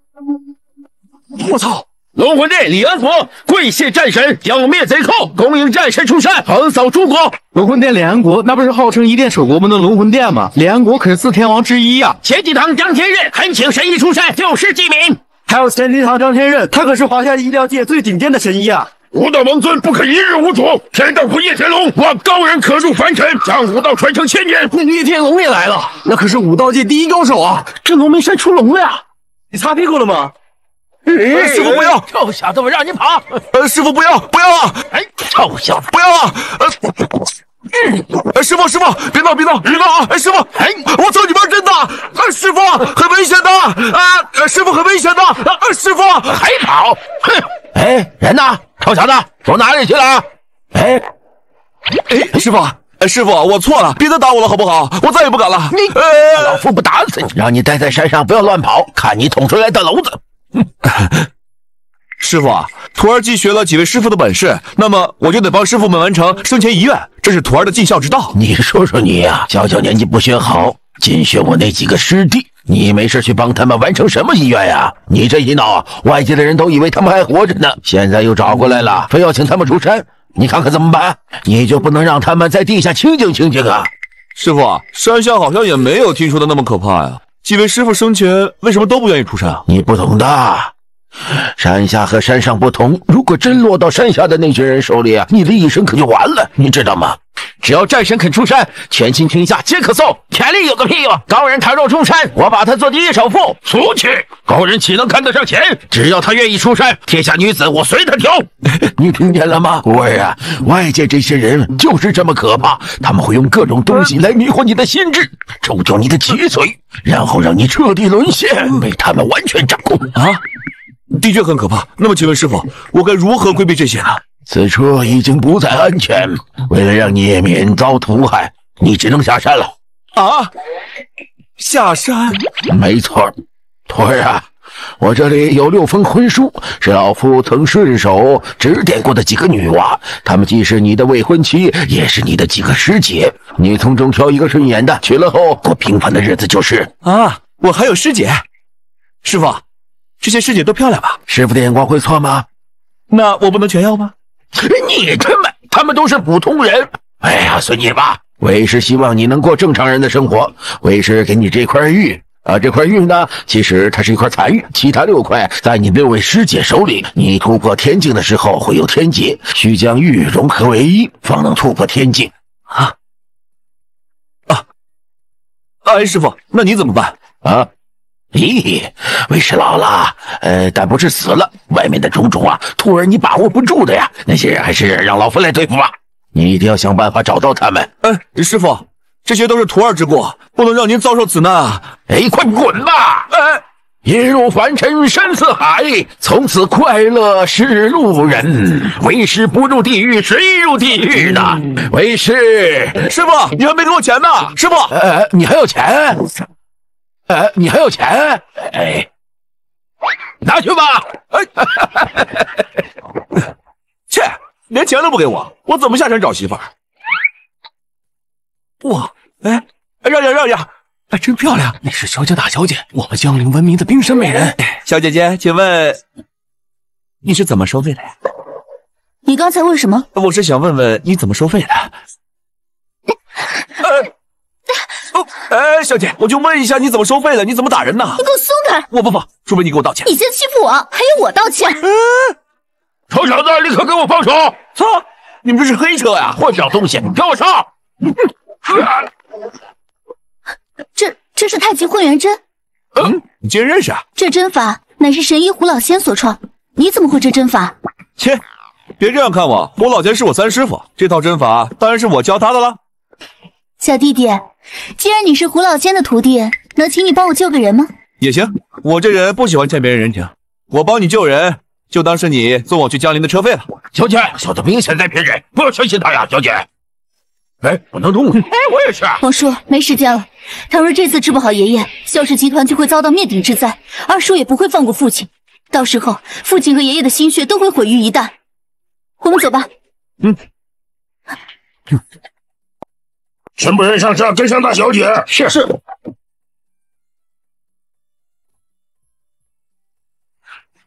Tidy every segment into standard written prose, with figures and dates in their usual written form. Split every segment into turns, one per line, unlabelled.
我操！龙魂殿李安国跪谢战神，剿灭贼寇，恭迎战神出山，横扫诸国。
龙魂殿李安国，那不是号称一殿守国门的龙魂殿吗？李安国可是四天王之一呀！
前几堂张天任恳请神医出山，救世济民。
还有前几堂张天任，他可是华夏医疗界最顶尖的神医啊！
武道王尊不可一日无主，天道不夜天龙，望高人可入凡尘，将武道传承千年。
那夜天龙也来了，那可是武道界第一高手啊！这龙门山出龙了呀！你擦屁股了吗？
师傅不要！臭小子，我让你跑！
师傅不要啊！
哎，臭小子，
不要啊！师傅，别闹啊！师傅，我操，你玩真的！师傅，很危险的啊！师傅很危险的！师傅
还跑！哼！哎，人呢？臭小子，走哪里去了？
师傅，我错了，别再打我了好不好？我再也不敢了。
老夫不打死你，让你待在山上，不要乱跑，看你捅出来的篓子。
师傅，徒儿既学了几位师傅的本事，那么我就得帮师傅们完成生前遗愿，这是徒儿的尽孝之道。
你说说你呀，小年纪不学好，尽学我那几个师弟，你没事去帮他们完成什么遗愿呀？你这一闹，外界的人都以为他们还活着呢，现在又找过来了，非要请他们出山，你看看怎么办？你就不能让他们在地下清静清静啊？
师傅，山下好像也没有听说的那么可怕呀。几位师傅生前为什么都不愿意出山啊？
你不懂的，山下和山上不同，如果真落到山下的那群人手里啊，你的一生可就完了，你知道吗？只要战神肯出山，全倾天下皆可送。权力有个屁用！高人倘若出山，我把他做第一首富。俗气！高人岂能看得上钱？只要他愿意出山，天下女子我随他挑。你听见了吗，孤儿啊？外界这些人就是这么可怕，他们会用各种东西来迷惑你的心智，抽掉你的脊髓，然后让你彻底沦陷，被他们完全掌控。
啊，的确很可怕。那么请问师傅，我该如何规避这些呢？
此处已经不再安全，为了让你免遭屠害，你只能下山了。
啊，下山？
没错，徒儿啊，我这里有6封婚书，是老夫曾顺手指点过的几个女娃，她们既是你的未婚妻，也是你的几个师姐。你从中挑一个顺眼的，娶了后过平凡的日子就是。
啊，我还有师姐。师傅，这些师姐都漂亮吧？
师傅的眼光会错吗？
那我不能全要吗？
你他们都是普通人。哎呀，随你吧。为师希望你能过正常人的生活。为师给你这块玉啊，这块玉呢，其实它是一块残玉，其他6块在你6位师姐手里。你突破天境的时候会有天劫，需将玉融合为一，方能突破天境。
哎，师傅，那你怎么办
啊？咦，为师老了，但不是死了。外面的种种啊，徒儿你把握不住的呀。那些人还是让老夫来对付吧。你一定要想办法找到他们。
师傅，这些都是徒儿之过，不能让您遭受此难啊！
快滚吧！一入凡尘深似海，从此快乐是路人。为师不入地狱，谁入地狱呢？为师，
师傅，你还没给我钱呢！师傅，
你还有钱？你还有钱？拿去吧！
切，连钱都不给我，我怎么下山找媳妇儿？哇，让一下，真漂亮！
那是萧家大小姐，我们江陵闻名的冰山美人。
小姐姐，请问你是怎么收费的呀？
你刚才问什么？
我是想问问你怎么收费的。小姐，我就问一下，你怎么收费的？你怎么打人呢？
你给我松开！
我不，除非你给我道歉。
你先欺负我，还要我道歉？
臭小子，立刻给我放手！
操！你们这是黑车呀！
混账东西，给我上！
这是太极混元针。
你竟然认识啊？
这针法乃是神医胡老仙所创，你怎么会这针法？
切，别这样看我，胡老仙是我三师傅，这套针法当然是我教他的了。
小弟弟，既然你是胡老仙的徒弟，能请你帮我救个人吗？
也行，我这人不喜欢欠别人人情，我帮你救人，就当是你送我去江陵的车费了。
小姐，小子明显在骗人，不要相信他呀，小姐。不能动！我也是。
王叔，没时间了。倘若这次治不好爷爷，萧氏集团就会遭到灭顶之灾，二叔也不会放过父亲，到时候父亲和爷爷的心血都会毁于一旦。我们走吧。
全部人上车，跟上大小姐。是。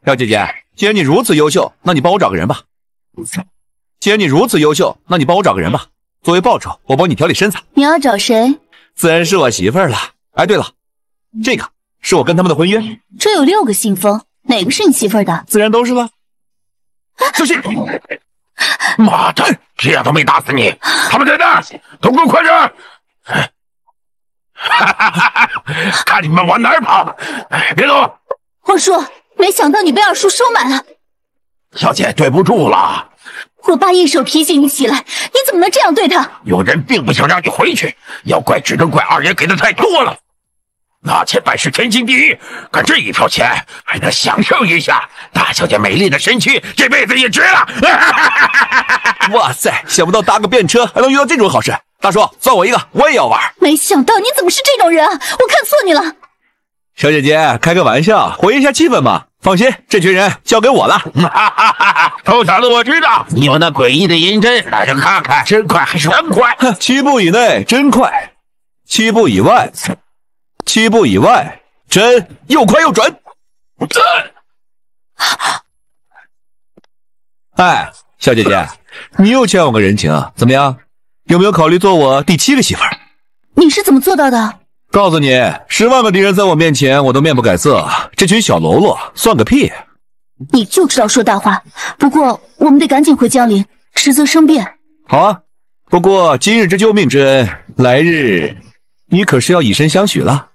小姐姐，既然你如此优秀，那你帮我找个人吧。既然你如此优秀，那你帮我找个人吧。作为报酬，我帮你调理身材。
你要找谁？
自然是我媳妇儿了。哎，对了，这个是我跟他们的婚约。
这有6个信封，哪个是你媳妇儿的？
自然都是了。小心！
妈的，这样都没打死你！他们在哪儿？都给我快点！看你们往哪儿跑！别动！
二叔，没想到你被二叔收买了。
小姐，对不住了。
我爸一手提醒你起来，你怎么能这样对他？
有人并不想让你回去，要怪只能怪二爷给的太多了。拿钱办事天经地义，可这一票钱还能享受一下，大小姐美丽的身躯这辈子也值了。
哇塞，想不到搭个便车还能遇到这种好事。大叔，算我一个，我也要玩。
没想到你怎么是这种人啊！我看错你了。
小姐姐，开个玩笑，活跃一下气氛嘛。放心，这群人交给我了。
臭小子，我知道你有那诡异的银针，那就看看真快还是真快。
7步以内真快，7步以外，7步以外真又快又准。哎，小姐姐，你又欠我个人情啊？怎么样？有没有考虑做我第7个媳妇儿？
你是怎么做到的？
告诉你，10万个敌人在我面前，我都面不改色。这群小喽啰算个屁！
你就知道说大话。不过我们得赶紧回江陵，迟则生变。
好啊，不过今日之救命之恩，来日你可是要以身相许了。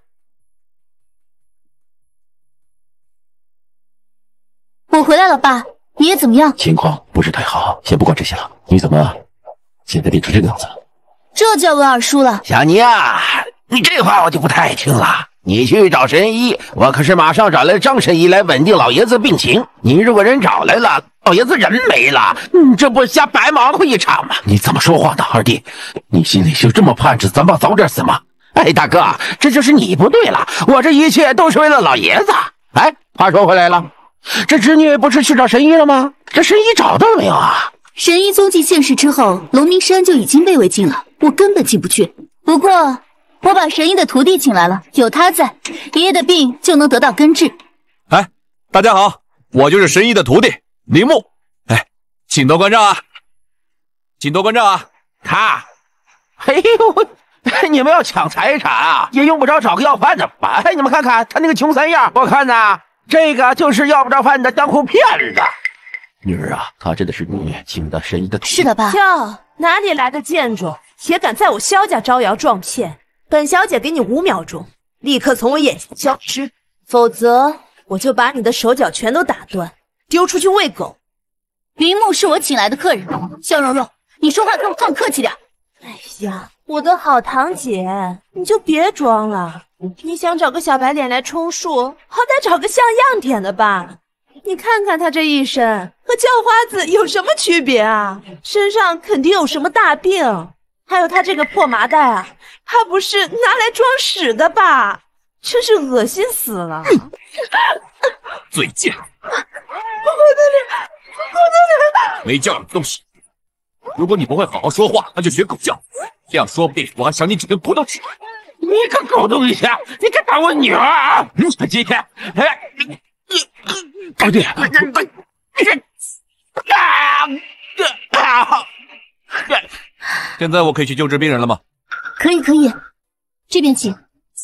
我回来了，爸，爷爷怎么样？
情况不是太好，先不管这些了。你怎么现在变成这个样子了？
这就要问二叔了。
小妮啊，你这话我就不太爱听了。你去找神医，我可是马上找来张神医来稳定老爷子病情。你如果人找来了，老爷子人没了，这不瞎白忙活一场吗？你怎么说话呢，二弟？你心里就这么盼着咱爸早点死吗？哎，大哥，这就是你不对了，我这一切都是为了老爷子。哎，话说回来了，这侄女不是去找神医了吗？这神医找到没有啊？
神医踪迹现世之后，龙明山就已经被围禁了，我根本进不去。不过我把神医的徒弟请来了，有他在，爷爷的病就能得到根治。
哎，大家好，我就是神医的徒弟铃木。哎，请多关照啊，请多关照啊。
他，哎呦，你们要抢财产啊，也用不着找个要饭的吧？哎，你们看看他那个穷三样，我看呐，这个就是要不着饭的当铺骗子。女儿啊，他真的是你请的神医的徒弟。
是的，爸。
哟，哪里来的贱种，也敢在我萧家招摇撞骗！本小姐给你5秒钟，立刻从我眼前消失，否则我就把你的手脚全都打断，丢出去喂狗。
铃木是我请来的客人，萧蓉蓉，你说话给我放客气点。
哎呀，我的好堂姐，你就别装了。你想找个小白脸来充数，好歹找个像样点的吧。你看看他这一身和叫花子有什么区别啊？身上肯定有什么大病。还有他这个破麻袋啊，他不是拿来装屎的吧？真是恶心死了！
嘴贱！
我的脸，
没教养的东西！如果你不会好好说话，那就学狗叫，这样说不定我还赏你几根骨头吃。
你个狗东西，你敢打我女儿啊！今天，哎，对，
现在我可以去救治病人了吗？
可以，这边请。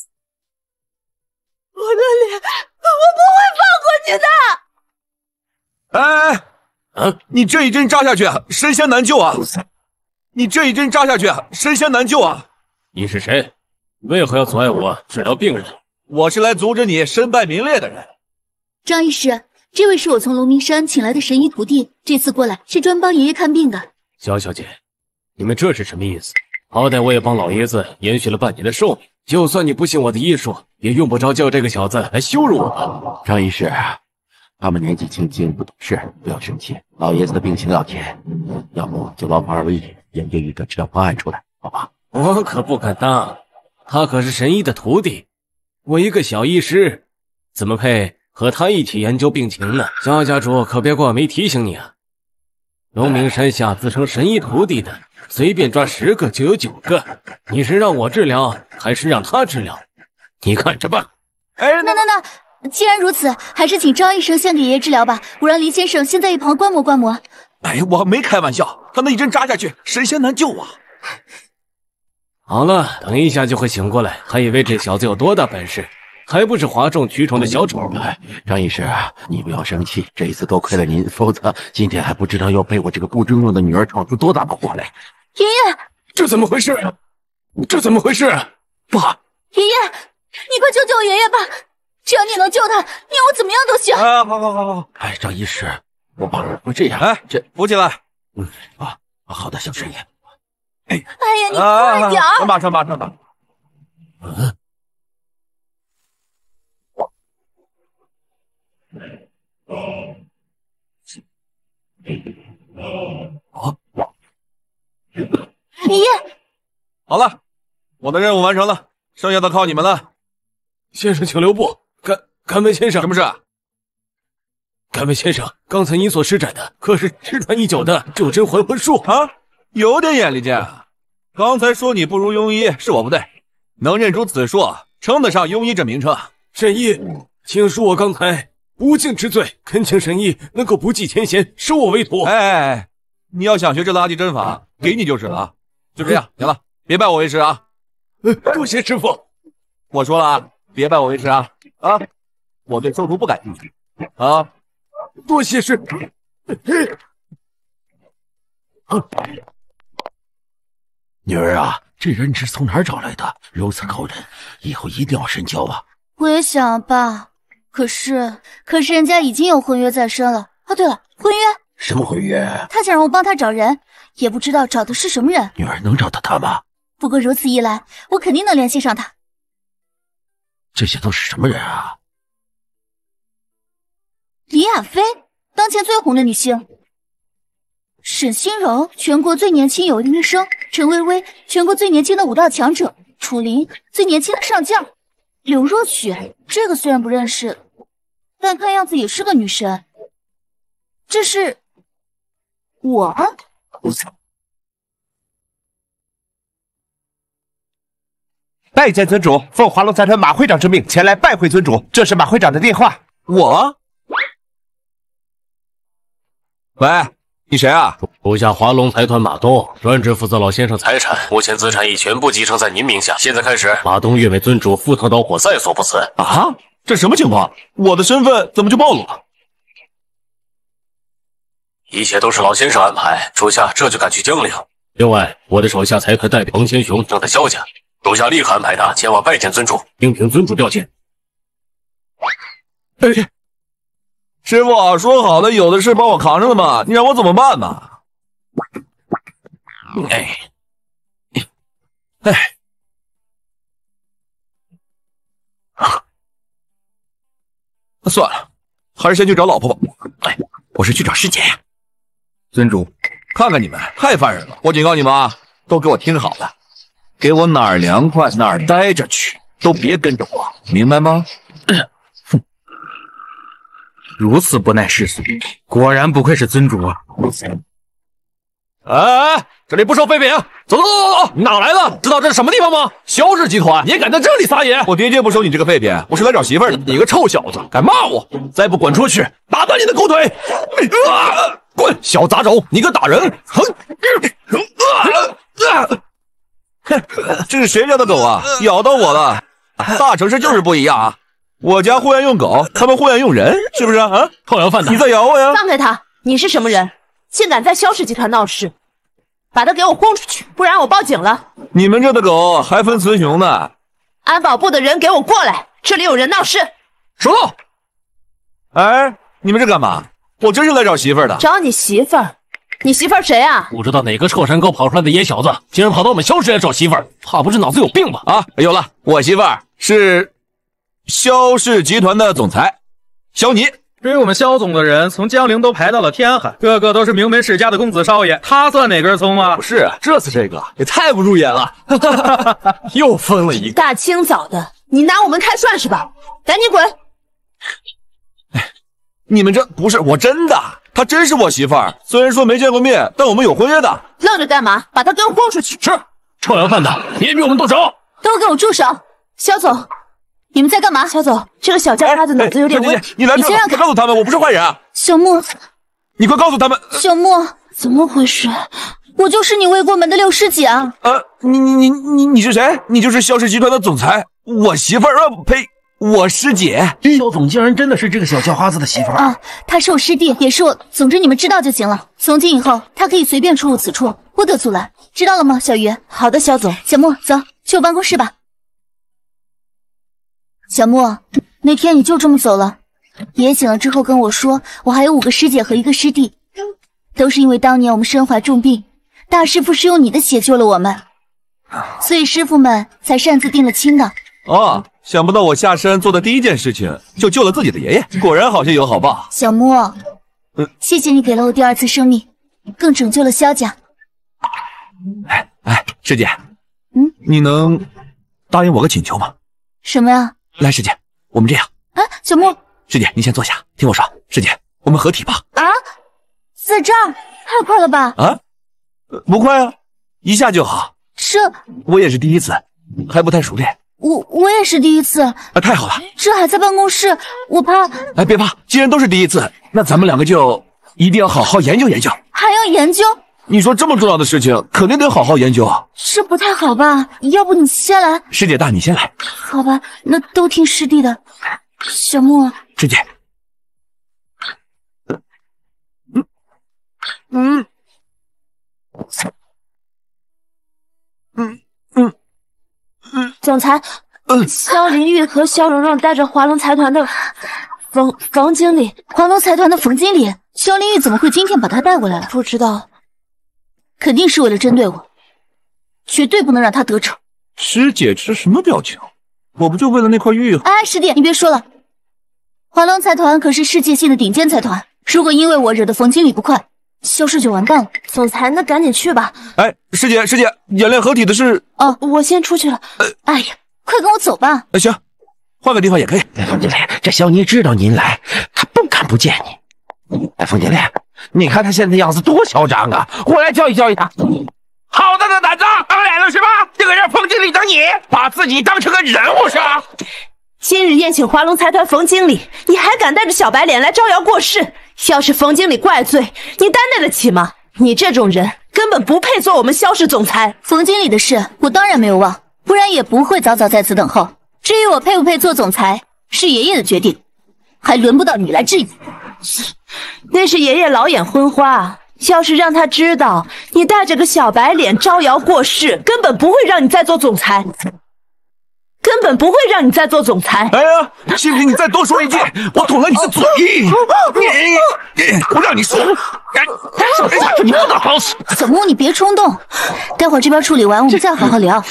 我的脸，我不会放过你的！
你这一针扎下去，神仙难救啊！你这一针扎下去，神仙难救啊！
你是谁？为何要阻碍我治疗病人？
我是来阻止你身败名裂的人。
张医师，这位是我从龙明山请来的神医徒弟，这次过来是专帮爷爷看病的。
萧小姐，你们这是什么意思？好歹我也帮老爷子延续了半年的寿命，就算你不信我的医术，也用不着叫这个小子来羞辱我吧。
张医师，他们年纪轻轻不懂事，不要生气。老爷子的病情要紧，要不就劳烦二位研究一个治疗方案出来，好吧？
我可不敢当，他可是神医的徒弟，我一个小医师，怎么配和他一起研究病情呢？萧家主可别怪我没提醒你啊！龙明山下自称神医徒弟的，随便抓10个就有9个。你是让我治疗，还是让他治疗？你看着办。
那， 既然如此，还是请张医生先给爷爷治疗吧，我让黎先生先在一旁观摩观摩。
哎呀，我没开玩笑，他那一针扎下去，神仙难救啊！
好了，等一下就会醒过来，还以为这小子有多大本事，还不是哗众取宠的小丑。
张医师，你不要生气，这一次多亏了您，否则今天还不知道要被我这个不中用的女儿闯出多大的祸来。
爷爷，
这怎么回事？这怎么回事？爸，
爷爷，你快救救我爷爷吧！只要你能救他，你要我怎么样都行。
好。
哎，张医师，我不这样，
哎，这扶起来。
好的，小师爷。
哎呀，你快点儿！
上吧。
爷爷，
好了，我的任务完成了，剩下的靠你们了。
先生，请留步。敢问先生，
什么事？
敢问先生，刚才您所施展的可是失传已久的九针还魂术
啊？有点眼力见啊！刚才说你不如庸医，是我不对，能认出此术，称得上庸医这名称。
神医，请恕我刚才不敬之罪，恳请神医能够不计前嫌，收我为徒。
哎，你要想学这垃圾针法，给你就是了啊！就这样，行了，别拜我为师啊！
多谢师傅。
我说了啊，别拜我为师啊！啊，我对收徒不感兴趣啊！
多谢师傅。
女儿啊，这人是从哪儿找来的？如此高人，以后一定要深交啊！
我也想爸，可是人家已经有婚约在身了。啊，对了，婚约？
什么婚约？
他想让我帮他找人，也不知道找的是什么人。
女儿能找到他吗？
不过如此一来，我肯定能联系上他。
这些都是什么人啊？
李亚飞，当前最红的女星；沈欣柔，全国最年轻有力医生；陈薇薇，全国最年轻的武道强者；楚林，最年轻的上将；刘若雪，这个虽然不认识，但看样子也是个女神。这是我？
拜见尊主，奉华龙财团马会长之命前来拜会尊主，这是马会长的电话。
我？喂，你谁啊？
属下华龙财团马东，专职负责老先生财产，目前资产已全部继承在您名下。现在开始，马东愿为尊主赴汤蹈火，在所不辞。
啊，这什么情况？我的身份怎么就暴露了？
一切都是老先生安排，属下这就赶去江陵。另外，我的手下财团代表彭千雄正在萧家，属下立刻安排他前往拜见尊主，听凭尊主调遣。
哎，师傅说好的有的是帮我扛着的嘛，你让我怎么办嘛？算了，还是先去找老婆吧。我是去找师姐呀。尊主，看看你们太烦人了！我警告你们啊，都给我听好了，给我哪儿凉快哪儿待着去，都别跟着我，明白吗？
如此不耐世俗，果然不愧是尊主啊！
哎，这里不收废品，走！你哪来的？知道这是什么地方吗？萧氏集团，你也敢在这里撒野？
我爹爹不收你这个废品，我是来找媳妇儿的。
你个臭小子，敢骂我！再不滚出去，打断你的狗腿！滚，小杂种，你个打人！
这是谁家的狗啊？咬到我了！大城市就是不一样啊！我家护院用狗，他们护院用人，是不是啊？
臭要饭的，
你在咬我呀？
放开他！你是什么人？竟敢在萧氏集团闹事！把他给我轰出去，不然我报警了。
你们这的狗还分雌雄呢！
安保部的人给我过来，这里有人闹事！
收到。
哎，你们这干嘛？我真是来找媳妇儿的。
找你媳妇儿？你媳妇儿谁啊？
不知道哪个臭山沟跑出来的野小子，竟然跑到我们萧氏来找媳妇儿，怕不是脑子有病吧？
啊，有了，我媳妇儿是萧氏集团的总裁萧霓。
追我们萧总的人从江陵都排到了天海，个个都是名门世家的公子少爷，他算哪根葱啊？
不是，这次这个也太不入眼了，
又分了一个。
大清早的，你拿我们开涮是吧？赶紧滚！
你们这不是我真的，她真是我媳妇儿。虽然说没见过面，但我们有婚约的。
愣着干嘛？把他给我轰出去！
是，臭要饭的，别逼我们动手！
都给我住手！
萧总，
你们在干嘛？
小总，这个小叫花子脑子有点问题。
你来这
先让开
快告诉他们，我不是坏人啊！
小莫，
你快告诉他们。
小莫，怎么回事？我就是你未过门的六师姐啊！
你是谁？你就是萧氏集团的总裁，我媳妇儿呸，我师姐。
萧总竟然真的是这个小叫花子的媳妇儿
啊！她是我师弟，也是我，总之你们知道就行了。从今以后，她可以随便出入此处，不得阻拦，知道了吗？小鱼。
好的，小总。
小莫，走，去我办公室吧。小莫，那天你就这么走了？爷爷醒了之后跟我说，我还有5个师姐和1个师弟，都是因为当年我们身怀重病，大师傅是用你的血救了我们，所以师傅们才擅自定了亲的。
哦，想不到我下山做的第一件事情就救了自己的爷爷，果然好心有好报。
小莫，谢谢你给了我第2次生命，更拯救了萧家。
师姐，你能答应我个请求吗？
什么呀？
来，师姐，我们这样。
小莫，
师姐，您先坐下，听我说。师姐，我们合体吧。
啊，在这儿太快了吧？
啊，不快啊，一下就好。我也是第一次，还不太熟练。
我也是第一次。
太好了，
这还在办公室，我怕。
别怕，既然都是第一次，那咱们2个就一定要好好研究研究。
还要研究？
你说这么重要的事情，肯定得好好研究。
这不太好吧？要不你先来。
师姐大，你先来。
好吧，那都听师弟的。小莫，
师姐。
总裁，萧林玉和萧蓉蓉带着华龙财团的冯经理，
华龙财团的冯经理，萧林玉怎么会今天把他带过来了？
不知道，
肯定是为了针对我，绝对不能让他得逞。
师姐，这是什么表情？我不就为了那块玉？
师弟，你别说了，华龙财团可是世界性的顶尖财团，如果因为我惹得冯经理不快，萧氏就完蛋了。
总裁，那赶紧去吧。
师姐，演练合体的事。
我先出去了。
哎呀，快跟我走吧。
行，换个地方也可以。
冯经理，这萧妮知道您来，她不敢不见你。冯经理，你看他现在样子多嚣张啊！我来教育教育他。好大的胆子，当脸了是吧？这个人冯经理等你，把自己当成个人物是吧？
今日宴请华龙财团冯经理，你还敢带着小白脸来招摇过市？要是冯经理怪罪，你担待得起吗？你这种人根本不配做我们萧氏总裁。
冯经理的事我当然没有忘，不然也不会早早在此等候。至于我配不配做总裁，是爷爷的决定，还轮不到你来质疑。
那是爷爷老眼昏花，要是让他知道你带着个小白脸招摇过市，根本不会让你再做总裁。根本不会让你再做总裁。
哎呀，信不信你再多说一句，我捅了你的嘴！我让你说，你不能好死！
小木，你别冲动，待会儿这边处理完，我们再好好聊。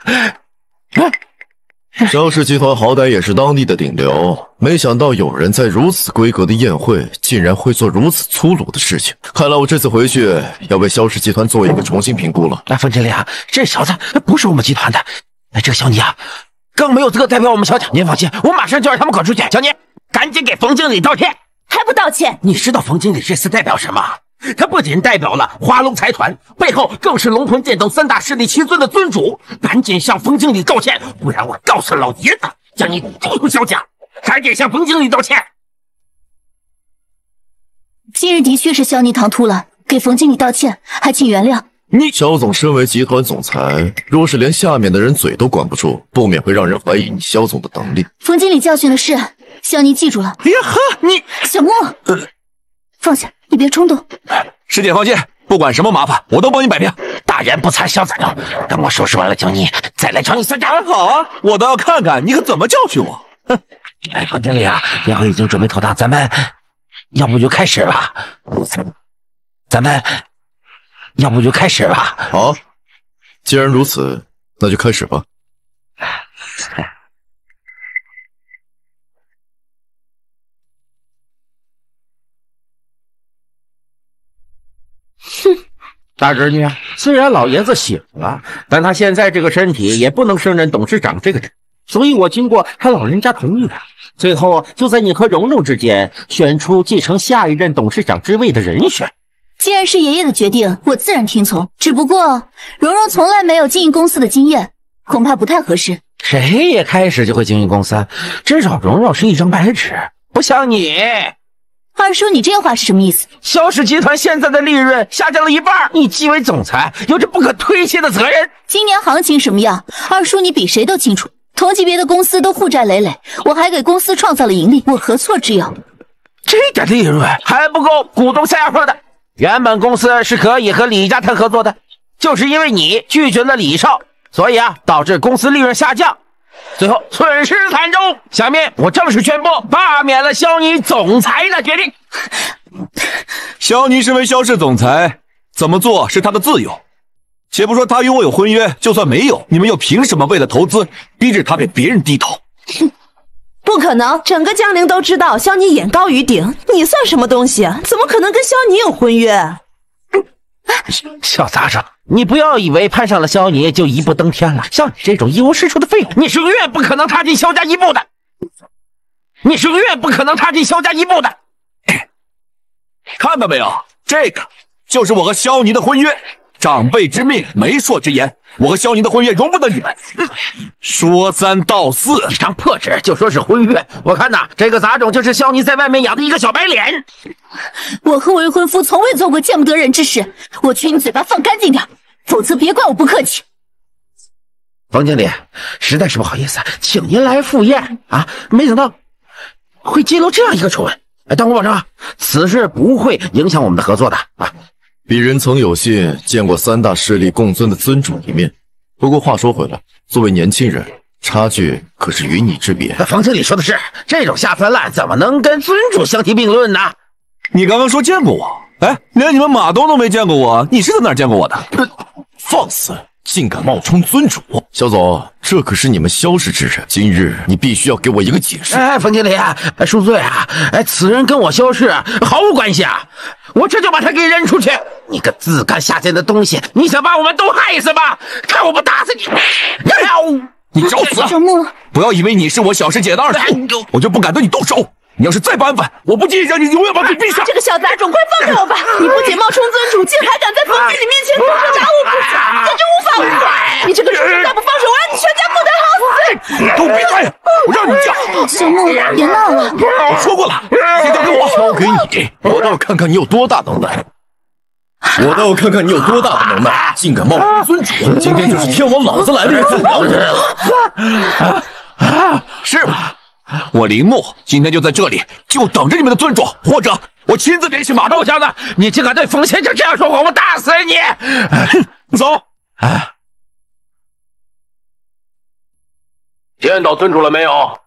萧氏集团好歹也是当地的顶流，没想到有人在如此规格的宴会，竟然会做如此粗鲁的事情。看来我这次回去要为萧氏集团做一个重新评估了。
冯经理啊，这小子不是我们集团的，这个小妮啊，更没有资格代表我们萧家。您放心，我马上就让他们滚出去。小妮，赶紧给冯经理道歉。
还不道歉？
你知道冯经理这次代表什么？他不仅代表了华龙财团，背后更是龙魂剑等3大势力齐尊的尊主。赶紧向冯经理道歉，不然我告诉老爷子，将你逐出萧家。赶紧向冯经理道歉。
今日的确是萧妮唐突了，给冯经理道歉，还请原谅。
萧总身为集团总裁，若是连下面的人嘴都管不住，不免会让人怀疑你萧总的能力。
冯经理教训的事，萧妮记住了。
哎呀呵，你
小莫，放下，你别冲动。
师姐放心，不管什么麻烦，我都帮你摆平。
大人不才小子了，等我收拾完了江妮，再来找你算账。
好啊，我倒要看看你可怎么教训我。哼！
冯经理啊，药已经准备妥当，咱们要不就开始吧。咱们要不就开始吧。
好，既然如此，那就开始吧。
哼，大侄女，虽然老爷子醒了，但他现在这个身体也不能胜任董事长这个职，所以我经过他老人家同意的，最后就在你和蓉蓉之间选出继承下一任董事长之位的人选。
既然是爷爷的决定，我自然听从。只不过蓉蓉从来没有经营公司的经验，恐怕不太合适。
谁也开始就会经营公司，至少荣荣是一张白纸，不像你。
二叔，你这话是什么意思？
萧氏集团现在的利润下降了一半，你既为总裁，有着不可推卸的责任。
今年行情什么样，二叔你比谁都清楚。同级别的公司都负债累累，我还给公司创造了盈利，我何错之有？
这点利润还不够股东下课的。原本公司是可以和李家谈合作的，就是因为你拒绝了李少，所以导致公司利润下降，最后损失惨重。下面我正式宣布罢免了萧妮总裁的决定。
萧妮身为萧氏总裁，怎么做是他的自由。且不说他与我有婚约，就算没有，你们又凭什么为了投资逼着他给别人低头？
不可能，整个江陵都知道萧妮眼高于顶，你算什么东西啊？怎么可能跟萧妮有婚约？
小杂种，你不要以为攀上了萧妮就一步登天了。像你这种一无是处的废物，你是永远不可能踏进萧家一步的。你是永远不可能踏进萧家一步的。
看到没有，这个就是我和萧妮的婚约。长辈之命，媒妁之言，我和萧宁的婚约容不得你们。说三道四，
一张破纸就说是婚约，我看呐，这个杂种就是萧宁在外面养的一个小白脸。
我和未婚夫从未做过见不得人之事，我劝你嘴巴放干净点，否则别怪我不客气。
冯经理，实在是不好意思，请您来赴宴啊！没想到会揭露这样一个丑闻，但我保证啊，此事不会影响我们的合作的啊。
鄙人曾有幸见过三大势力共尊的尊主一面，不过话说回来，作为年轻人，差距可是与你之别。
冯经理说的是，这种下三滥怎么能跟尊主相提并论呢？
你刚刚说见过我，哎，连你们马东都没见过我，你是在哪儿见过我的？
放肆！竟敢冒充尊主！萧总，这可是你们萧氏之人，今日你必须要给我一个解释。
冯经理啊，恕罪啊，此人跟我萧氏毫无关系啊，我这就把他给扔出去。你个自甘下贱的东西，你想把我们都害死吧？看我不打死你！
你找死！
小木，
不要以为你是我小师姐的二叔，我就不敢对你动手。你要是再不安分，我不介意让你永远把嘴闭上。
这个小杂种，快放开我吧！你不仅冒充尊主，竟还敢在冯经理面前动手打我不成，简直无法无天！你这个畜生，再不放手，我让你全家不得好死！
都闭嘴！我让你讲。
小木，别闹了。
我说过了，先交给我，
交给你，我倒要看看你有多大能耐。我倒要看看你有多大的能耐，竟敢冒充尊主！今天就是天王老子来的日子了。
是吧？我林木今天就在这里，就等着你们的尊主，或者我亲自联系马道家的。
你竟敢对冯先生这样说话，我打死你！
走。
见到尊主了没有？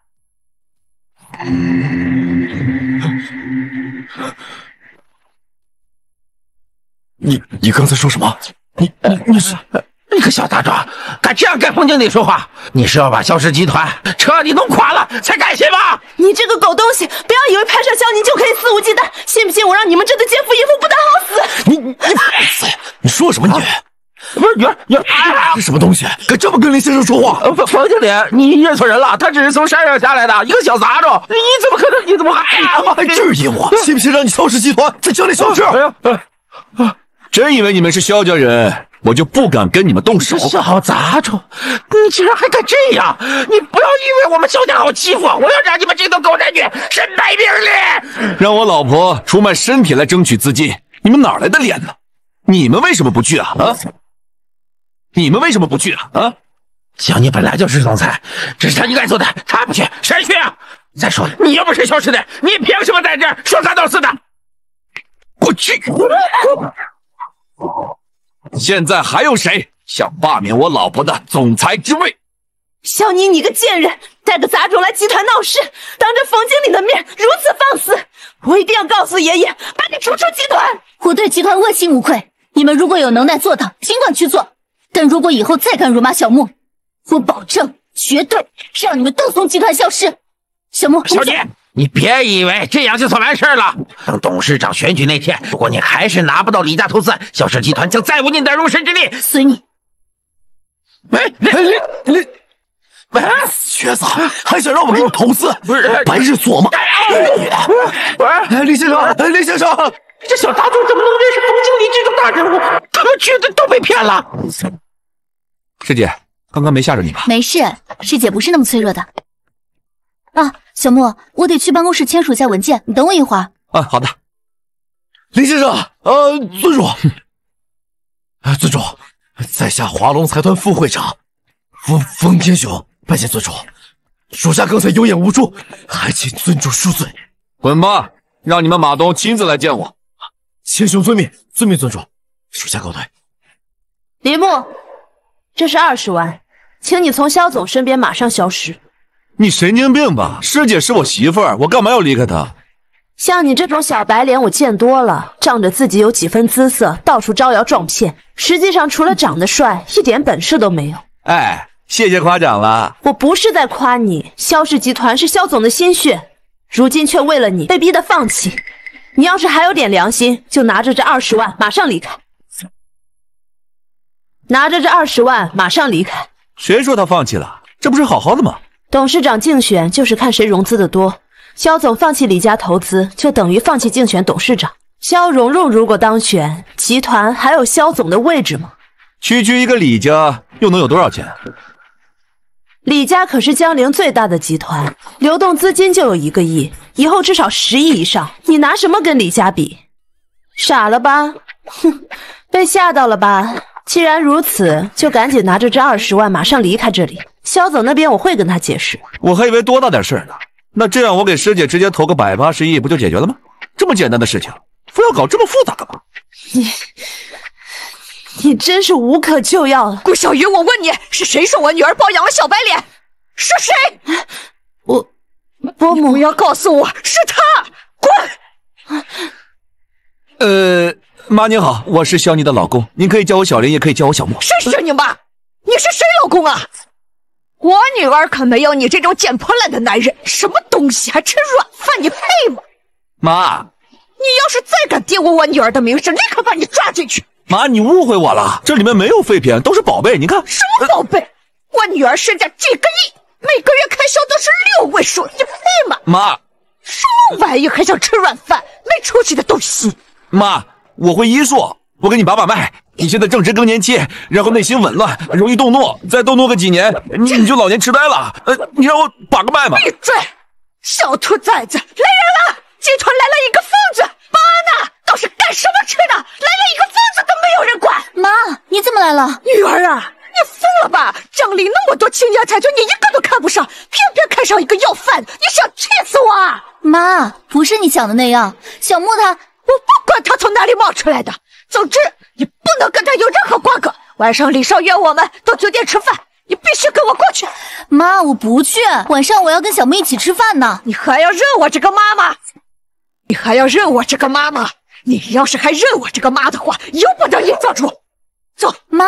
你刚才说什么？你是？
你个小杂种，敢这样跟冯经理说话？你是要把萧氏集团彻底弄垮了才甘心吗？
你这个狗东西，不要以为攀上萧宁就可以肆无忌惮，信不信我让你们这对奸夫淫妇不得好死？
你说什么你？
不是你
是什么东西？敢这么跟林先生说话？
冯经理，你认错人了，他只是从山上下来的一个小杂种，你怎么可能？你怎么
还质疑我？信不信让你萧氏集团在江里消失？
真以为你们是萧家人，我就不敢跟你们动手。
小杂种，你竟然还敢这样！你不要以为我们萧家好欺负，我要让你们这对狗男女身败名裂！
让我老婆出卖身体来争取资金，你们哪来的脸呢？你们为什么不去啊？你们为什么不去啊？
江宁本来就是总裁，这是他应该做的，他不去谁去啊？再说了，你又不是萧氏的，你凭什么在这儿说三道四的？
我去！现在还有谁想罢免我老婆的总裁之位？
萧宁，你个贱人，带个杂种来集团闹事，当着冯经理的面如此放肆，我一定要告诉爷爷，把你逐出集团。
我对集团问心无愧，你们如果有能耐做到，尽管去做。但如果以后再敢辱骂小木，我保证绝对让你们都从集团消失。小木，
小姐，你别以为这样就算完事了。等董事长选举那天，如果你还是拿不到李家投资，萧氏集团将再无你的容身之地。
随你。
瘸子，还想让我给你投资？
不是
白日做梦！林先生，林先生，
这小杂种怎么能认识冯经理这种大人物？他们绝对都被骗了。
师姐， 刚刚没吓着你吧？
没事，师姐不是那么脆弱的。啊，小莫，我得去办公室签署一下文件，你等我一会儿。
啊，好的。
林先生，尊主，尊主，在下华龙财团副会长风天雄，拜见尊主。属下刚才有眼无珠，还请尊主恕罪。
滚吧，让你们马东亲自来见我。
千兄遵命，遵命尊主。属下告退。
李牧，这是20万，请你从肖总身边马上消失。
你神经病吧？师姐是我媳妇儿，我干嘛要离开她？
像你这种小白脸我见多了，仗着自己有几分姿色，到处招摇撞骗，实际上除了长得帅，一点本事都没有。
哎，谢谢夸奖了。
我不是在夸你，肖氏集团是肖总的心血，如今却为了你被逼得放弃。你要是还有点良心，就拿着这20万马上离开。拿着这20万马上离开。
谁说他放弃了？这不是好好的吗？
董事长竞选就是看谁融资的多，肖总放弃李家投资，就等于放弃竞选董事长。肖蓉蓉如果当选，集团还有肖总的位置吗？
区区一个李家又能有多少钱？
李家可是江陵最大的集团，流动资金就有1个亿，以后至少10亿以上，你拿什么跟李家比？傻了吧？哼，被吓到了吧？既然如此，就赶紧拿着这20万马上离开这里。肖总那边我会跟他解释。
我还以为多大点事儿呢。那这样我给师姐直接投个180亿不就解决了吗？这么简单的事情，非要搞这么复杂干嘛？
你真是无可救药了。
顾小鱼，我问你，是谁说我女儿包养了小白脸？是谁？
伯母，
不要告诉我是他，
滚！妈您好，我是肖妮的老公，您可以叫我小林，也可以叫我小莫。
谁是你妈？你是谁老公啊？我女儿可没有你这种捡破烂的男人，什么东西还吃软饭，你配吗？
妈，
你要是再敢玷污我女儿的名声，立刻把你抓进去。
妈，你误会我了，这里面没有废品，都是宝贝，你看。
什么宝贝？我女儿身价几个亿，每个月开销都是6位数，你配吗？
妈，
什么玩意还想吃软饭？没出息的东西！
妈，我会医术，我给你把脉。你现在正值更年期，然后内心紊乱，容易动怒，再动怒个几年，你就老年痴呆了。你让我把个脉吧。
闭嘴！小兔崽子，来人了！集团来了一个疯子，保安呢？都是干什么吃的？来了一个疯子都没有人管。
妈，你怎么来了？
女儿啊，你疯了吧？江里那么多青年才俊，你一个都看不上，偏偏看上一个要饭，你想气死我啊？
妈，不是你想的那样，小木他……
我不管他从哪里冒出来的，总之你不能跟他有任何瓜葛。晚上李少约我们到酒店吃饭，你必须跟我过去。
妈，我不去，晚上我要跟小木一起吃饭呢。
你还要认我这个妈妈？你还要认我这个妈妈？你要是还认我这个妈的话，由不得你做主。走，
妈，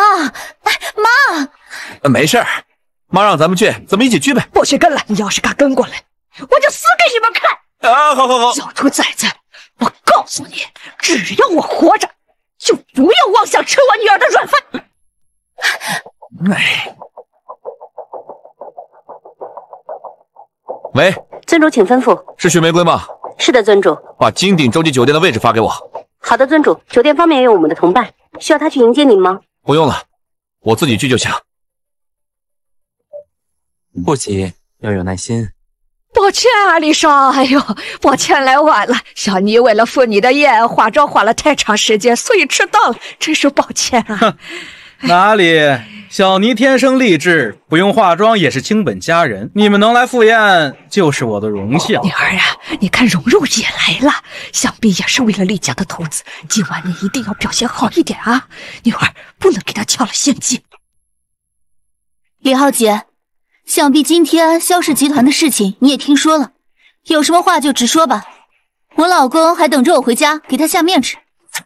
妈，
没事儿，妈让咱们去，咱们一起去呗。
不许跟了，你要是敢跟过来，我就死给你们看。
啊，好，
小兔崽子，我告诉你，只要我活着，就不要妄想吃我女儿的软饭。
喂，
尊主请吩咐。
是雪玫瑰吗？
是的，尊主。
把金鼎洲际酒店的位置发给我。
好的，尊主。酒店方面也有我们的同伴，需要他去迎接您吗？
不用了，我自己去就行。
不急，要有耐心。
抱歉啊，李少，哎呦，抱歉来晚了。小妮为了赴你的宴，化妆花了太长时间，所以迟到了，真是抱歉啊。
哪里，小妮天生丽质，不用化妆也是清本佳人。你们能来赴宴，就是我的荣幸。
女儿啊，你看蓉蓉也来了，想必也是为了丽家的投资。今晚你一定要表现好一点啊，女儿不能给她敲了陷阱。
李浩杰，想必今天肖氏集团的事情你也听说了，有什么话就直说吧。我老公还等着我回家给他下面吃。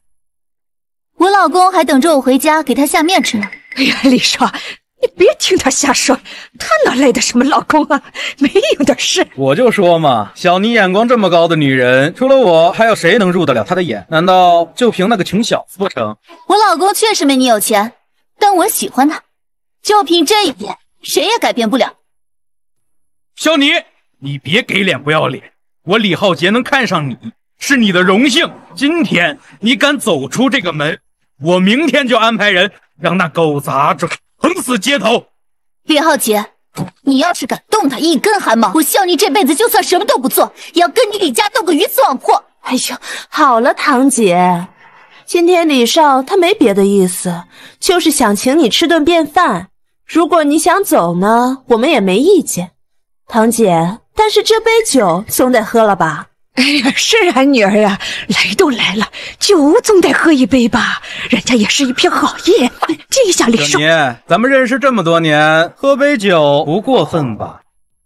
呢。
哎呀，李少，你别听他瞎说，他哪来的什么老公啊？没有的事。
我就说嘛，小妮眼光这么高的女人，除了我，还有谁能入得了她的眼？难道就凭那个穷小子不成？
我老公确实没你有钱，但我喜欢他，就凭这一点，谁也改变不了。
小妮，你别给脸不要脸，我李浩杰能看上你，是你的荣幸。今天你敢走出这个门，我明天就安排人让那狗杂种横死街头。
李浩杰，你要是敢动他一根汗毛，我笑你这辈子就算什么都不做，也要跟你李家斗个鱼死网破。
哎呀，好了，堂姐，今天李少他没别的意思，就是想请你吃顿便饭。如果你想走呢，我们也没意见。堂姐，但是这杯酒总得喝了吧？
哎呀，是啊，女儿啊，来都来了，酒总得喝一杯吧，人家也是一片好意。敬一下李少。
小咱们认识这么多年，喝杯酒不过分吧？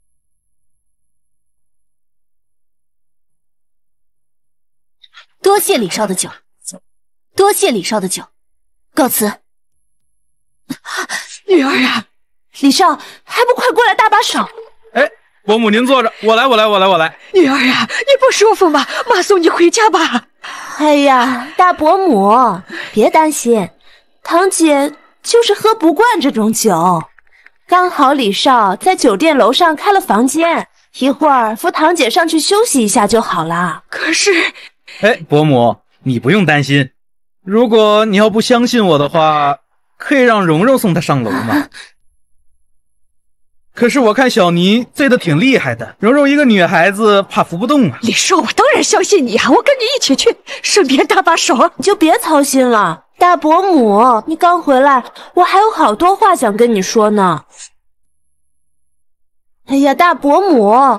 多谢李少的酒，多谢李少的酒，告辞。
女儿啊，
李少还不快过来搭把手？
哎，伯母您坐着，我来。
女儿啊，你不舒服吗？妈送你回家吧。
哎呀，大伯母，别担心，堂姐就是喝不惯这种酒。刚好李少在酒店楼上开了房间，一会儿扶堂姐上去休息一下就好了。
可是，
哎，伯母，你不用担心，如果你要不相信我的话，可以让蓉蓉送她上楼嘛。可是我看小尼醉得挺厉害的，蓉蓉一个女孩子怕扶不动啊。
李少，我当然相信你啊，我跟你一起去，顺便搭把手。
你就别操心了，大伯母，你刚回来，我还有好多话想跟你说呢。哎呀，大伯母，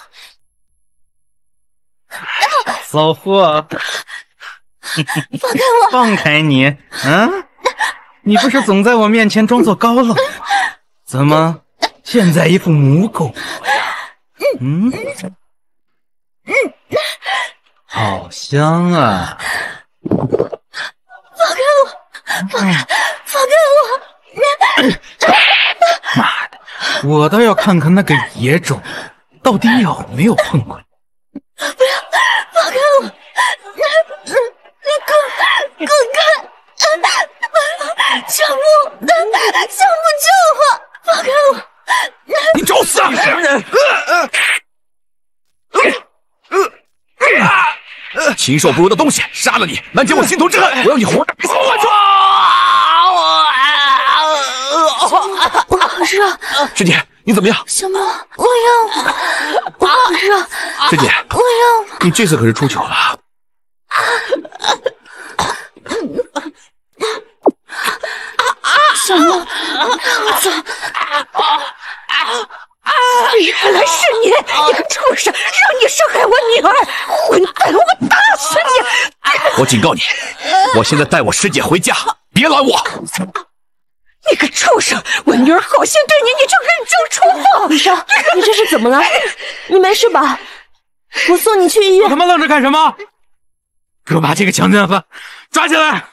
骚货，
放开我！
放开你！你不是总在我面前装作高冷吗？怎么现在一副母狗模样？好香啊！
放开我！放开我！
妈的，我倒要看看那个野种到底有没有碰过。
不要放开我！你滚开！小木救我！放开我！
你找死啊！什么人？禽兽不如的东西，杀了你，难解我心头之恨！我要你活着！
我好热。
师姐，你怎么样？
小木，我好热。
师姐，
我要。
你这次可是出糗了。
小木，让我走。
原来是你，你个畜生，让你伤害我女儿，混蛋，我打死你！
我警告你，我现在带我师姐回家，别拦我！
你个畜生，我女儿好心对你，你就认真处罚！
李少，你这是怎么了？你没事吧？我送你去医院。
他妈愣着干什么？给我把这个强奸犯抓起来！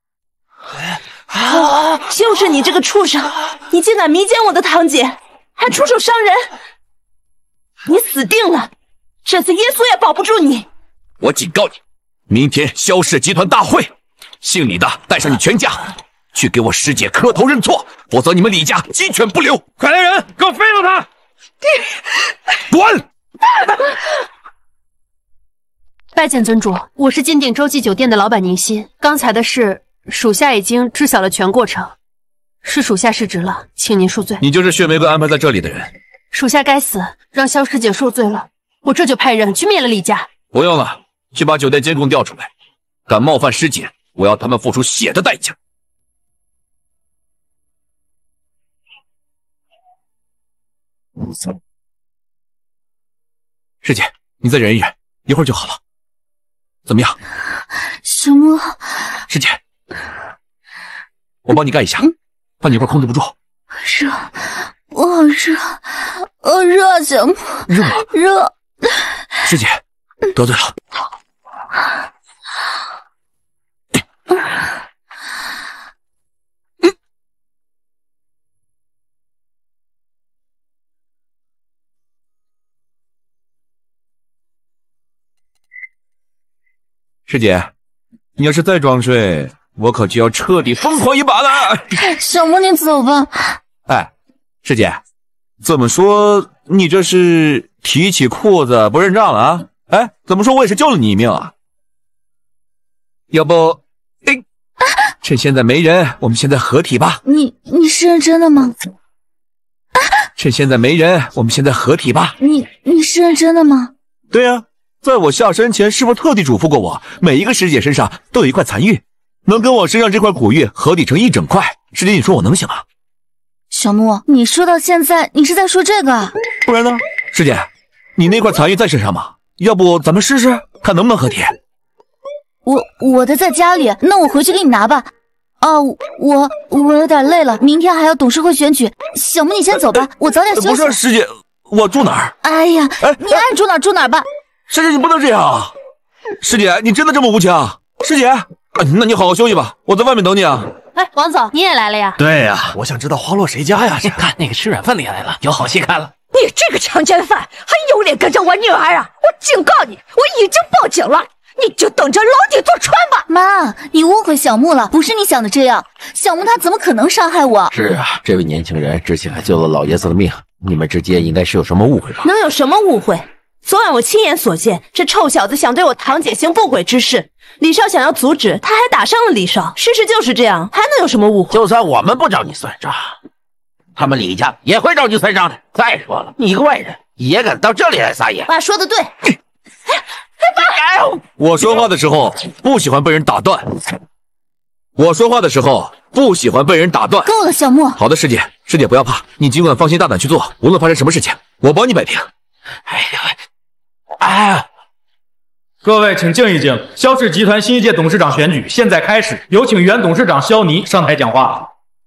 就是你这个畜生，你竟敢迷奸我的堂姐，还出手伤人，你死定了！这次耶稣也保不住你。
我警告你，明天萧氏集团大会，姓李的带上你全家去给我师姐磕头认错，否则你们李家鸡犬不留！
快来人，给我废了他！
滚！
拜见尊主，我是金鼎洲际酒店的老板宁馨。刚才的事，属下已经知晓了全过程，是属下失职了，请您恕罪。
你就是血玫瑰安排在这里的人，
属下该死，让萧师姐恕罪了。我这就派人去灭了李家。
不用了，去把酒店监控调出来，敢冒犯师姐，我要他们付出血的代价。师姐，你再忍一忍，一会儿就好了。怎么样？
小木，
师姐，我帮你盖一下，怕你一会儿控制不住。
热，我好热，好热啊，小木。
热吗？
热。
师姐，得罪了。师姐，你要是再装睡，我可就要彻底疯狂一把了。
小木，你走吧。
哎，师姐，怎么说你这是提起裤子不认账了啊？哎，怎么说我也是救了你一命啊？要不，趁现在没人，我们现在合体吧。
你是认真的吗？
趁现在没人，我们现在合体吧。
你是认真的吗？
对呀，在我下山前，师傅特地嘱咐过我，每一个师姐身上都有一块残玉，能跟我身上这块古玉合体成一整块。师姐，你说我能行吗？
小木，你说到现在，你是在说这个啊？
不然呢？师姐，你那块残玉在身上吗？要不咱们试试，看能不能合体？
我的在家里，那我回去给你拿吧。哦，我有点累了，明天还要董事会选举。小木，你先走吧，我早点休息。
不是师姐，我住哪儿？
哎呀，你爱住哪儿住哪儿吧。
师姐，你不能这样。师姐，你真的这么无情？师姐，那你好好休息吧，我在外面等你啊。
哎，王总，你也来了呀？
对呀，我想知道花落谁家呀？
看那个吃软饭的也来了，有好戏看了。
你这个强奸犯还有脸跟着我女儿啊！我警告你，我已经报警了，你就等着牢底坐穿吧！
妈，你误会小木了，不是你想的这样。小木他怎么可能伤害我？
是啊，这位年轻人之前还救了老爷子的命，你们之间应该是有什么误会吧？
能有什么误会？昨晚我亲眼所见，这臭小子想对我堂姐行不轨之事，李少想要阻止，他还打伤了李少。事实就是这样，还能有什么误会？
就算我们不找你算账，他们李家也会找你算账的。再说了，你一个外人也敢到这里来撒野？
爸说的对。
我说话的时候不喜欢被人打断。我说话的时候不喜欢被人打断。
够了，小木。
好的，师姐，师姐不要怕，你尽管放心大胆去做，无论发生什么事情，我帮你摆平。
各位请静一静，萧氏集团新一届董事长选举现在开始，有请原董事长萧霓上台讲话。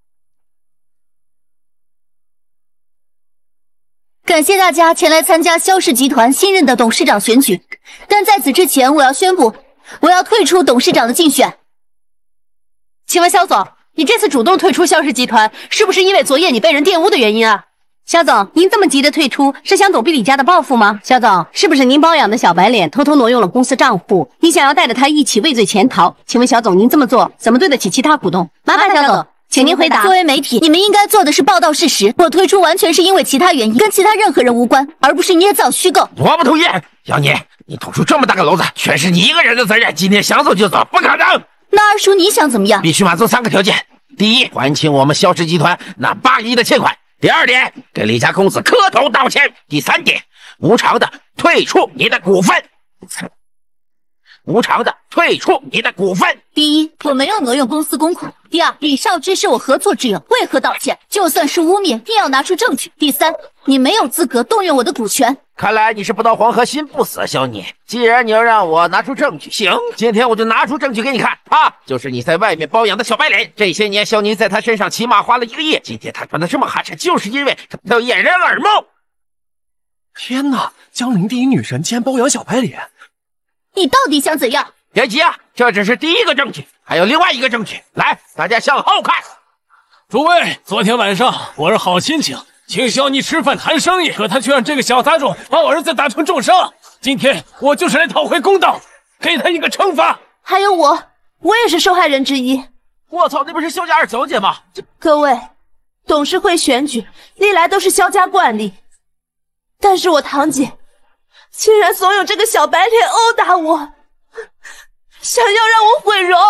感谢大家前来参加萧氏集团新任的董事长选举，但在此之前，我要宣布，我要退出董事长的竞选。
请问萧总，你这次主动退出萧氏集团，是不是因为昨夜你被人玷污的原因啊？萧总，您这么急的退出，是想躲避李家的报复吗？萧总，是不是您包养的小白脸偷偷挪用了公司账户，你想要带着他一起畏罪潜逃？请问小总，您这么做怎么对得起其他股东？麻烦萧总，请您回答。
作为媒体，你们应该做的是报道事实。我退出完全是因为其他原因，跟其他任何人无关，而不是捏造虚构。
我不同意，小妮，你捅出这么大个篓子，全是你一个人的责任。今天想走就走，不可能。
那二叔你想怎么样？
必须满足3个条件：第一，还清我们萧氏集团那8亿的欠款；第二点，给李家公子磕头道歉；第三点，无偿的退出你的股份。无偿的退出你的股份。
第一，我没有挪用公司公款；第二，李少之是我合作之友，为何道歉？就算是污蔑，也要拿出证据。第三，你没有资格动用我的股权。
看来你是不到黄河心不死，萧霓。既然你要让我拿出证据，行，今天我就拿出证据给你看。他就是你在外面包养的小白脸。这些年，萧霓在他身上起码花了1个亿。今天他穿的这么寒碜，就是因为他要掩人耳目。
天哪，江陵第一女神竟然包养小白脸！
你到底想怎样？
别急啊，这只是第一个证据，还有另外一个证据。来，大家向后看。
诸位，昨天晚上我是好心情，请萧霓吃饭谈生意，可他却让这个小杂种把我儿子打成重伤。今天我就是来讨回公道，给他一个惩罚。
还有我也是受害人之一。
我操，那不是萧家二小姐吗？
各位，董事会选举历来都是萧家惯例，但是我堂姐竟然怂恿这个小白脸殴打我，想要让我毁容，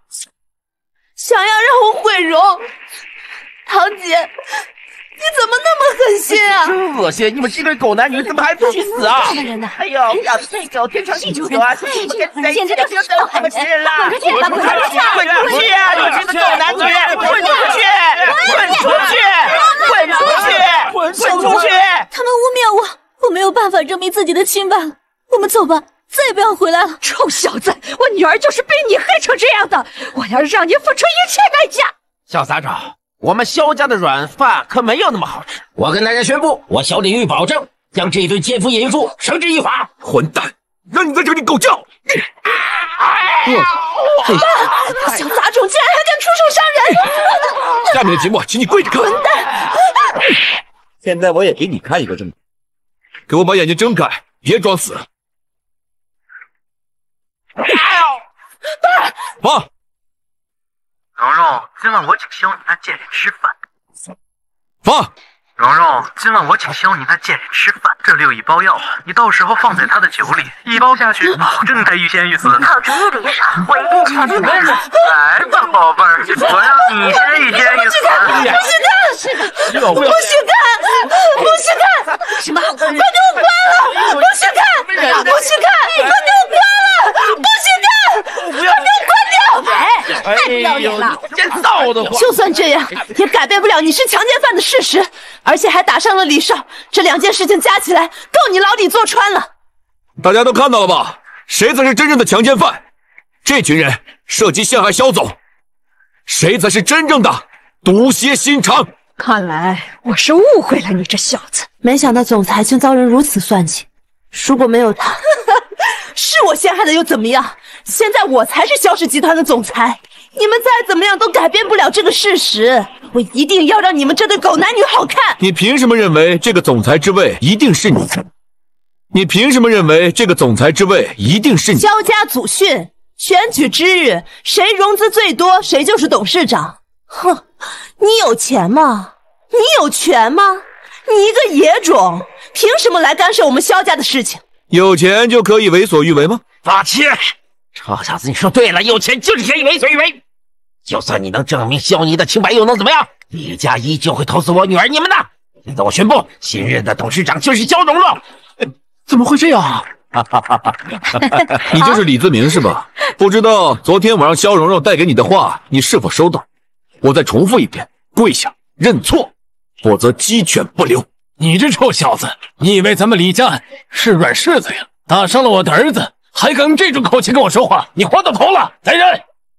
堂姐，你怎么那么狠心啊？
真恶心！你们这对狗男女怎么还不去死啊？哎呦，要这狗天长地久啊！
简直就是受害人！
滚出去！滚出去！滚出去！你这个狗男女，滚出去！滚出去！滚出去！滚出去！
他们污蔑我，我没有办法证明自己的清白了。我们走吧，再也不要回来了。
臭小子，我女儿就是被你害成这样的，我要让你付出一切代价。
小杂种，我们萧家的软饭可没有那么好吃。我跟大家宣布，我萧鼎玉保证将这对奸夫淫妇绳之以法。
混蛋，让你在这里狗叫！
小杂种竟然还敢出手伤人！
下面的节目，请你跪着看。
混蛋！
现在我也给你看一个证据，给我把眼睛睁开，别装死。放！
蓉蓉，今晚我请萧霓见面吃饭。
放！
蓉蓉，今晚我请肖尼那贱人吃饭，这里有一包药，你到时候放在她的酒里，一包下去，保证她欲仙欲死。
好主意，李少，我一定全力配合。
来吧，宝贝儿，我让你先欲仙欲死。
不许看！什么？快给我关了！不许看！快给我关了！不许看！快给我关掉！
太不要脸了！真臊得慌！
就算这样，也改变不了你是强奸犯的事实，而且还打伤了李少，这2件事情加起来，够你牢底坐穿了。
大家都看到了吧？谁才是真正的强奸犯？这群人涉及陷害肖总，谁才是真正的毒蝎心肠？
看来我是误会了你这小子。
没想到总裁竟遭人如此算计，如果没有他，是我陷害的又怎么样？现在我才是肖氏集团的总裁，你们再怎么样都改变不了这个事实。我一定要让你们这对狗男女好看。
你凭什么认为这个总裁之位一定是你？你凭什么认为这个总裁之位一定是你？
肖家祖训，选举之日，谁融资最多，谁就是董事长。哼，你有钱吗？你有权吗？你一个野种，凭什么来干涉我们肖家的事情？
有钱就可以为所欲为吗？
放弃！臭小子，你说对了，有钱就是可以为所欲为。就算你能证明肖尼的清白，又能怎么样？李家依旧会投资我女儿你们的。现在我宣布，新任的董事长就是肖蓉蓉。
怎么会这样啊？你就是李自明是吧？不知道昨天晚上肖蓉蓉带给你的话，你是否收到？我再重复一遍，跪下认错，否则鸡犬不留。
你这臭小子，你以为咱们李家是软柿子呀？打伤了我的儿子，还敢用这种口气跟我说话，你活到头了，来人！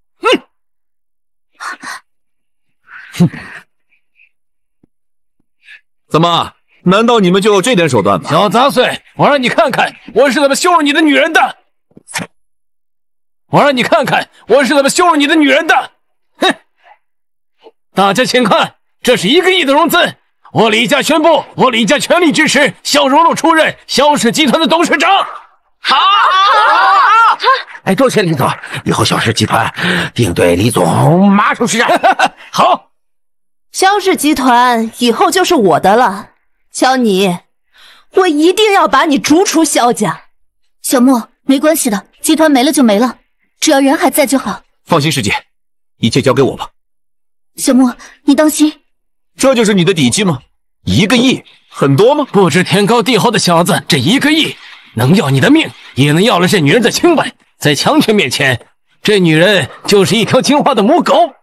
怎么？难道你们就这点手段吗？
小杂碎，我让你看看我是怎么羞辱你的女人的！我让你看看我是怎么羞辱你的女人的！哼！大家请看，这是1个亿的融资，我李家宣布，我李家全力支持肖蓉蓉出任肖氏集团的董事长。
好！哎，多谢李总，以后肖氏集团定对李总马首是瞻。
好，
肖氏集团以后就是我的了。肖尼，我一定要把你逐出肖家。
小莫，没关系的，集团没了就没了，只要人还在就好。
放心，师姐，一切交给我吧。
小莫，你当心。
这就是你的底气吗？1个亿，很多吗？
不知天高地厚的小子，这1个亿能要你的命，也能要了这女人的清白。在强权面前，这女人就是一条听话的母狗。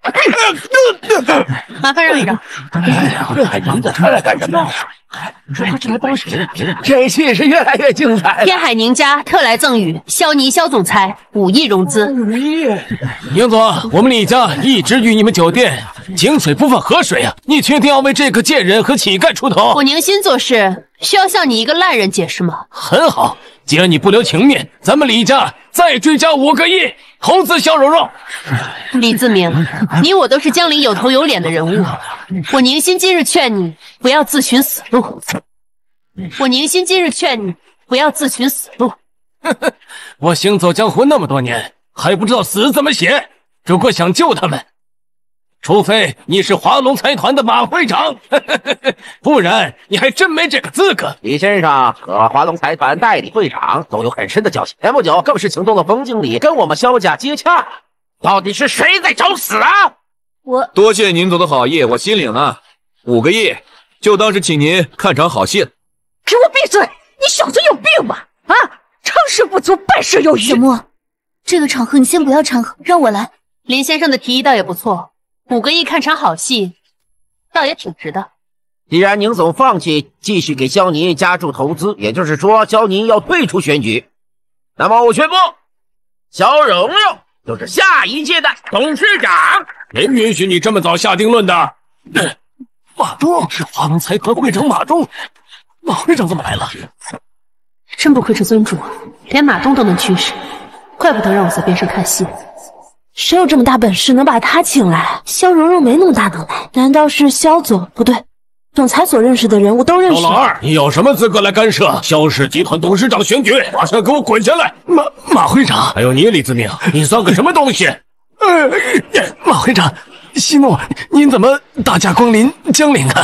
麻烦让一让。
这还能他来干什么？这来帮谁？这戏是越来越精彩了。
天海宁家特来赠与肖尼肖总裁5亿融资。
5亿！
宁总，我们李家一直与你们酒店井水不犯河水啊！你确定要为这个贱人和乞丐出头？
我宁心做事需要向你一个烂人解释吗？
很好，既然你不留情面，咱们李家再追加5个亿投资肖蓉蓉。
李自明，你我都是江里有头有脸的人物，我宁心今日劝你不要自寻死路。我宁心今日劝你不要自寻死路。
我行走江湖那么多年，还不知道死怎么写。如果想救他们，除非你是华龙财团的马会长，不然你还真没这个资格。
李先生和华龙财团代理会长都有很深的交情，前不久更是请动了冯经理跟我们肖家接洽。到底是谁在找死啊？
我
多谢宁总的好意，我心领了。5个亿，就当是请您看场好戏了。
给我闭嘴！你小子有病吧？啊，成事不足，败事有余。
小莫，这个场合你先不要掺和，让我来。
林先生的提议倒也不错，5个亿看场好戏，倒也挺值的。
既然宁总放弃继续给肖尼加注投资，也就是说肖尼要退出选举，那么我宣布，肖蓉蓉就是下一届的董事长。
谁允许你这么早下定论的？马忠是华龙财团会长马忠，马会长怎么来了？
真不愧是尊主，连马东都能驱使，怪不得让我在边上看戏。
谁有这么大本事能把他请来？肖蓉蓉没那么大能耐，难道是肖总？不对，总裁所认识的人我都认识。
老二，你有什么资格来干涉肖氏集团董事长的选举？马上给我滚下来！马会长，还有你李自明，你算个什么东西？马会长，息怒，您怎么大驾光临江陵啊？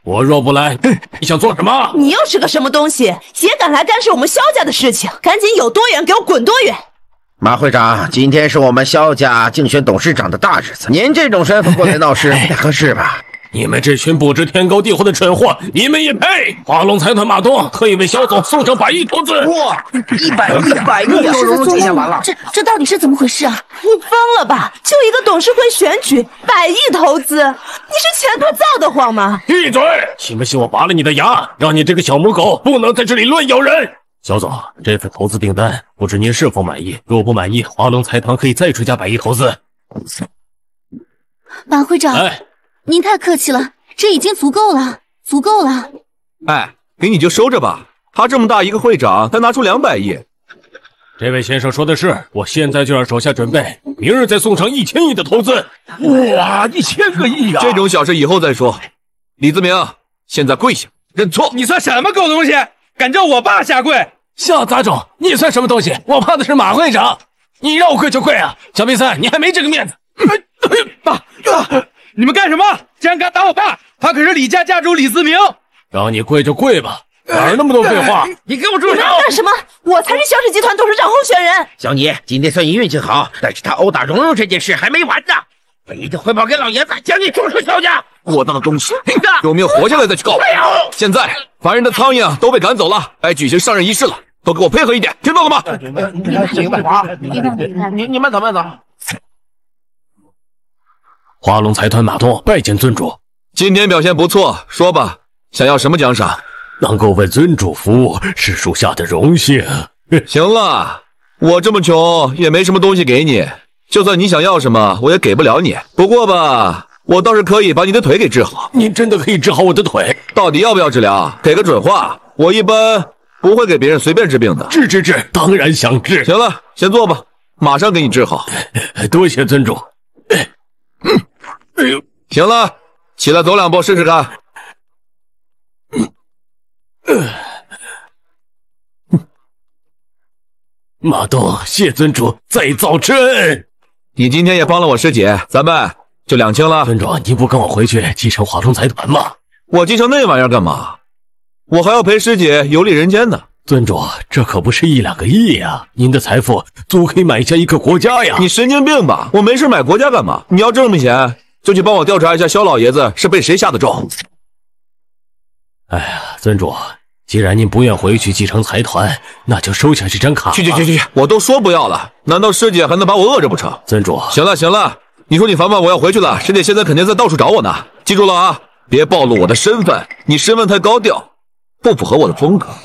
我若不来，你想做什么？
你又是个什么东西？也敢来干涉我们萧家的事情？赶紧有多远给我滚多远！
马会长，今天是我们萧家竞选董事长的大日子，您这种身份过来闹事不太合适吧？
你们这群不知天高地厚的蠢货，你们也配？华龙财团马东可以为萧总送上100亿投资。
哇，100亿就融入进下完了。
这到底是怎么回事啊？
你疯了吧？就一个董事会选举，100亿投资，你是前途造得慌吗？
闭嘴！信不信我拔了你的牙，让你这个小母狗不能在这里乱咬人？萧总，这份投资订单不知您是否满意？若不满意，华龙财团可以再追加100亿投资。
马会长，您太客气了，这已经足够了，足够了。
哎，给你就收着吧。他这么大一个会长，才拿出200亿。
这位先生说的是，我现在就让手下准备，明日再送上1000亿的投资。
哇，1000个亿啊！
这种小事以后再说。李自明，现在跪下认错。
你算什么狗东西？敢叫我爸下跪？
夏杂种，你算什么东西？我怕的是马会长，你让我跪就跪啊！小瘪三，你还没这个面子。
你们干什么？竟然敢打我爸！他可是李家家主李自明。
让你跪就跪吧，哪有那么多废话？
你给我住手！
你们干什么？我才是萧氏集团董事长候选人。
小妮，今天算你运气好，但是他殴打蓉蓉这件事还没完呢，我一定汇报给老爷子，将你逐出萧家。
窝囊的东西，有命活下来再去告。现在凡人的苍蝇都被赶走了，该举行上任仪式了，都给我配合一点，听到了吗？
行吧，你慢走慢走。
华龙财团马东拜见尊主。
今天表现不错，说吧，想要什么奖赏？
能够为尊主服务是属下的荣幸。
行了，我这么穷也没什么东西给你，就算你想要什么，我也给不了你。不过吧，我倒是可以把你的腿给治好。
你真的可以治好我的腿？
到底要不要治疗？给个准话。我一般不会给别人随便治病的。
治，当然想治。
行了，先坐吧，马上给你治好。
多谢尊主。
哎呦，行了，起来走2步试试看。
马东，谢尊主再造之恩。
你今天也帮了我师姐，咱们就两清了。
尊主，你不跟我回去继承华龙财团吗？
我继承那玩意儿干嘛？我还要陪师姐游历人间呢。
尊主，这可不是1、2个亿呀！您的财富足可以买下一个国家呀！
你神经病吧？我没事买国家干嘛？你要这么钱，就去帮我调查一下萧老爷子是被谁下的咒。
哎呀，尊主，既然您不愿回去继承财团，那就收下这张卡吧。
去，我都说不要了，难道师姐还能把我饿着不成？
尊主，
行了，你说你烦吧，我要回去了，师姐现在肯定在到处找我呢。记住了啊，别暴露我的身份，你身份太高调，不符合我的风格。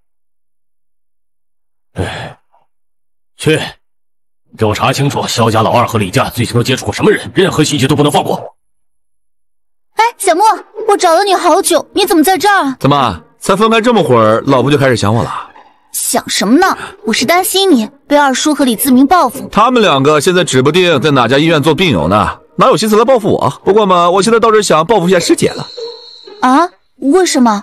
去，给我查清楚萧家老二和李家最近都接触过什么人，任何细节都不能放过。
哎，小莫，我找了你好久，你怎么在这儿啊？
怎么才分开这么会儿，老婆就开始想我了？
想什么呢？我是担心你被二叔和李自明报复。
他们2个现在指不定在哪家医院做病友呢，哪有心思来报复我？不过嘛，我现在倒是想报复一下师姐了。
啊？为什么？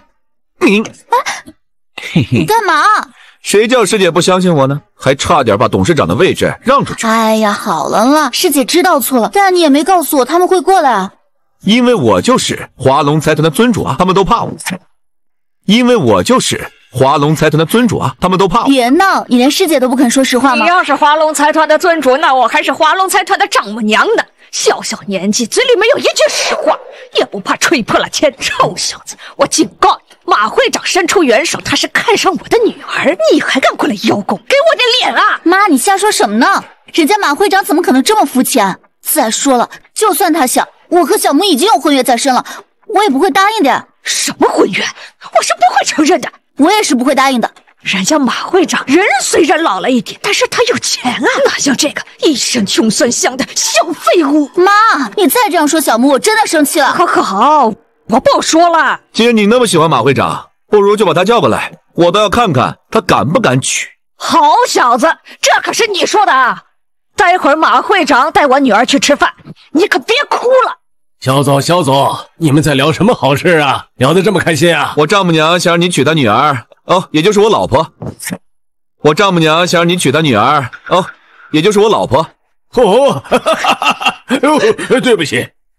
你干嘛？
谁叫师姐不相信我呢？还差点把董事长的位置让出去。
哎呀，好了，师姐知道错了，但你也没告诉我他们会过来啊。
因为我就是华龙财团的尊主啊，他们都怕我。因为我就是华龙财团的尊主啊，他们都怕我。
别闹，你连师姐都不肯说实话吗？
你要是华龙财团的尊主，那我还是华龙财团的丈母娘呢。小年纪，嘴里没有一句实话，也不怕吹破了天。臭小子，我警告你，马会长伸出援手，他是看上我的女儿，你还敢过来邀功，给我点脸啊！
妈，你瞎说什么呢？人家马会长怎么可能这么肤浅？再说了，就算他想，我和小木已经有婚约在身了，我也不会答应的。
什么婚约？我是不会承认的。
我也是不会答应的。
人家马会长人虽然老了一点，但是他有钱啊，哪像这个一身穷酸香的小废物。
妈，你再这样说小木，我真的生气了。
好，我不说了。
既然你那么喜欢马会长，不如就把他叫过来，我倒要看看他敢不敢娶。
好小子，这可是你说的啊！待会儿马会长带我女儿去吃饭，你可别哭了。
萧总，你们在聊什么好事啊？聊得这么开心啊？
我丈母娘想让你娶她女儿，也就是我老婆。我丈母娘想让你娶她女儿，也就是我老婆。
对不起，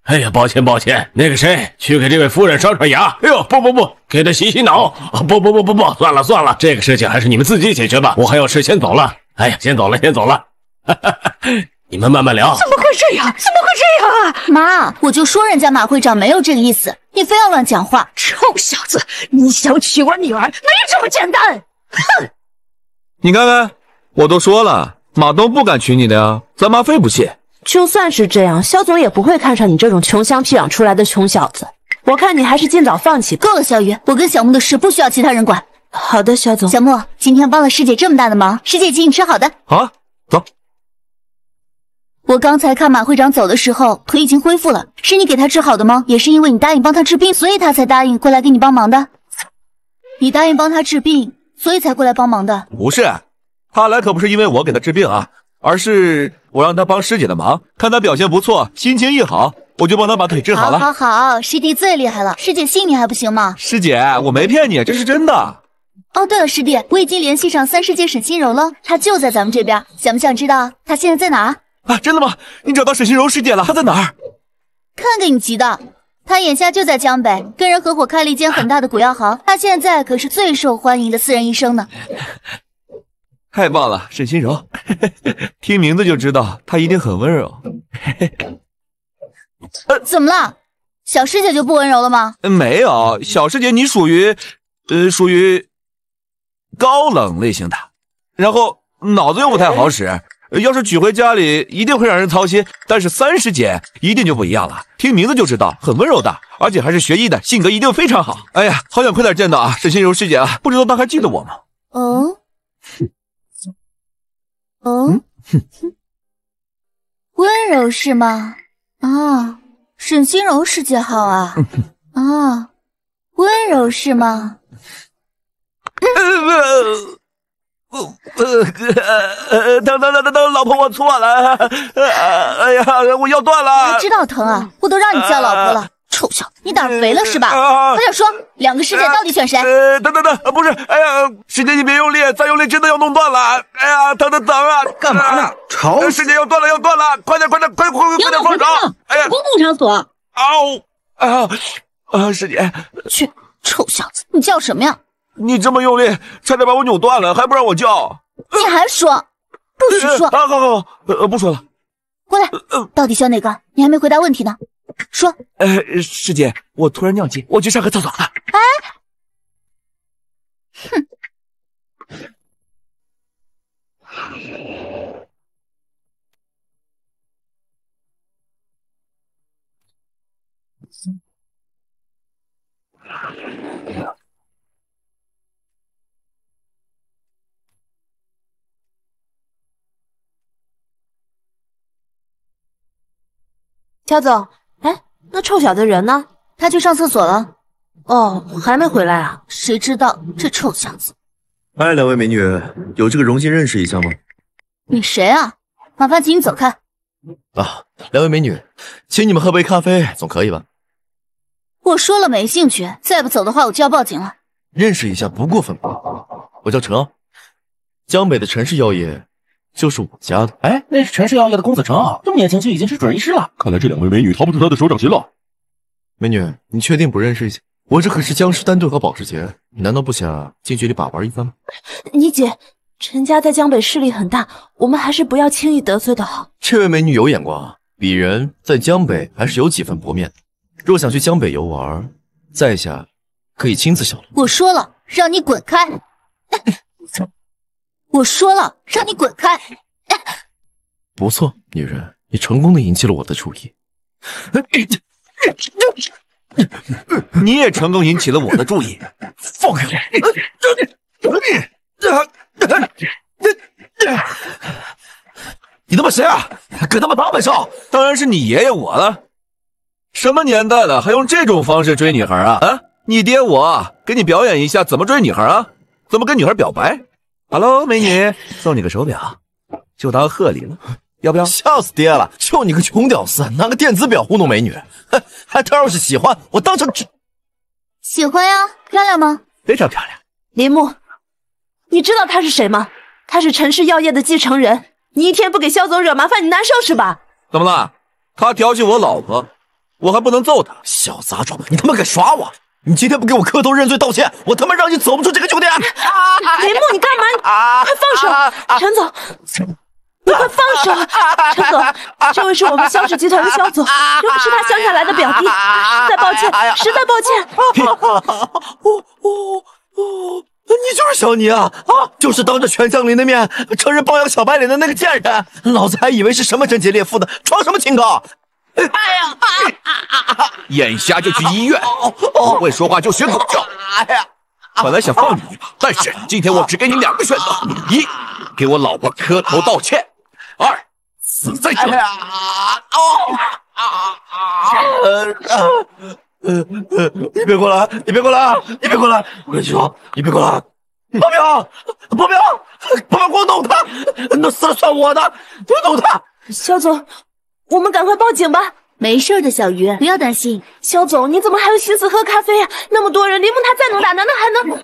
哎呀，抱歉，那个谁，去给这位夫人刷刷牙。哎呦，不，给她洗脑。不，算了，这个事情还是你们自己解决吧，我还有事先走了。哎呀，先走了。你们慢慢聊。
怎么会这样啊？
妈，我就说人家马会长没有这个意思，你非要乱讲话。
臭小子，你想娶我女儿没这么简单！哼！
你看看，我都说了，马东不敢娶你的呀，咱妈非不信。
就算是这样，肖总也不会看上你这种穷乡僻壤出来的穷小子。我看你还是尽早放弃。
够了，小雨，我跟小木的事不需要其他人管。
好的，肖总。
小木，今天帮了师姐这么大的忙，师姐请你吃好的。
好啊，走。
我刚才看马会长走的时候，腿已经恢复了，是你给他治好的吗？也是因为你答应帮他治病，所以他才答应过来给你帮忙的。你答应帮他治病，所以才过来帮忙的。
不是，他来可不是因为我给他治病啊，而是我让他帮师姐的忙，看他表现不错，心情一好，我就帮他把腿治好了。
好，师弟最厉害了，师姐信你还不行吗？
师姐，我没骗你，这是真的。
哦，对了，师弟，我已经联系上3世界沈心柔了，她就在咱们这边，想不想知道她现在在哪？
啊，真的吗？你找到沈心柔师姐了？她在哪儿？
看给你急的，她眼下就在江北，跟人合伙开了一间很大的古药行，她现在可是最受欢迎的私人医生呢。
太棒了，沈心柔，听名字就知道她一定很温柔。
怎么了？小师姐就不温柔了吗？
没有，小师姐你属于高冷类型的，然后脑子又不太好使。要是娶回家里，一定会让人操心。但是3师姐一定就不一样了，听名字就知道很温柔的，而且还是学医的，性格一定非常好。哎呀，好想快点见到啊，沈心柔师姐啊，不知道她还记得我吗？
温柔是吗？啊，沈心柔师姐好啊。啊，温柔是吗？
疼，老婆，我错了。哎呀，我腰断了。
还知道疼啊？我都让你叫老婆了，臭小子，你胆儿肥了是吧？快点说，2个师姐到底选谁？
等，不是，哎呀，师姐你别用力，再用力真的要弄断了。哎呀，疼啊！
干嘛呢？吵！
师姐要断了，快点放手！哎呀，
公共场所。
师姐，
去，臭小子，你叫什么呀？
你这么用力，差点把我扭断了，还不让我叫？
你还说？不许说！
好，不说了。
过来，到底选哪个？你还没回答问题呢。说。
师姐，我突然尿急，我去上个厕所了。
哎，哼。
肖总，哎，那臭小子人呢？
他去上厕所了。
哦，还没回来啊？
谁知道这臭小子。
哎，两位美女，有这个荣幸认识一下吗？
你谁啊？麻烦请你走开。
啊，两位美女，请你们喝杯咖啡总可以吧？
我说了没兴趣，再不走的话我就要报警了。
认识一下不过分吧？我叫陈傲，江北的陈氏药业就是我家的。
哎，那是陈氏药业的公子陈傲，这么年轻就已经是准医师了。
看来这2位美女逃不出他的手掌心了。
美女，你确定不认识一下？我这可是江诗丹顿和保时捷，你难道不想近距离把玩一番吗？
你姐，陈家在江北势力很大，我们还是不要轻易得罪的好。
这位美女有眼光，鄙人在江北还是有几分薄面的。若想去江北游玩，在下可以亲自小路。
我说了，让你滚开！我说了，让你滚开！
不错，女人，你成功的引起了我的注意。
你也成功引起了我的注意。放开我！你他妈谁啊？跟他们打本少？当然是你爷爷我了。什么年代了，还用这种方式追女孩啊？啊，你爹我给你表演一下怎么追女孩啊？怎么跟女孩表白 ？Hello， 美女，送你个手表，就当贺礼了，要不要？
笑死爹了！就你个穷屌丝，拿个电子表糊弄美女，还他要是喜欢，我当场
喜欢呀，漂亮吗？
非常漂亮。
林木，你知道他是谁吗？他是陈氏药业的继承人。你一天不给肖总惹麻烦，你难受是吧？
怎么了？他调戏我老婆， 我还不能揍他。
小杂种，你他妈敢耍我！你今天不给我磕头认罪道歉，我他妈让你走不出这个酒店！
雷木，你干嘛？快放手！陈总，你快放手！陈总，这位是我们萧氏集团的萧总，这个是他乡下来的表弟，实在抱歉，实在抱歉。
你就是小尼啊！就是当着全将领的面承认包养小白脸的那个贱人，老子还以为是什么贞洁烈妇呢，装什么清高？
眼瞎就去医院，不会说话就学狗叫。本来想放你一马，但是今天我只给你2个选择：一，给我老婆磕头道歉；二，死在这里。
你别过来！你别过来！你别过来！我跟你说，你别过来！保镖，保镖，保镖，给我弄他！那死了算我的，给我弄他！
萧总，我们赶快报警吧。
没事的，小鱼，不要担心。
萧总，你怎么还有心思喝咖啡呀？那么多人，林木他再能打，难道还能？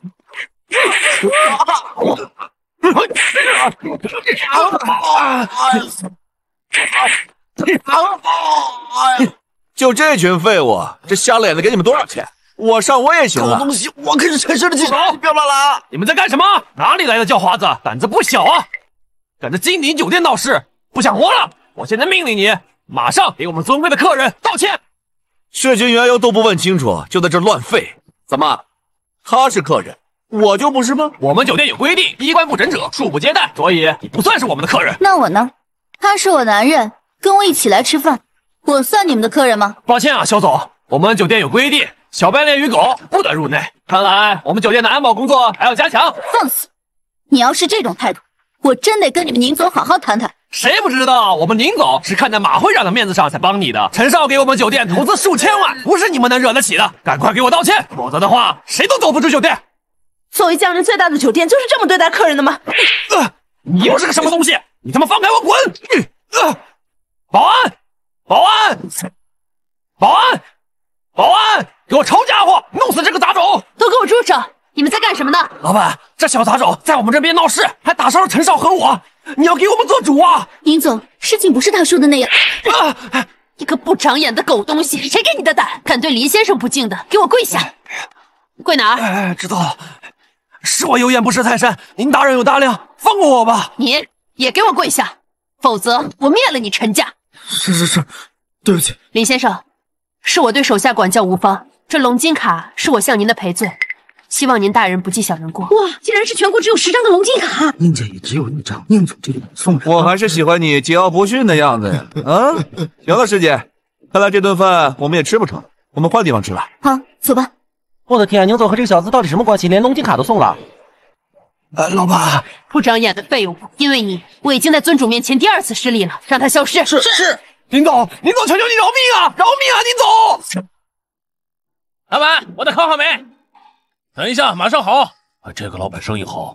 就这群废物，这瞎了眼的给你们多少钱？我上我也行啊！
狗东西，我可是陈氏的记者，你不要乱来啊！
你们在干什么？哪里来的叫花子？胆子不小啊！敢在金鼎酒店闹事，不想活了！我现在命令你，马上给我们尊贵的客人道歉！
事情缘由都不问清楚，就在这乱废，怎么？他是客人，我就不是吗？
我们酒店有规定，衣冠不整者恕不接待，所以你不算是我们的客人。
那我呢？他是我男人，跟我一起来吃饭，我算你们的客人吗？
抱歉啊，肖总，我们酒店有规定，小白脸与狗不得入内。看来我们酒店的安保工作还要加强。
放肆！你要是这种态度，我真得跟你们宁总好好谈谈。
谁不知道我们宁总是看在马会长的面子上才帮你的？陈少给我们酒店投资数千万，不是你们能惹得起的。赶快给我道歉，否则的话，谁都走不出酒店。
作为江人最大的酒店，就是这么对待客人的吗？
你又是个什么东西？你他妈放开我滚！保安，保安，保安，保安，给我抄家伙，弄死这个杂种！
都给我住手！你们在干什么呢？
老板，这小杂种在我们这边闹事，还打伤了陈少和我，你要给我们做主啊！
宁总，事情不是他说的那样。
你个不长眼的狗东西，谁给你的胆，敢对林先生不敬的，给我跪下！跪哪儿？
知道了，是我有眼不识泰山，您大人有大量，放过我吧！
你也给我跪下，否则我灭了你陈家！
是，对不起，
林先生，是我对手下管教无方，这龙金卡是我向您的赔罪，希望您大人不计小人过。
哇，竟然是全国只有10张的龙金卡，
宁家也只有1张，宁总这里送上。
我还是喜欢你桀骜不驯的样子呀！啊，行了，师姐，看来这顿饭我们也吃不成，我们换地方吃吧。
好，走吧。
我的天，宁总和这个小子到底什么关系？连龙金卡都送了。
老板，
不长眼的废物！因为你，我已经在尊主面前第2次失礼了，让他消失。
是，林总，求求你饶命啊！饶命啊，林总！老板，我的烤好没？等一下，马上好。这个老板生意好。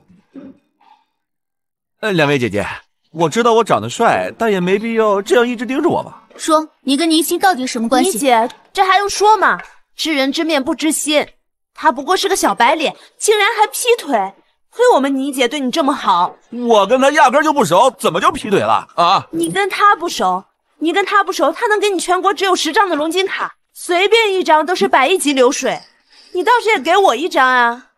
两位姐姐，我知道我长得帅，但也没必要这样一直盯着我吧。
说，你跟宁心到底什么关系？
你姐，这还用说吗？知人知面不知心，他不过是个小白脸，竟然还劈腿。亏我们倪姐对你这么好，
我跟他压根就不熟，怎么就劈腿了啊？
你跟他不熟，他能给你全国只有10张的龙金卡，随便1张都是100亿级流水，你倒是也给我1张啊！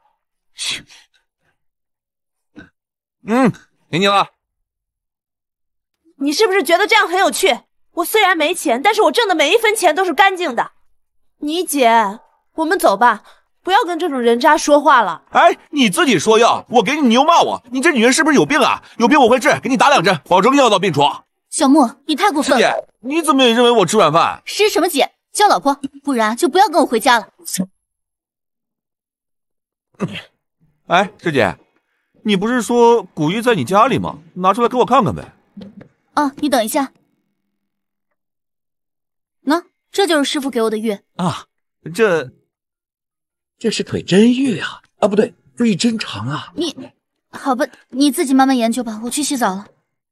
给你了。
你是不是觉得这样很有趣？我虽然没钱，但是我挣的每1分钱都是干净的。倪姐，我们走吧。不要跟这种人渣说话了。
哎，你自己说要，我给你又骂我，你这女人是不是有病啊？有病我会治，给你打2针，保证药到病除。
小莫，你太过分了。
师姐，你怎么也认为我吃软饭？
师什么姐？叫老婆，不然就不要跟我回家了。
哎，师姐，你不是说古玉在你家里吗？拿出来给我看看呗。
哦，你等一下。喏，这就是师傅给我的玉
啊，
这是腿真玉啊！啊，不对，玉真长啊！
你，好吧，你自己慢慢研究吧，我去洗澡了。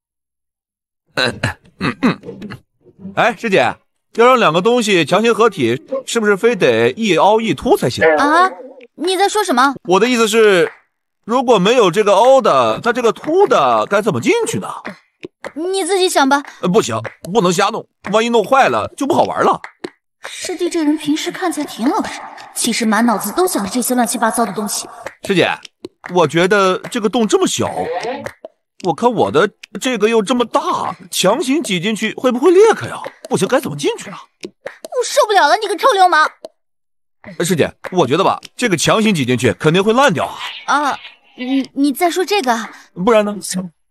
哎，师姐，要让2个东西强行合体，是不是非得一凹一凸才行
啊？你在说什么？
我的意思是，如果没有这个凹的，那这个凸的该怎么进去呢？
你自己想吧。
不行，不能瞎弄，万一弄坏了就不好玩了。
师弟这人平时看起来挺老实，其实满脑子都想着这些乱七八糟的东西。
师姐，我觉得这个洞这么小，我看我的这个又这么大，强行挤进去会不会裂开呀？不行，该怎么进去啊？
我受不了了，你个臭流氓！
师姐，我觉得吧，这个强行挤进去肯定会烂掉啊。
啊，你在说这个？
不然呢？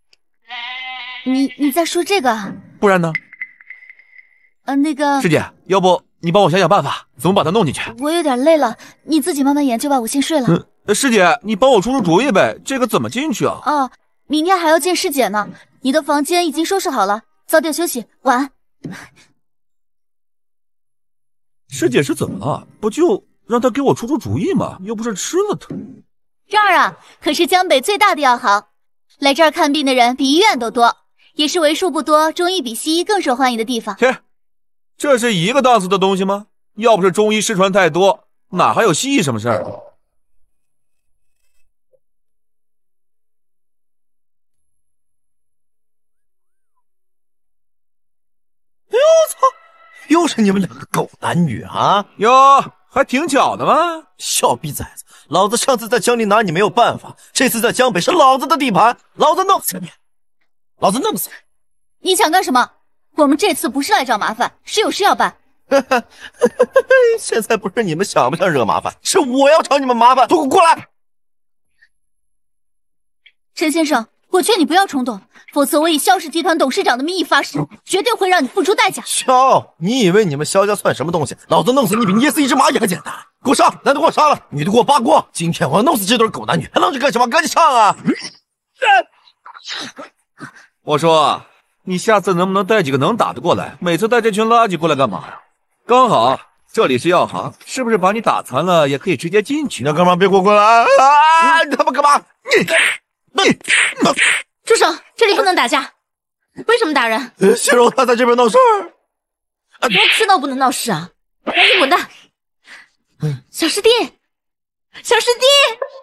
你在说这个？
不然呢？
那个
师姐，要不你帮我想想办法，怎么把它弄进去？
我有点累了，你自己慢慢研究吧，我先睡了。
师姐，你帮我出出主意呗，这个怎么进去啊？
哦，明天还要见师姐呢，你的房间已经收拾好了，早点休息，晚安。
师姐是怎么了？不就让她给我出出主意吗？又不是吃了她。
这儿啊，可是江北最大的药行，来这儿看病的人比医院都多，也是为数不多中医比西医更受欢迎的地方。
切，这是一个档次的东西吗？要不是中医失传太多，哪还有西医什么事儿？
哎呦我操！又是你们两个狗男女啊！
哟，还挺巧的嘛！
小逼崽子，老子上次在江里拿你没有办法，这次在江北是老子的地盘，老子弄死你！老子弄死你！
你想干什么？我们这次不是来找麻烦，是有事要办。
现在不是你们想不想惹麻烦，是我要找你们麻烦！都给我过来！
陈先生，我劝你不要冲动，否则我以萧氏集团董事长的名义发誓，绝对会让你付出代价。
萧，你以为你们萧家算什么东西？老子弄死你比捏死一只蚂蚁还简单！给我上，男的给我杀了，女的给我扒光！今天我要弄死这对狗男女，还愣着干什么？赶紧上啊！
我说，你下次能不能带几个能打的过来？每次带这群垃圾过来干嘛呀？刚好这里是药行，是不是把你打残了也可以直接进去？
你要干嘛？别给我过来啊！你他妈干嘛？你
住手！这里不能打架。为什么打人？
谢柔他在这边闹事儿。
我知道不能闹事啊！赶紧滚蛋！小师弟，小师弟！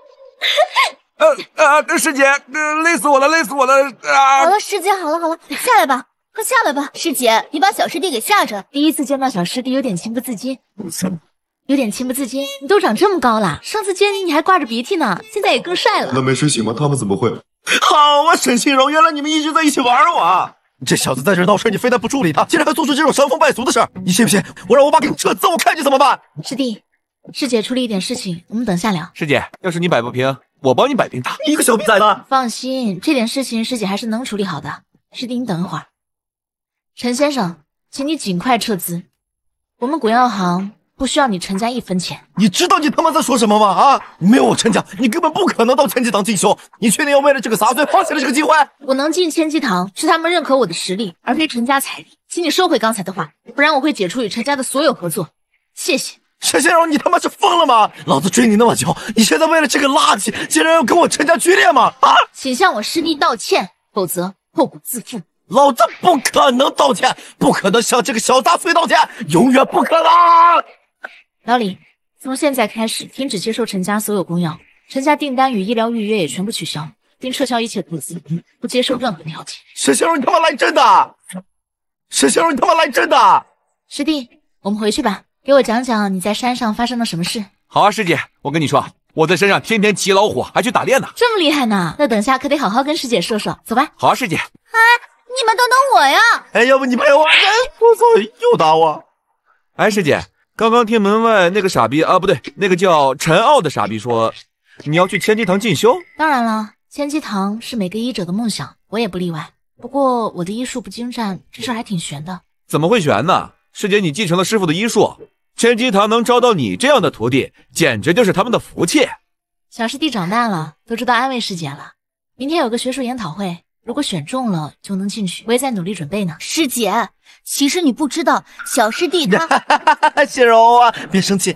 师姐，累死我了，累死我了！
好了，师姐，好了，下来吧，快下来吧。师姐，你把小师弟给吓着。
第一次见到小师弟，有点情不自禁。你都长这么高了，上次见你还挂着鼻涕呢，现在也更帅了。
那没睡醒吗？他们怎么会？好啊，沈心柔，原来你们一直在一起玩我啊！这小子在这闹事，你非但不处理他，竟然还做出这种伤风败俗的事儿，你信不信？我让我爸给你撤资，我看你怎么办！
师弟，师姐处理一点事情，我们等下聊。
师姐，要是你摆不平，我帮你摆平他。
一个小逼崽子！
放心，这点事情师姐还是能处理好的。师弟，你等一会儿。陈先生，请你尽快撤资，我们古药行不需要你陈家1分钱。
你知道你他妈在说什么吗？啊！没有我陈家，你根本不可能到千机堂进修。你确定要为了这个杂碎放弃了这个机会？
我能进千机堂，是他们认可我的实力，而非陈家财力。请你收回刚才的话，不然我会解除与陈家的所有合作。谢谢。
沈先生，你他妈是疯了吗？老子追你那么久，你现在为了这个垃圾，竟然要跟我陈家决裂吗？啊！
请向我师弟道歉，否则后果自负。
老子不可能道歉，不可能向这个小杂碎道歉，永远不可能！
老李，从现在开始停止接受陈家所有供药，陈家订单与医疗预约也全部取消，并撤销一切投资，不接受任何条件。
沈先生，你他妈来真的！沈先生，你他妈来真的！
师弟，我们回去吧，给我讲讲你在山上发生了什么事。
好啊，师姐，我跟你说，我在山上天天骑老虎，还去打猎呢。
这么厉害呢？那等下可得好好跟师姐说说。走吧。
好啊，师姐。
哎，你们等等我呀！
哎，要不你陪我？我操，又打我！
哎，师姐。刚刚听门外那个傻逼啊，不对，那个叫陈傲的傻逼说，你要去千机堂进修。
当然了，千机堂是每个医者的梦想，我也不例外。不过我的医术不精湛，这事儿还挺悬的。
怎么会悬呢？师姐，你继承了师傅的医术，千机堂能招到你这样的徒弟，简直就是他们的福气。
小师弟长大了，都知道安慰师姐了。明天有个学术研讨会，如果选中了就能进去，我也在努力准备呢。
师姐，其实你不知道，小师弟他……
谢柔啊，别生气。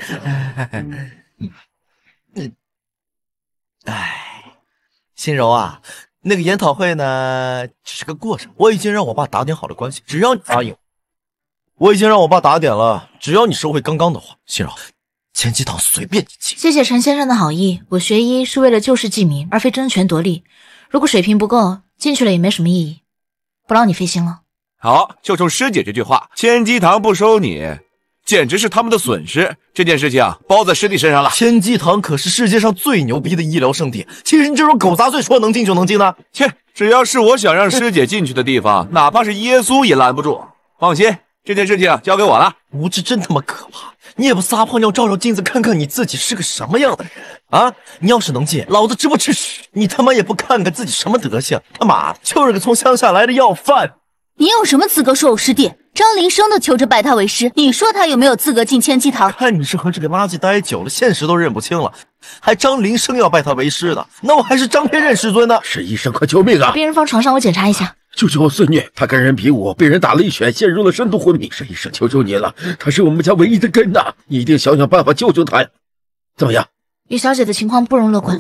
心柔啊，那个研讨会呢，只是个过程。我已经让我爸打点好了关系，只要你答应。我已经让我爸打点了，只要你收回刚刚的话。心柔，千机堂随便你进。
谢谢陈先生的好意，我学医是为了救世济民，而非争权夺利。如果水平不够，进去了也没什么意义，不劳你费心了。
好，就冲师姐这句话，千机堂不收你， 简直是他们的损失。这件事情啊，包在师弟身上了。
天机堂可是世界上最牛逼的医疗圣地，其实你这种狗杂碎说能进就能进呢？
切，只要是我想让师姐进去的地方，哪怕是耶稣也拦不住。放心，这件事情交给我了。
无知真他妈可怕！你也不撒泡尿照照镜子，看看你自己是个什么样的人啊！你要是能进，老子直播吃屎！你他妈也不看看自己什么德行，他妈的就是个从乡下来的要饭！
你有什么资格说我师弟？张林生都求着拜他为师，你说他有没有资格进千机堂？
看你是和这个垃圾待久了，现实都认不清了，还张林生要拜他为师呢？那我还是张天任师尊呢？
沈医生，快救命啊！
病人放床上，我检查一下。
救救我孙女，她跟人比武，被人打了一拳，陷入了深度昏迷。沈医生，求求你了，她是我们家唯一的根呐，你一定想想办法救救她呀！怎么样？
李小姐的情况不容乐观。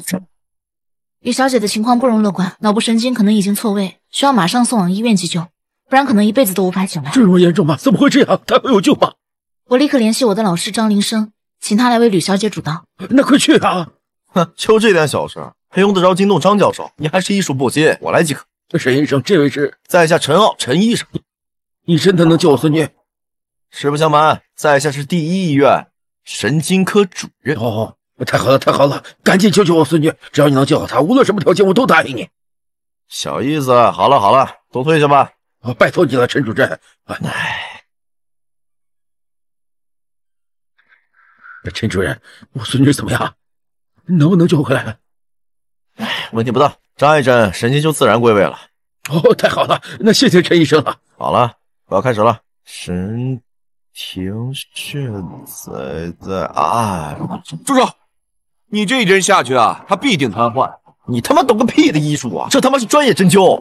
脑部神经可能已经错位，需要马上送往医院急救。不然可能一辈子都无法醒来。
这么严重吗？怎么会这样？他会有救吗？
我立刻联系我的老师张林生，请他来为吕小姐主刀。
那快去啊！
哼，就这点小事还用得着惊动张教授？你还是医术不精，我来即可。
沈医生，这位是
在下陈傲，陈医生。
你真的能救我孙女？
实不相瞒，在下是第一医院神经科主任。
哦，太好了，太好了！赶紧救救我孙女！只要你能救好她，无论什么条件我都答应你。
小意思，好了好了，都退下吧。
拜托你了，陈主任。陈主任，我孙女怎么样？能不能救回来？
问题不大，扎一针，神经就自然归位了。
哦，太好了，那谢谢陈医生了。
好了，我要开始了。神庭现在啊！
住手！你这一针下去啊，他必定瘫痪。
你他妈懂个屁的医术啊！这他妈是专业针灸。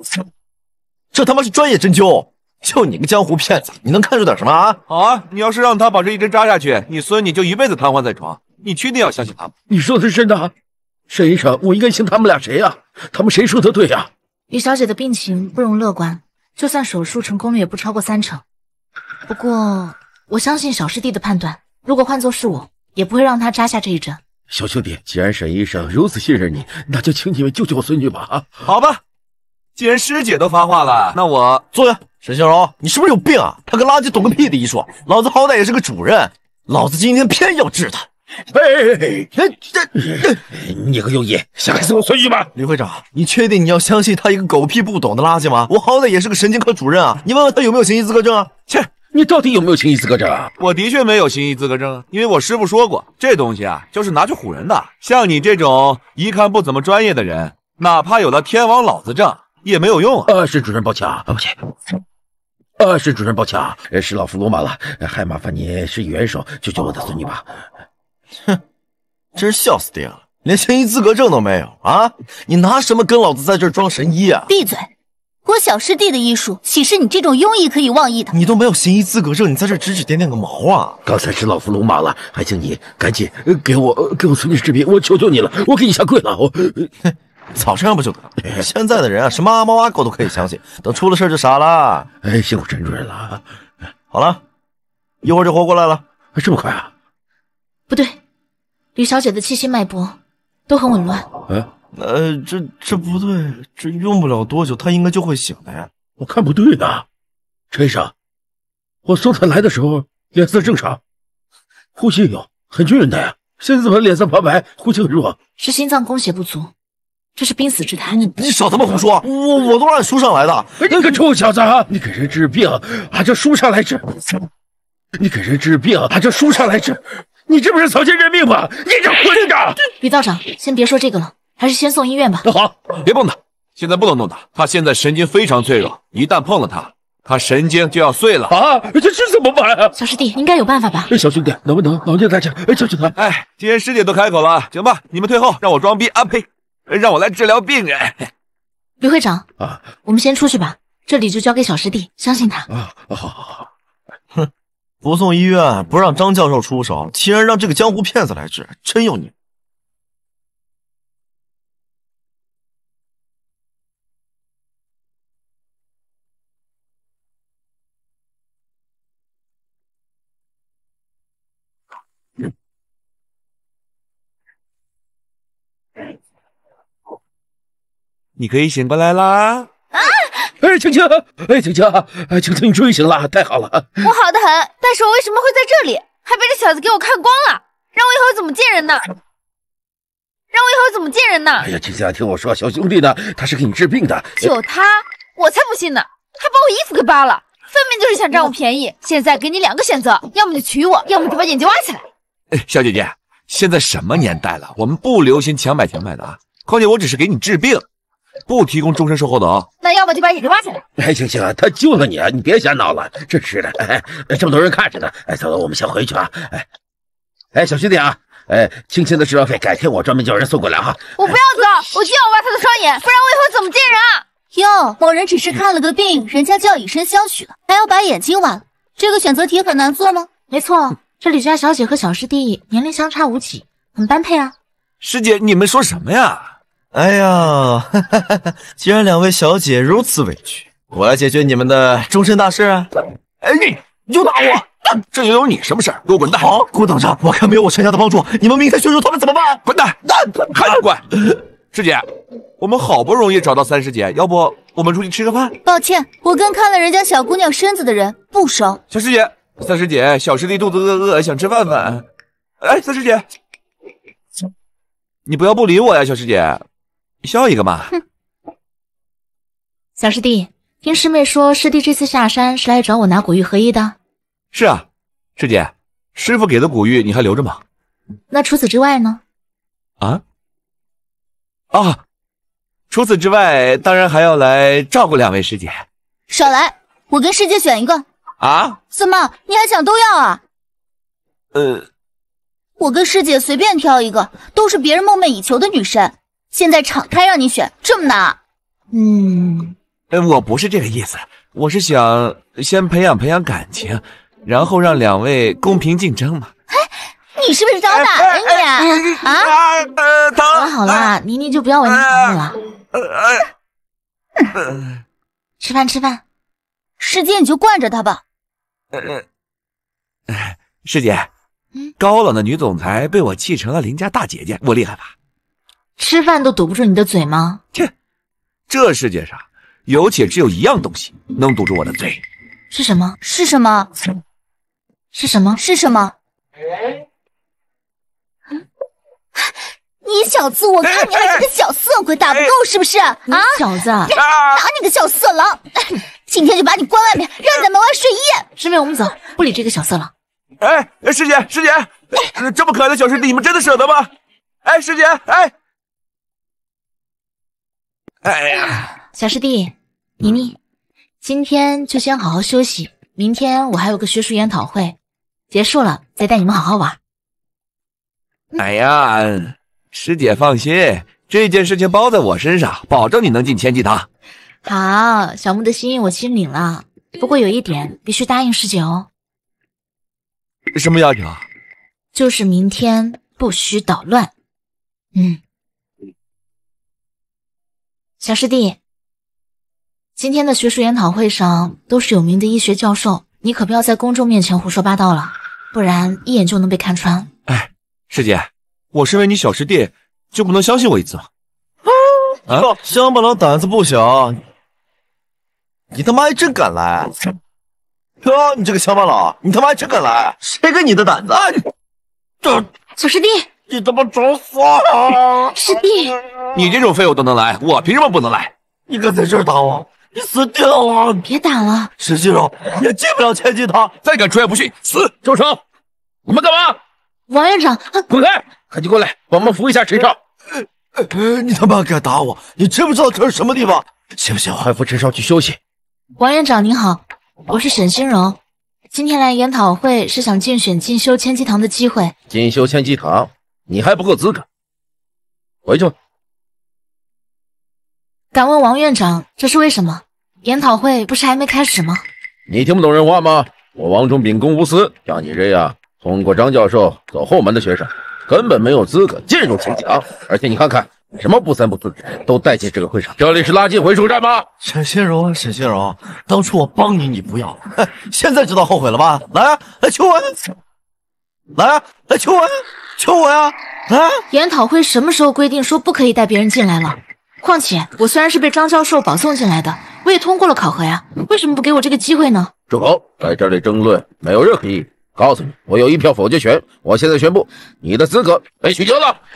就你个江湖骗子，你能看出点什么啊？
好啊，你要是让他把这一针扎下去，你孙女就一辈子瘫痪在床。你确定要相信他吗？
你说的是真的？沈医生，我应该信他们俩谁呀？他们谁说的对呀？
李小姐的病情不容乐观，就算手术成功率也不超过30%。不过我相信小师弟的判断，如果换作是我，也不会让他扎下这一针。
小兄弟，既然沈医生如此信任你，那就请你们救救我孙女吧！啊，
好吧。既然师姐都发话了，那我
坐下。沈小柔，你是不是有病啊？他个垃圾懂个屁的医术，老子好歹也是个主任，老子今天偏要治他。
你个庸医，想害死我孙女吗？
吕会长，你确定你要相信他一个狗屁不懂的垃圾吗？我好歹也是个神经科主任啊，你问问他有没有行医资格证啊？
切，
你到底有没有行医资格证啊？
我的确没有行医资格证，因为我师傅说过，这东西啊就是拿去唬人的。像你这种一看不怎么专业的人，哪怕有了天王老子证也没有用啊！
是主任，抱歉啊，抱歉。是主任，抱歉啊，是老夫鲁莽了，还麻烦你施以援手，救救我的孙女吧。
哼，真是笑死爹了，连行医资格证都没有啊！你拿什么跟老子在这儿装神医啊？
闭嘴！我小师弟的医术，岂是你这种庸医可以妄议的？
你都没有行医资格证，你在这指指点点个毛啊！
刚才是老夫鲁莽了，还请你赶紧给我孙女治病，我求求你了，我给你下跪了！
早这样不就得了？现在的人啊，什么阿猫阿狗都可以相信，等出了事就傻了。
辛苦陈主任了。
好了，一会儿就活过来了。
这么快啊？
不对，吕小姐的气息脉搏都很紊乱。
这不对，这用不了多久，她应该就会醒的呀。
我看不对呢，陈医生，我送她来的时候脸色正常，呼吸有，很均匀的呀。现在怎么脸色发白，呼吸很弱？
是心脏供血不足。这是濒死之胎，
你少他妈胡说！我都按书上来的。
你个臭小子，你给人治病按照书上来治，你给人治病按照书上来治，你这不是草菅人命吗？你这混账！
吕道长，先别说这个了，还是先送医院吧。
好，别碰他，现在不能动他，他现在神经非常脆弱，一旦碰了他神经就要碎了
啊！这怎么办啊？
小师弟，应该有办法吧？
小兄弟，能不能老聂在这？求求他！
既然师姐都开口了，行吧，你们退后，让我装逼啊！呸！让我来治疗病人。
吕会长啊，我们先出去吧，这里就交给小师弟，相信他。
好。哼，不送医院，不让张教授出手，竟然让这个江湖骗子来治，真有你！
你可以醒过来啦！
青青，你终于醒了，太好了！
我好得很，但是我为什么会在这里？
还被这小子给我看光了，让我以后怎么见人呢？
哎呀，这下听我说，小兄弟呢，他是给你治病的。
就他，我才不信呢，还把我衣服给扒了，分明就是想占我便宜。现在给你2个选择，要么就娶我，要么就把眼睛挖起来。
小姐姐，现在什么年代了，我们不流行强买的啊。况且我只是给你治病，不提供终身售后的啊。
那要么就把眼睛挖起来。
哎，行，他救了你啊，你别瞎闹了。真是的，这么多人看着呢。走，我们先回去啊。小兄弟啊。青青的治疗费，改天我专门叫人送过来哈。
我不要走，我就要挖他的双眼，不然我以后怎么见人啊？
哟，某人只是看了个病，人家就要以身相许了，还要把眼睛挖了，这个选择题很难做吗？
没错，这李家小姐和小师弟年龄相差无几，很般配啊。
师姐，你们说什么呀？
哎呀，既然2位小姐如此委屈，我来解决你们的终身大事啊！
你又打我！这又有你什么事儿？给我滚蛋！
好，给我等着！我看没有我陈家的帮助，你们明天血手团们怎么办？
滚蛋！还不滚！师姐，我们好不容易找到3师姐，要不我们出去吃个饭？
抱歉，我跟看了人家小姑娘身子的人不熟。
小师姐，3师姐，小师弟肚子饿，想吃饭饭。3师姐，你不要不理我呀，小师姐，笑一个嘛。
小师弟，听师妹说，师弟这次下山是来找我拿古玉合一的。
是啊，师姐，师傅给的古玉你还留着吗？
那除此之外呢？
除此之外，当然还要来照顾2位师姐。
少来，我跟师姐选一个。怎么，你还想都要啊？我跟师姐随便挑一个，都是别人梦寐以求的女神，现在敞开让你选，这么难？
我不是这个意思，我是想先培养培养感情，然后让2位公平竞争嘛。
你是不是找打呀你？
好了好了，妮妮就不要为难朋友了。吃饭。
师姐你就惯着他吧。
师姐，高冷的女总裁被我气成了邻家大姐姐，我厉害吧？
吃饭都堵不住你的嘴吗？
切，这世界上有且只有一样东西能堵住我的嘴。
是什么？
你小子，我看你还是个小色鬼，打不够是不是？
你小子，
打你个小色狼！今天就把你关外面，让你在门外睡一夜。
师妹，我们走，不理这个小色狼。
师姐，这么可爱的小师弟，你们真的舍得吗？师姐，
小师弟，妮妮，今天就先好好休息，明天我还有个学术研讨会，结束了再带你们好好玩。
师姐放心，这件事情包在我身上，保证你能进前几堂。
好，小木的心意我心领了，不过有一点必须答应师姐哦。
什么要求？
就是明天不许捣乱。小师弟，今天的学术研讨会上都是有名的医学教授，你可不要在公众面前胡说八道了，不然一眼就能被看穿。
师姐，我身为你小师弟，就不能相信我一次吗？
乡巴佬胆子不小，你他妈还真敢来！你这个乡巴佬，你他妈还真敢来！谁给你的胆子？
小师弟，
你他妈找死啊！
师弟，
你这种废物都能来，我凭什么不能来？
你敢在这儿打我，你死定了！
别打了，
石金荣也进不了前几堂，
再敢出言不逊，死！
住手！你们干嘛？
王院长，
滚开！赶紧过来，帮忙扶一下陈少。
你他妈敢打我？你知不知道这是什么地方？行不行？
快扶陈少去休息。
王院长您好，我是沈心柔，今天来研讨会是想竞选进修千机堂的机会。
进修千机堂，你还不够资格，回去吧。
敢问王院长，这是为什么？研讨会不是还没开始吗？
你听不懂人话吗？我王忠秉公无私，像你这样通过张教授走后门的学生，根本没有资格进入千机堂。而且你看看，什么不三不四都带进这个会场，这里是垃圾回收站吗？
沈心柔，当初我帮你，你不要，现在知道后悔了吧？来啊，来求我！来求我呀！
研讨会什么时候规定说不可以带别人进来了？况且我虽然是被张教授保送进来的，我也通过了考核呀，为什么不给我这个机会呢？
住口！在这里争论没有任何意义， 告诉你，我有1票否决权。我现在宣布，你的资格被取消了。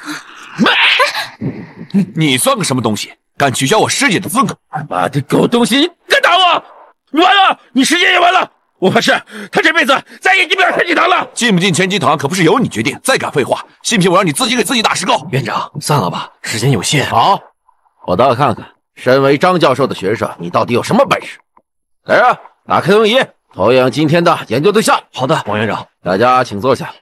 你算个什么东西，敢取消我师姐的资格？
妈的狗东西，你敢打我！你完了，你师姐也完了。我发誓，他这辈子再也进不了前几堂了。
进不进前几堂可不是由你决定。再敢废话，信不信我让你自己给自己打石膏？
院长，算了吧，时间有限。
好，我倒要看看，身为张教授的学生，你到底有什么本事？来人，打开投影仪，投影今天的研究对象。
好的，王院长。
大家请坐下。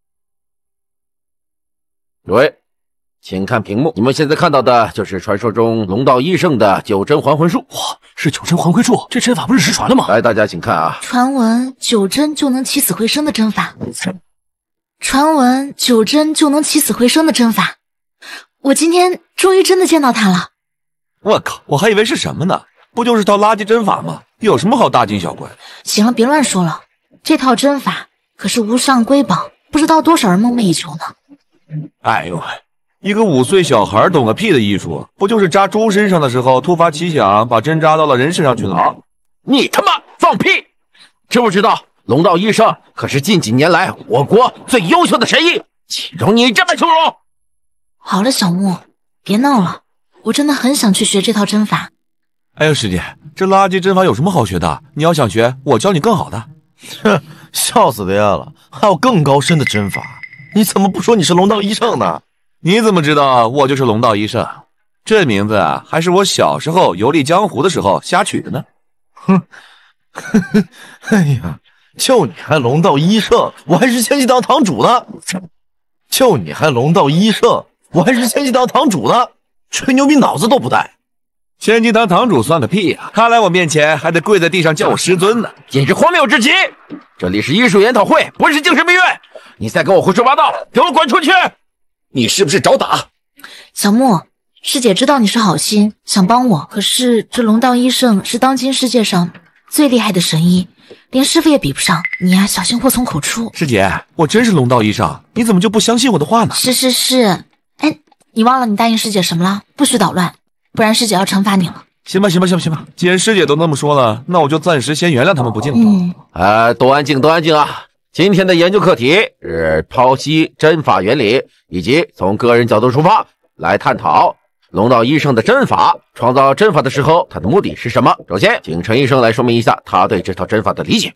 诸位，请看屏幕，你们现在看到的就是传说中龙道一圣的九针还魂术。
哇，是九针还魂术，这针法不是失传了吗？
来，大家请看啊，
传闻9针就能起死回生的针法，传闻9针就能起死回生的针法，我今天终于真的见到它了。
我靠，我还以为是什么呢？不就是套垃圾针法吗？有什么好大惊小怪的？
行了，别乱说了，这套针法可是无上瑰宝，不知道多少人梦寐以求呢。
哎呦喂，一个5岁小孩懂个屁的医术，不就是扎猪身上的时候突发奇想，把针扎到了人身上去了啊？
你他妈放屁！知不知道龙道医圣可是近几年来我国最优秀的神医，岂容你这么羞辱？
好了，小木，别闹了，我真的很想去学这套针法。
哎呦，师姐，这垃圾针法有什么好学的？你要想学，我教你更好的。
哼，笑死别人了，还有更高深的针法，你怎么不说你是龙道医圣呢？
你怎么知道我就是龙道医圣？这名字啊，还是我小时候游历江湖的时候瞎取的呢。
哼，哎呀，就你还龙道医圣，我还是前几堂堂主呢。就你还龙道医圣，我还是前几堂堂主呢。吹牛逼脑子都不带。
前几堂堂主算个屁呀！他来我面前还得跪在地上叫我师尊呢，
简直荒谬至极！这里是医术研讨会，不是精神病院。你再跟我胡说八道，给我滚出去！
你是不是找打？
小木，师姐知道你是好心，想帮我，可是这龙道医圣是当今世界上最厉害的神医，连师傅也比不上，你呀，小心祸从口出。
师姐，我真是龙道医圣，你怎么就不相信我的话呢？
是，哎，你忘了你答应师姐什么了？不许捣乱，不然师姐要惩罚你了。
行吧，既然师姐都那么说了，那我就暂时先原谅他们不敬了。
都安静啊！今天的研究课题是剖析针法原理，以及从个人角度出发来探讨龙道医圣的针法。创造针法的时候，他的目的是什么？首先，请陈医生来说明一下他对这套针法的理解。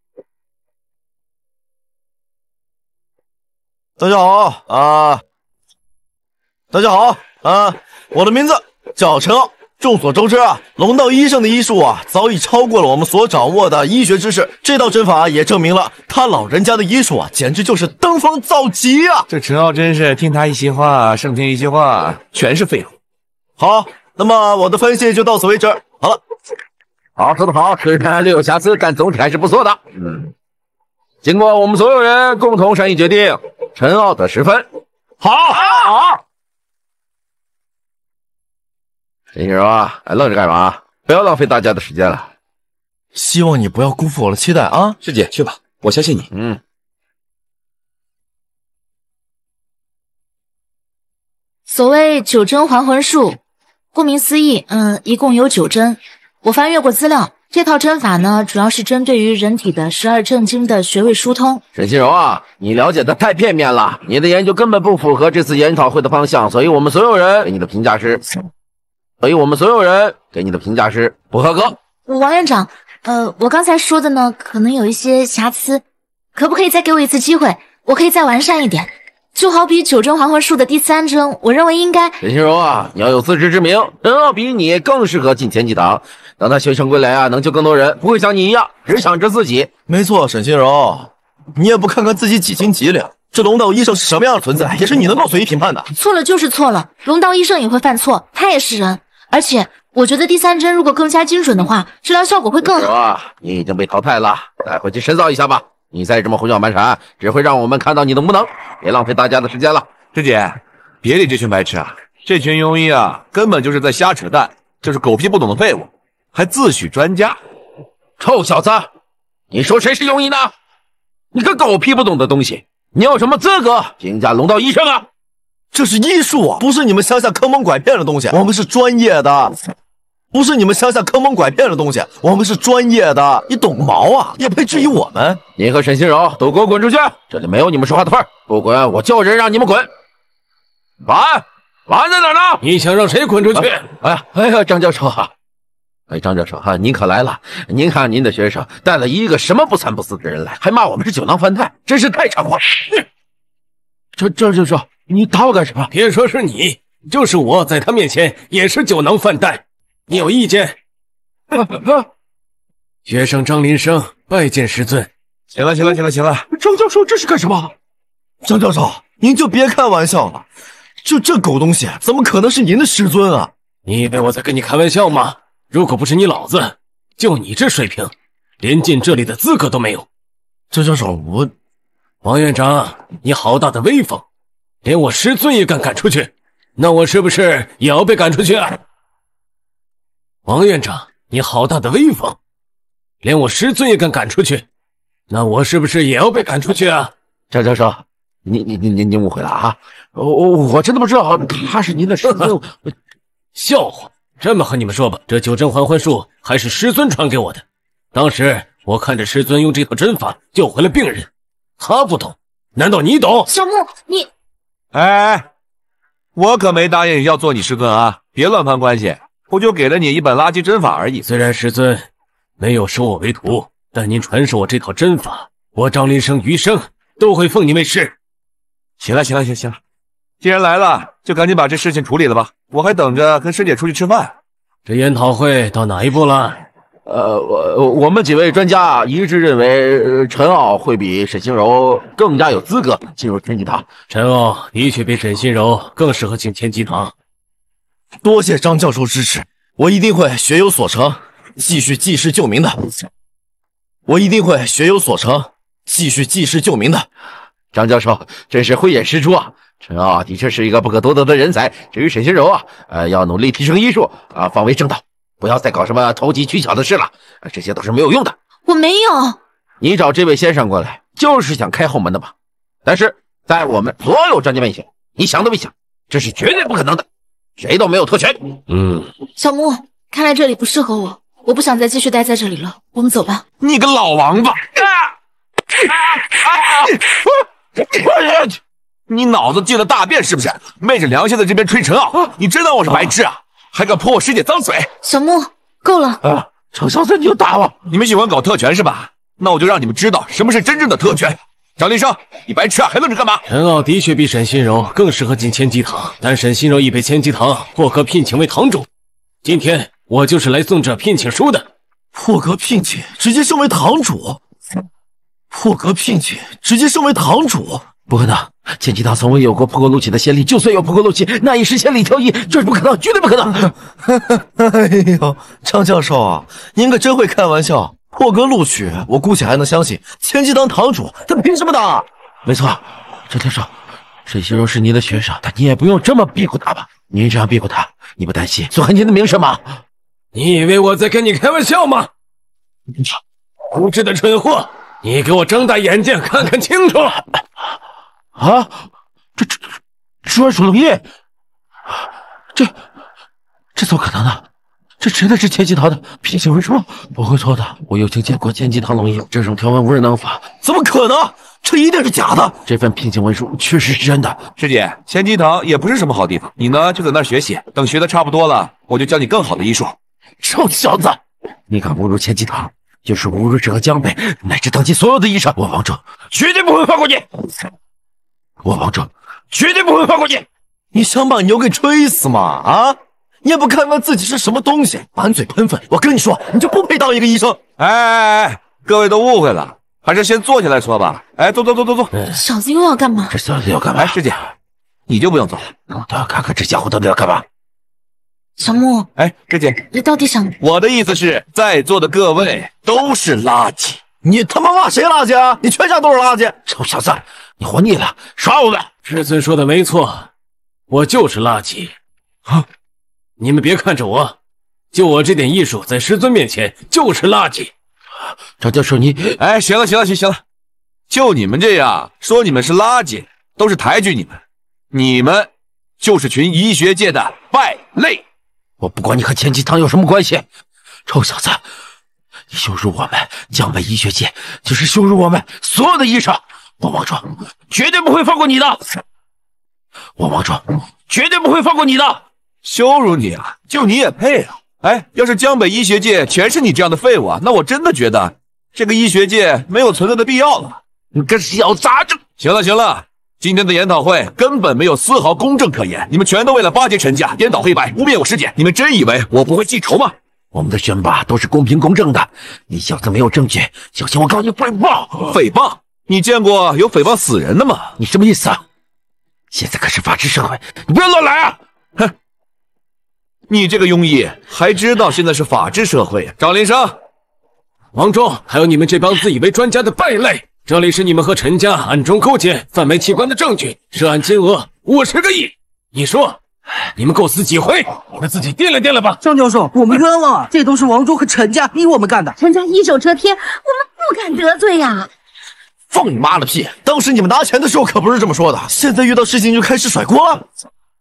大家好啊，我的名字叫陈傲。众所周知啊，龙道医圣的医术啊，早已超过了我们所掌握的医学知识。这套针法也证明了他老人家的医术啊，简直就是登峰造极啊！
这陈傲真是听他一席话，胜听一席话，全是废物。
好，那么我的分析就到此为止。好了，
好，说得好，虽然略有瑕疵，但总体还是不错的。经过我们所有人共同商议决定，陈傲得10分。好。陈先生啊，还愣着干嘛？不要浪费大家的时间了。
希望你不要辜负我的期待啊！
师姐，去吧，我相信你。
所谓9针还魂术，顾名思义，一共有9针。我翻阅过资料，这套针法呢，主要是针对于人体的12正经的穴位疏通。
沈心柔啊，你了解的太片面了，你的研究根本不符合这次研讨会的方向，所以我们所有人给你的评价是不合格。
王院长，我刚才说的呢，可能有一些瑕疵，可不可以再给我一次机会？我可以再完善一点。就好比9针还魂术的第3针，我认为应该……
沈心柔啊，你要有自知之明，陈傲比你更适合进前几堂。当他学成归来啊，能救更多人，不会像你一样只想着自己。
没错，沈心柔，你也不看看自己几斤几两。这龙道医圣是什么样的存在，也是你能够随意评判的。
错了就是错了，龙道医圣也会犯错，他也是人。而且我觉得第3针如果更加精准的话，治疗效果会更好。
啊，你已经被淘汰了，带回去深造一下吧。你再这么胡搅蛮缠，只会让我们看到你的无能，别浪费大家的时间了。
师姐，别理这群白痴啊！这群庸医啊，根本就是在瞎扯淡，就是狗屁不懂的废物，还自诩专家。
臭小子，你说谁是庸医呢？你个狗屁不懂的东西，你有什么资格评价龙道医生啊？
这是医术啊，不是你们乡下坑蒙拐骗的东西，我们是专业的。 不是你们乡下坑蒙拐骗的东西，我们是专业的，你懂个毛啊？也配质疑我们？
你和沈心柔都给我滚出去！这里没有你们说话的份儿，不滚我叫人让你们滚。保安，保安在哪呢？
你想让谁滚出去？
哎呀，张教授啊！哎，张教授啊，您可来了！您看您的学生带了一个什么不三不四的人来，还骂我们是酒囊饭袋，真是太猖狂！张教授，你打我干什么？
别说是你，就是我在他面前也是酒囊饭袋。你有意见？学生张林生拜见师尊。
行了，
张教授这是干什么？
张教授，您就别开玩笑了，这狗东西怎么可能是您的师尊啊？
你以为我在跟你开玩笑吗？如果不是你老子，就你这水平，连进这里的资格都没有。
张教授，
王院长，你好大的威风，连我师尊也敢赶出去，那我是不是也要被赶出去啊？王院长，你好大的威风，连我师尊也敢赶出去，那我是不是也要被赶出去啊？
张教授，您误会了啊！我真的不知道他是您的师尊。
笑话！这么和你们说吧，这九针还魂术还是师尊传给我的。当时我看着师尊用这套针法救回了病人，他不懂，难道你懂？
小木，你……
哎，我可没答应要做你师尊啊！别乱攀关系，我就给了你一本垃圾针法而已。
虽然师尊没有收我为徒，但您传授我这套针法，我张林生余生都会奉你为师。
行了，既然来了，就赶紧把这事情处理了吧。我还等着跟师姐出去吃饭。
这研讨会到哪一步了？
我们几位专家一致认为，陈傲会比沈心柔更加有资格进入天机堂。
陈傲的确比沈心柔更适合进天机堂。
多谢张教授支持，我一定会学有所成，继续济世救民的。
张教授真是慧眼识珠啊！陈傲的确是一个不可多得的人才。至于沈心柔啊，要努力提升医术啊，方为正道，不要再搞什么投机取巧的事了，这些都是没有用的。
我没有。
你找这位先生过来，就是想开后门的吧？但是在我们所有专家面前，你想都别想，这是绝对不可能的，谁都没有特权。
小木，看来这里不适合我，我不想再继续待在这里了，我们走吧。
你个老王八！你脑子进了大便是不是？昧着良心在这边吹陈傲，你真当我是白痴啊？还敢泼我师姐脏水！
小木，够了！
程小子，你就打我！
你们喜欢搞特权是吧？那我就让你们知道什么是真正的特权。张林生，你白痴啊，还愣着干嘛？
陈傲的确比沈心柔更适合进千机堂，但沈心柔已被千机堂破格聘请为堂主。今天我就是来送这聘请书的。
破格聘请，直接升为堂主。不可能，千机堂从未有过破格录取的先例，就算有破格录取，那也是千里挑一，这是不可能，绝对不可能。哎呦，张教授啊，您可真会开玩笑。破格录取，我姑且还能相信，千机堂堂主，他凭什么当啊？
没错，张教授，沈心柔是您的学生，但你也不用这么逼迫他吧？您这样逼迫他，你不担心损害您的名声吗？
你以为我在跟你开玩笑吗？无知的蠢货，你给我睁大眼睛看看清楚！
啊，专属龙印，这怎么可能呢？这真的是千机堂的聘请文书？不会错的，我有幸见过千机堂龙印，这种条文无人能仿。
怎么可能？这一定是假的！
这份聘请文书确实是真的。
师姐，千机堂也不是什么好地方，你呢就在那儿学习，等学的差不多了，我就教你更好的医术。
臭小子，你敢侮辱千机堂，就是侮辱整个江北乃至当今所有的医生，我王正绝对不会放过你！
你想把牛给吹死吗？啊！你也不看看自己是什么东西，满嘴喷粪！我跟你说，你就不配当一个医生！
哎，各位都误会了，还是先坐下来说吧。哎，坐。
小子又要干嘛？
这小子要干嘛？
哎，师姐，你就不用走了，
我都要看看这家伙到底要干嘛。
小木，
哎，师姐，
你到底想……
我的意思是，在座的各位都是垃圾。
你他妈骂谁垃圾啊？你全家都是垃圾！
臭小子，你活腻了，耍我们！
师尊说的没错，我就是垃圾。你们别看着我，就我这点艺术，在师尊面前就是垃圾。
张教授，你……
哎，行了，就你们这样说，你们是垃圾，都是抬举你们，你们就是群医学界的败类。
我不管你和钱继堂有什么关系，臭小子，你羞辱我们江北医学界，就是羞辱我们所有的医生。我王壮绝对不会放过你的，我王壮绝对不会放过你的。
羞辱你啊？就你也配啊？哎，要是江北医学界全是你这样的废物啊，那我真的觉得这个医学界没有存在的必要了。
你个小杂种！
行了行了，今天的研讨会根本没有丝毫公正可言，你们全都为了巴结陈家，颠倒黑白，污蔑我师姐，你们真以为我不会记仇吗？
我们的选拔都是公平公正的，你小子没有证据，小心我告你诽谤！
诽谤？你见过有诽谤死人的吗？
你什么意思啊？现在可是法治社会，你不要乱来啊！
哼，你这个庸医还知道现在是法治社会？张林生、
王忠，还有你们这帮自以为专家的败类，这里是你们和陈家暗中勾结、贩卖器官的证据，涉案金额50个亿。你说，你们构思几回？你们自己掂量掂量吧。
张教授，我们冤枉啊！这都是王忠和陈家逼我们干的。
陈家一手遮天，我们不敢得罪呀。
放你妈的屁！当时你们拿钱的时候可不是这么说的，现在遇到事情就开始甩锅了。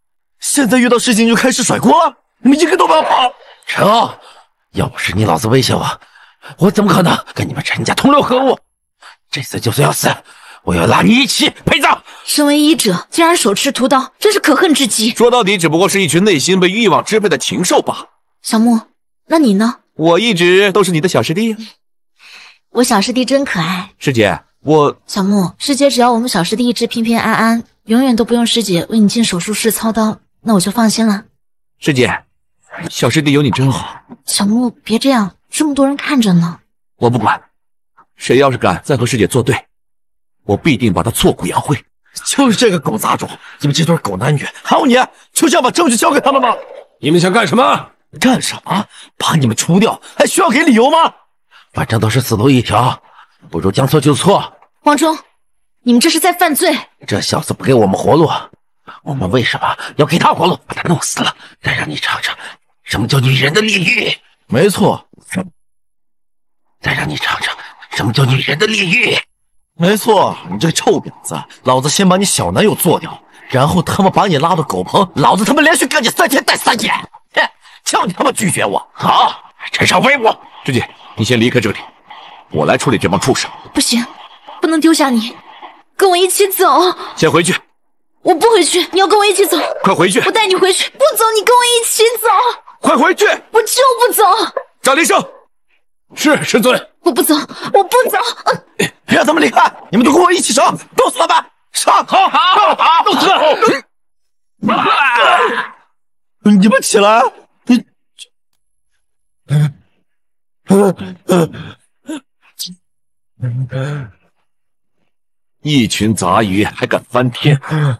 你们一个都不要跑！
陈傲，要不是你老子威胁我，我怎么可能跟你们陈家同流合污？这次就算要死，我要拉你一起陪葬！
身为医者，竟然手持屠刀，真是可恨至极。
说到底，只不过是一群内心被欲望支配的禽兽罢了。
小木，那你呢？
我一直都是你的小师弟。
我小师弟真可爱。
师姐，
小木，师姐只要我们小师弟一直平平安安，永远都不用师姐为你进手术室操刀，那我就放心了。
师姐，小师弟有你真好。
小木，别这样，这么多人看着呢。
我不管，谁要是敢再和师姐作对，我必定把他挫骨扬灰。
就是这个狗杂种，你们这对狗男女，还有你，就这样把证据交给他们吗？
你们想干什么？
干什么？把你们除掉，还需要给理由吗？
反正都是死路一条，不如将错就错。
王忠，你们这是在犯罪！
这小子不给我们活路，我们为什么要给他活路？把他弄死了，再让你尝尝什么叫女人的炼狱。
没错，
再让你尝尝什么叫女人的炼狱。
没错，你这个臭婊子，老子先把你小男友做掉，然后他们把你拉到狗棚，老子他妈连续干你3天带3夜，叫你他妈拒绝我！
好，陈少威我。
师姐，你先离开这里，我来处理这帮畜生。
不行，不能丢下你，跟我一起走。
先回去。
我不回去，你要跟我一起走。
快回去！
我带你回去。不走，你跟我一起走。
快回去！
我就不走。
张林生，
是师尊。
我不走，我不走。
让他们离开！你们都跟我一起上，告诉他们上！
好，动手！
你们起来！
一群杂鱼还敢翻天！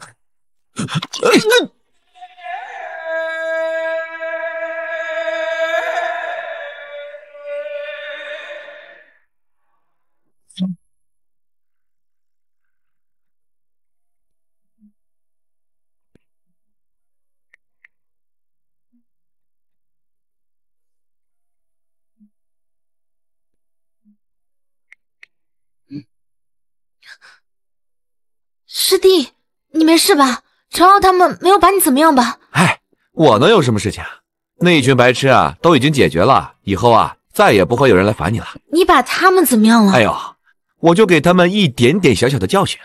师弟，你没事吧？陈傲他们没有把你怎么样吧？
哎，我能有什么事情？那一群白痴啊，都已经解决了，以后啊，再也不会有人来烦你了。
你把他们怎么样了？
哎呦，我就给他们一点点小小的教训。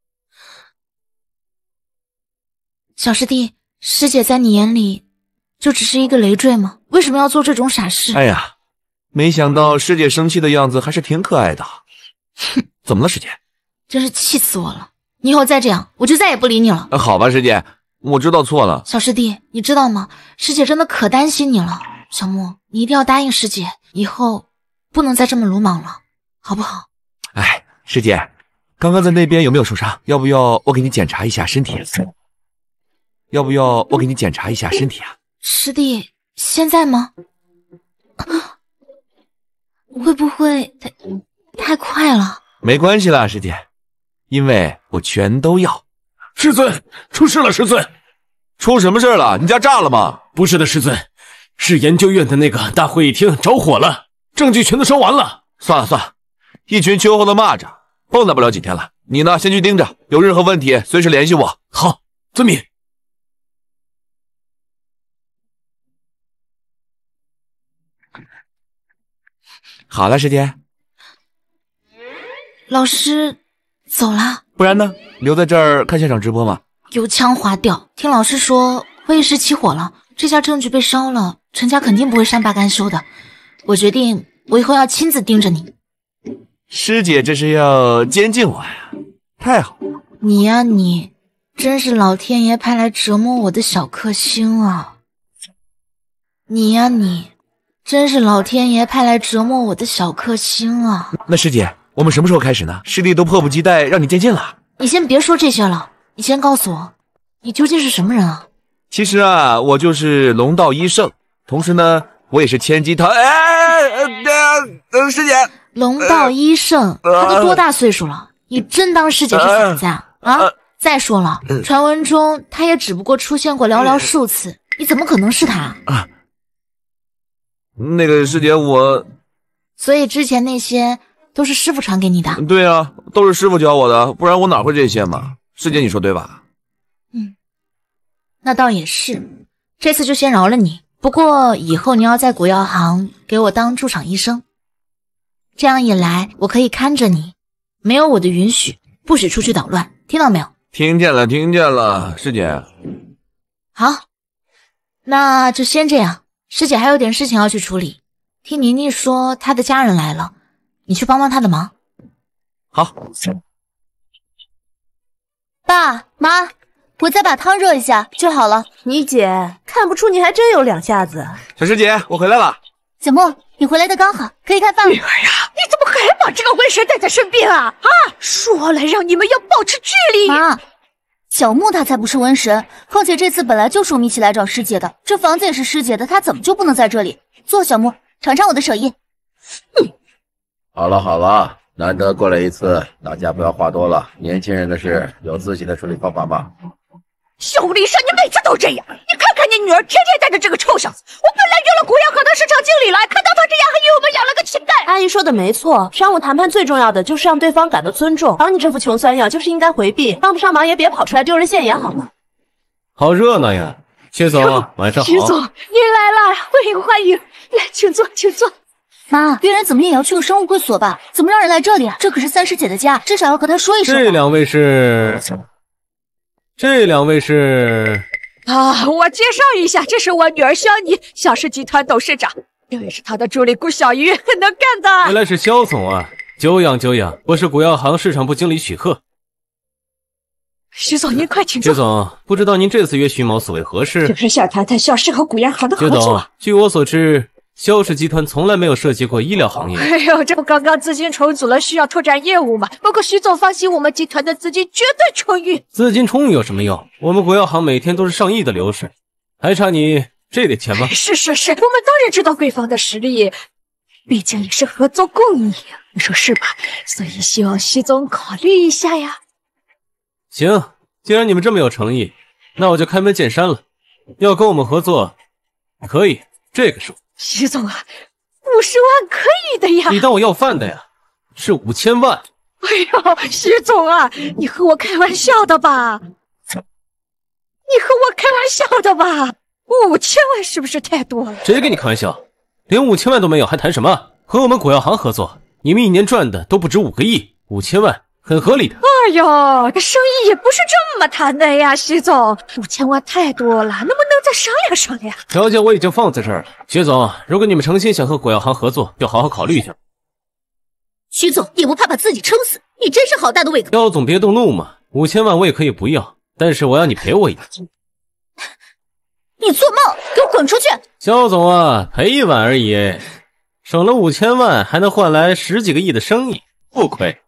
小师弟，师姐在你眼里就只是一个累赘吗？为什么要做这种傻事？
哎呀，没想到师姐生气的样子还是挺可爱的。
哼，
怎么了，师姐？
真是气死我了！你以后再这样，我就再也不理你了。
好吧，师姐，我知道错了。
小师弟，你知道吗？师姐真的可担心你了。小木，你一定要答应师姐，以后不能再这么鲁莽了，好不好？
哎，师姐，刚刚在那边有没有受伤？要不要我给你检查一下身体？
师弟，现在吗？会不会太快了？
没关系啦，师姐。因为我全都要。
师尊，出事了！师尊，
出什么事了？你家炸了吗？
不是的，师尊，是研究院的那个大会议厅着火了，证据全都烧完了。
算了，一群秋后的蚂蚱，蹦跶不了几天了。你呢，先去盯着，有任何问题随时联系我。
好，遵命。
好了，师姐。
老师走了，
不然呢？留在这儿看现场直播吗？
油腔滑调。听老师说会议室起火了，这下证据被烧了，陈家肯定不会善罢甘休的。我决定，我以后要亲自盯着你。
师姐这是要监禁我呀？太好了！
你呀你，真是老天爷派来折磨我的小克星啊！你呀你，真是老天爷派来折磨我的小克星啊！
那师姐，我们什么时候开始呢？师弟都迫不及待让你监禁了。
你先别说这些了，你先告诉我，你究竟是什么人啊？
其实啊，我就是龙道一圣，同时呢，我也是千机堂。师姐，
龙道一圣，他都多大岁数了？你真当师姐是傻子啊？再说了，传闻中他也只不过出现过寥寥数次，你怎么可能是他？
那个师姐，
所以之前那些都是师傅传给你的？
对啊，都是师傅教我的，不然我哪会这些嘛？师姐，你说对吧？
那倒也是，这次就先饶了你。不过以后你要在古药行给我当驻场医生，这样一来我可以看着你，没有我的允许不许出去捣乱，听到没有？
听见了，听见了，师姐。
好，那就先这样。师姐还有点事情要去处理，听妮妮说她的家人来了，你去帮帮她的忙。
好。
爸妈，我再把汤热一下就好了。
你姐看不出你还真有两下子。
小师姐，我回来了。
小莫，你回来的刚好，可以开饭了。
女儿呀，你怎么还把这个瘟神带在身边啊？说了让你们要保持距离。
妈，小木他才不是瘟神，况且这次本来就是我们一起来找师姐的，这房子也是师姐的，他怎么就不能在这里？坐，小木，尝尝我的手艺。
好了好了，难得过来一次，大家不要话多了。年轻人的事有自己的处理方法吧。
小丽莎，你每次都这样，你看看你女儿天天带着这个臭小子。我本来约了古药行的市场经理来，看到他这样，还以为我们养了个乞丐。
阿姨说的没错，商务谈判最重要的就是让对方感到尊重，而你这副穷酸样就是应该回避，帮不上忙也别跑出来丢人现眼好吗？
好热闹呀！薛总，晚上好。
徐总，您来了，欢迎欢迎，来，请坐，请坐。
妈，别人怎么也要去个生物会所吧？怎么让人来这里啊？这可是三师姐的家，至少要和她说一声。
这两位是
我介绍一下，这是我女儿肖妮，肖氏集团董事长，这位是她的助理顾小鱼，很能干的。
原来是肖总啊，久仰久仰，我是古药行市场部经理许鹤。
徐总，您快请坐。
薛总，不知道您这次约徐某所为何事？
就是想谈谈肖氏和古药行的合
薛总
作。，
据我所知，肖氏集团从来没有涉及过医疗行业。
哎呦，这不刚刚资金重组了，需要拓展业务嘛？不过徐总放心，我们集团的资金绝对充裕。
资金充裕有什么用？我们古药行每天都是上亿的流水，还差你这点钱吗？
是，我们当然知道贵方的实力，毕竟也是合作共赢，你说是吧？所以希望徐总考虑一下呀。
行，既然你们这么有诚意，那我就开门见山了。要跟我们合作，可以，这个数。
徐总啊，50万可以的呀。
你当我要饭的呀？是5000万。
哎呦，徐总啊，你和我开玩笑的吧？5000万是不是太多了？
谁跟你开玩笑？连5000万都没有，还谈什么？和我们古药行合作，你们一年赚的都不止5个亿，5000万很合理的。
哎呦，这生意也不是这么谈的呀，徐总，5000万太多了，能不能再商量商量？
条件我已经放在这儿了，薛总，如果你们诚心想和古药行合作，就好好考虑一下。
徐总也不怕把自己撑死，你真是好大的胃口。
肖总别动怒嘛，5000万我也可以不要，但是我要你赔我一点。
你做梦，给我滚出去！
肖总啊，赔1万而已，省了5000万，还能换来10几个亿的生意，不亏。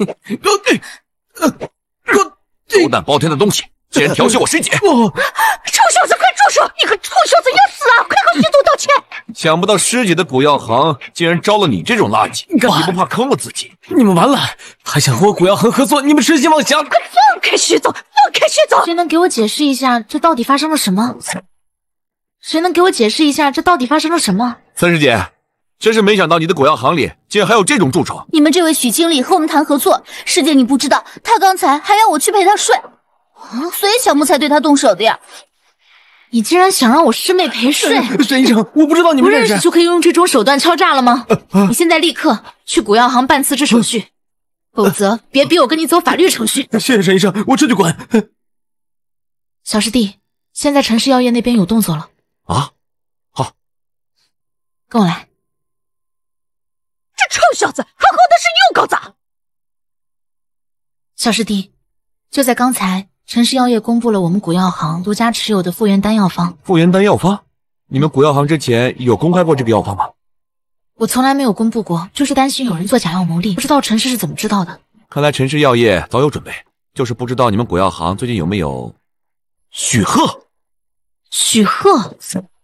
狗胆包天的东西，竟然调戏我师姐！
臭小子，快住手！你个臭小子要死了，快和徐总道歉！
想不到师姐的古药行竟然招了你这种垃圾，你不怕坑了自己？
你们完了，还想和我古药行合作？你们痴心妄想！
快放开徐总，放开徐总！
谁能给我解释一下这到底发生了什么？
三师姐，真是没想到你的古药行里竟然还有这种蛀虫。
你们这位许经理和我们谈合作，师姐你不知道，他刚才还让我去陪他睡，所以小木才对他动手的呀。
你竟然想让我师妹陪睡？
沈医生，我不知道你们认识。
不认识就可以用这种手段敲诈了吗？你现在立刻去古药行办辞职手续，否则别逼我跟你走法律程序。
谢谢沈医生，我这就管。
小师弟，现在陈氏药业那边有动作了。
啊，好，
跟我来。
这臭小子，好好的是又搞砸。
小师弟，就在刚才，陈氏药业公布了我们古药行独家持有的复原丹药方。
复原丹药方？你们古药行之前有公开过这个药方吗？
我从来没有公布过，就是担心有人做假药牟利，不知道陈氏是怎么知道的。
看来陈氏药业早有准备，就是不知道你们古药行最近有没有许鹤？
许鹤？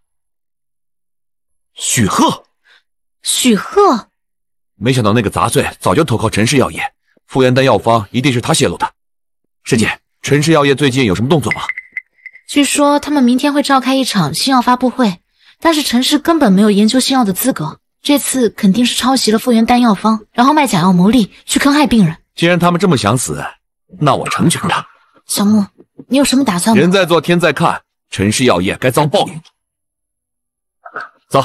许鹤？
许鹤？
没想到那个杂碎早就投靠陈氏药业，复原丹药方一定是他泄露的。师姐，陈氏药业最近有什么动作吗？
据说他们明天会召开一场新药发布会，但是陈氏根本没有研究新药的资格，这次肯定是抄袭了复原丹药方，然后卖假药牟利，去坑害病人。
既然他们这么想死，那我成全他。
小木，你有什么打算吗？
人在做天在看，陈氏药业该遭报应。走。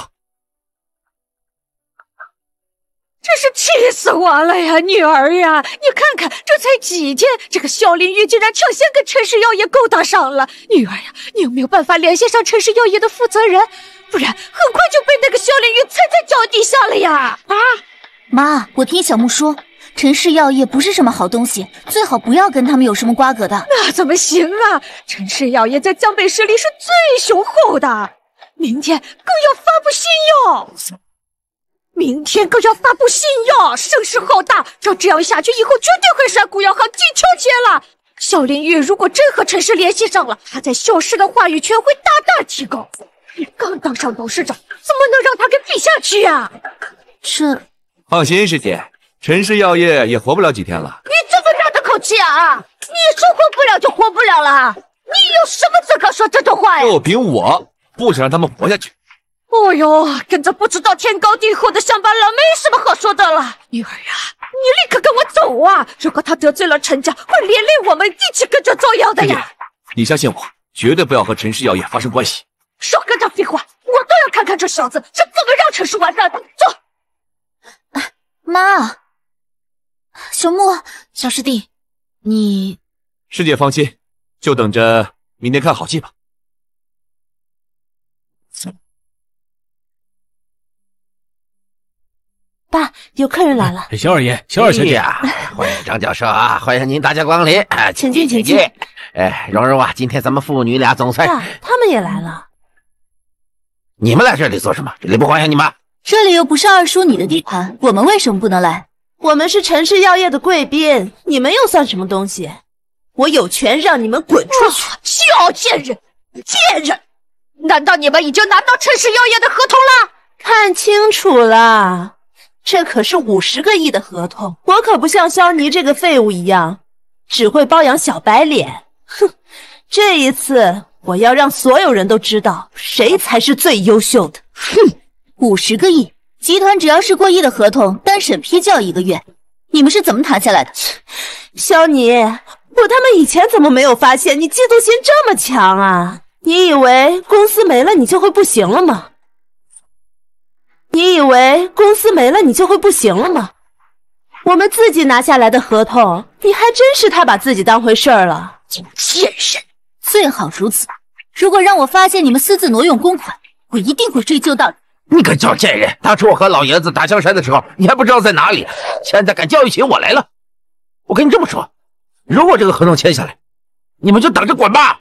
真是气死我了呀，女儿呀！你看看，这才几天，这个萧林玉竟然抢先跟陈氏药业勾搭上了。女儿呀，你有没有办法联系上陈氏药业的负责人？不然很快就被那个萧林玉踩在脚底下了呀！啊，
妈，我听小木说，陈氏药业不是什么好东西，最好不要跟他们有什么瓜葛的。
那怎么行啊？陈氏药业在江北市里是最雄厚的，明天更要发布新药。明天更要发布新药，声势浩大。照这样下去，以后绝对会甩古药行几条街了。萧林玉如果真和陈氏联系上了，他在萧氏的话语权会大大提高。你刚当上董事长，怎么能让他给比下去呀？
这……
放心，师姐，陈氏药业也活不了几天了。
你这么大的口气啊！你说活不了就活不了了，你有什么资格说这种话呀？
就凭我不想让他们活下去。
哦呦，跟这不知道天高地厚的乡巴佬没什么好说的了。女儿呀，你立刻跟我走啊！如果他得罪了陈家，会连累我们一起跟着遭殃的呀！
你相信我，绝对不要和陈氏药业发生关系。
少跟着废话，我都要看看这小子是怎么让陈氏完蛋的。走。
妈，小木，
小师弟，你……
师姐放心，就等着明天看好戏吧。
爸，有客人来了。
萧二爷，萧二小姐，
欢迎张教授啊！欢迎您大驾光临啊！
请进，请进。
哎，蓉蓉啊，今天咱们父女俩总算……
爸，他们也来了。
你们来这里做什么？这里不欢迎你们。
这里又不是二叔你的地盘，我们为什么不能来？
我们是陈氏药业的贵宾，你们又算什么东西？我有权让你们滚出去！
小贱人，贱人！难道你们已经拿到陈氏药业的合同了？
看清楚了。这可是50个亿的合同，我可不像萧尼这个废物一样，只会包养小白脸。哼，这一次我要让所有人都知道谁才是最优秀的。
哼，50个亿，集团只要是过亿的合同，单审批就要1个月，你们是怎么谈下来的？
萧尼，我他们以前怎么没有发现你嫉妒心这么强啊？你以为公司没了你就会不行了吗？你以为公司没了你就会不行了吗？我们自己拿下来的合同，你还真是太把自己当回事儿了。
贱人，最好如此。如果让我发现你们私自挪用公款，我一定会追究到底。
你个叫贱人！当初我和老爷子打江山的时候，你还不知道在哪里，现在敢教育起我来了。我跟你这么说，如果这个合同签下来，你们就等着滚吧！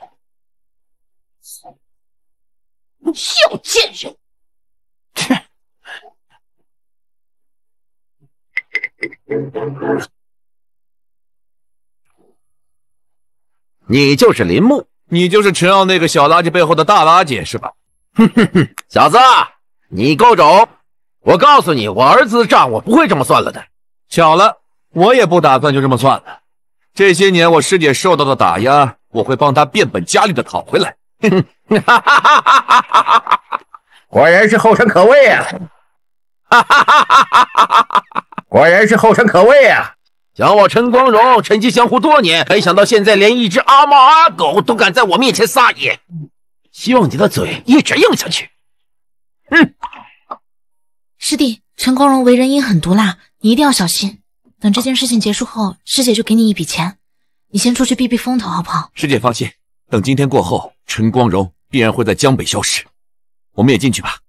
小贱人！
切！你就是林木，
你就是陈奥那个小垃圾背后的大垃圾是吧？
哼哼哼，小子，你够种！我告诉你，我儿子的账我不会这么算了的。
巧了，我也不打算就这么算了。这些年我师姐受到的打压，我会帮她变本加厉的讨回来。
果然是后生可畏啊！果然是后生可畏啊！想我陈光荣沉寂江湖多年，没想到现在连一只阿猫阿狗都敢在我面前撒野。 希望你的嘴一直硬下去。
师弟，陈光荣为人阴狠毒辣，你一定要小心。等这件事情结束后，师姐就给你一笔钱，你先出去避避风头，好不好？
师姐放心，等今天过后，陈光荣必然会在江北消失。我们也进去吧。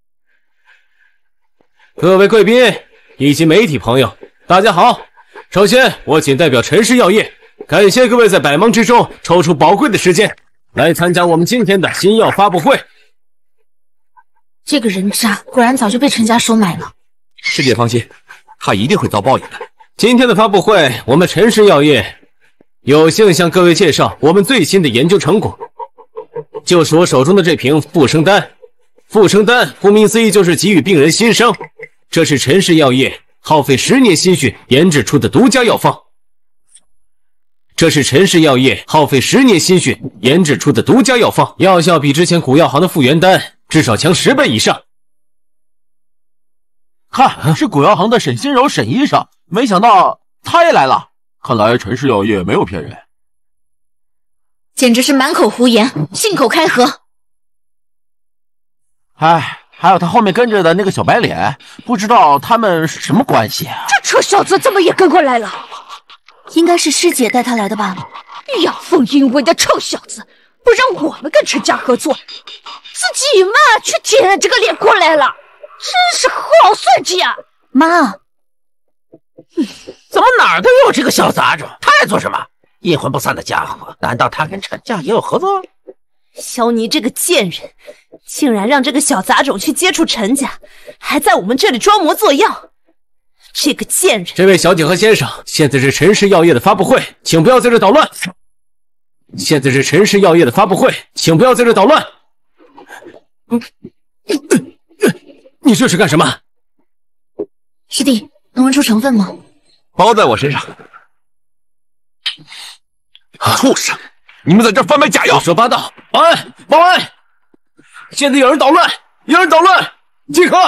各位贵宾以及媒体朋友，大家好。首先，我仅代表陈氏药业，感谢各位在百忙之中抽出宝贵的时间来参加我们今天的新药发布会。
这个人渣果然早就被陈家收买了。
师姐放心，他一定会遭报应的。
今天的发布会，我们陈氏药业有幸向各位介绍我们最新的研究成果，就是我手中的这瓶复生丹。复生丹顾名思义就是给予病人新生，这是陈氏药业耗费10年心血研制出的独家药方。这是陈氏药业耗费10年心血研制出的独家药方，药效比之前古药行的复原丹至少强10倍以上。
哈，是古药行的沈心柔沈医生，没想到他也来了。
看来陈氏药业没有骗人，
简直是满口胡言，信口开河。
哎，还有他后面跟着的那个小白脸，不知道他们是什么关系啊？
这臭小子怎么也跟过来了？
应该是师姐带他来的吧？
阳奉阴违的臭小子，不让我们跟陈家合作，自己嘛却舔这个脸过来了，真是好算计啊！
妈，
怎么哪儿都有这个小杂种？他来做什么？阴魂不散的家伙，难道他跟陈家也有合作？
萧尼这个贱人，竟然让这个小杂种去接触陈家，还在我们这里装模作样。这个贱人！
这位小姐和先生，现在是陈氏药业的发布会，请不要在这捣乱。现在是陈氏药业的发布会，请不要在这捣乱。你这是干什么？
师弟，能闻出成分吗？
包在我身上。畜生！你们在这贩卖假药！
胡说八道！保安，保安！现在有人捣乱，有人捣乱，集合！